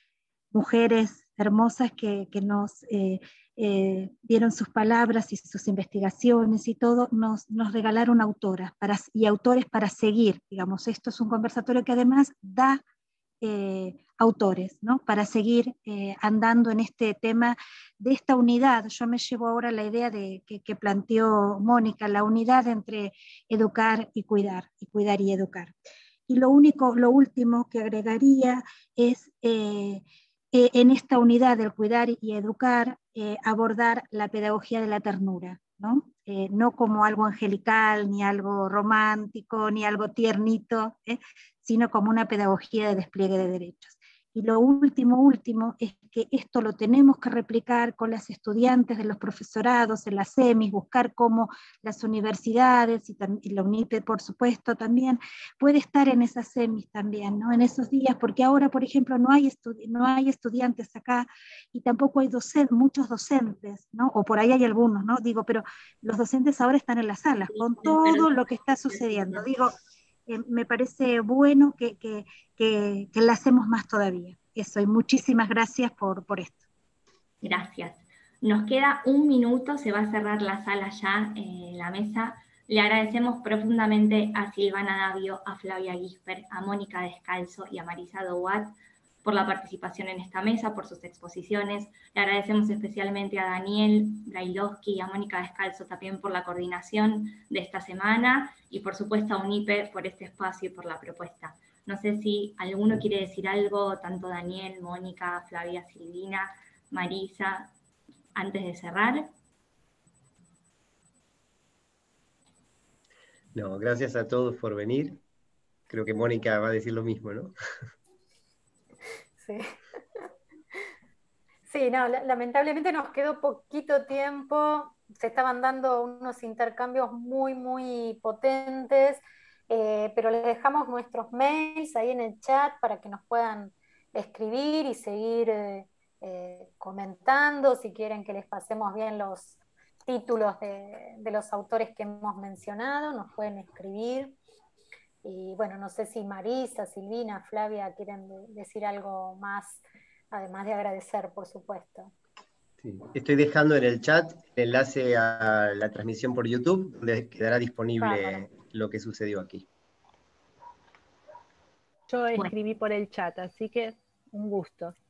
mujeres hermosas que, que nos eh, eh, dieron sus palabras y sus investigaciones y todo, nos, nos regalaron autoras para, y autores para seguir, digamos, esto es un conversatorio que además da eh, autores, ¿no? Para seguir eh, andando en este tema de esta unidad. Yo me llevo ahora la idea de, que, que planteó Mónica, la unidad entre educar y cuidar, y cuidar y educar. Y lo único, lo último que agregaría es eh, Eh, en esta unidad del cuidar y educar, eh, abordar la pedagogía de la ternura, ¿no? Eh, no como algo angelical, ni algo romántico, ni algo tiernito, ¿eh? Sino como una pedagogía de despliegue de derechos. Y lo último, último, es que esto lo tenemos que replicar con las estudiantes de los profesorados, en las semis, buscar cómo las universidades y, y la UNIPE, por supuesto, también puede estar en esas semis también, ¿no? En esos días, porque ahora, por ejemplo, no hay, no hay estudiantes acá y tampoco hay docentes, muchos docentes, ¿no? O por ahí hay algunos, ¿no? Digo, pero los docentes ahora están en las salas con todo lo que está sucediendo. Digo, Eh, me parece bueno que, que, que, que la hacemos más todavía. Eso, y muchísimas gracias por, por esto. Gracias. Nos queda un minuto, se va a cerrar la sala ya, eh, la mesa. Le agradecemos profundamente a Silvana Davio, a Flavia Gisper, a Mónica Descalzo y a Marisa Douat por la participación en esta mesa, por sus exposiciones. Le agradecemos especialmente a Daniel Brailovsky y a Mónica Descalzo también por la coordinación de esta semana y por supuesto a UNIPE por este espacio y por la propuesta. No sé si alguno quiere decir algo, tanto Daniel, Mónica, Flavia, Silvina, Marisa, antes de cerrar. No, gracias a todos por venir. Creo que Mónica va a decir lo mismo, ¿no? Sí. Sí, no, lamentablemente nos quedó poquito tiempo, se estaban dando unos intercambios muy, muy potentes, eh, pero les dejamos nuestros mails ahí en el chat para que nos puedan escribir y seguir eh, eh, comentando, si quieren que les pasemos bien los títulos de, de los autores que hemos mencionado, nos pueden escribir. Y bueno, no sé si Marisa, Silvina, Flavia quieren de, decir algo más, además de agradecer, por supuesto. Sí. Estoy dejando en el chat el enlace a la transmisión por YouTube, donde quedará disponible Bárbaro. Lo que sucedió aquí. Yo escribí por el chat, así que un gusto.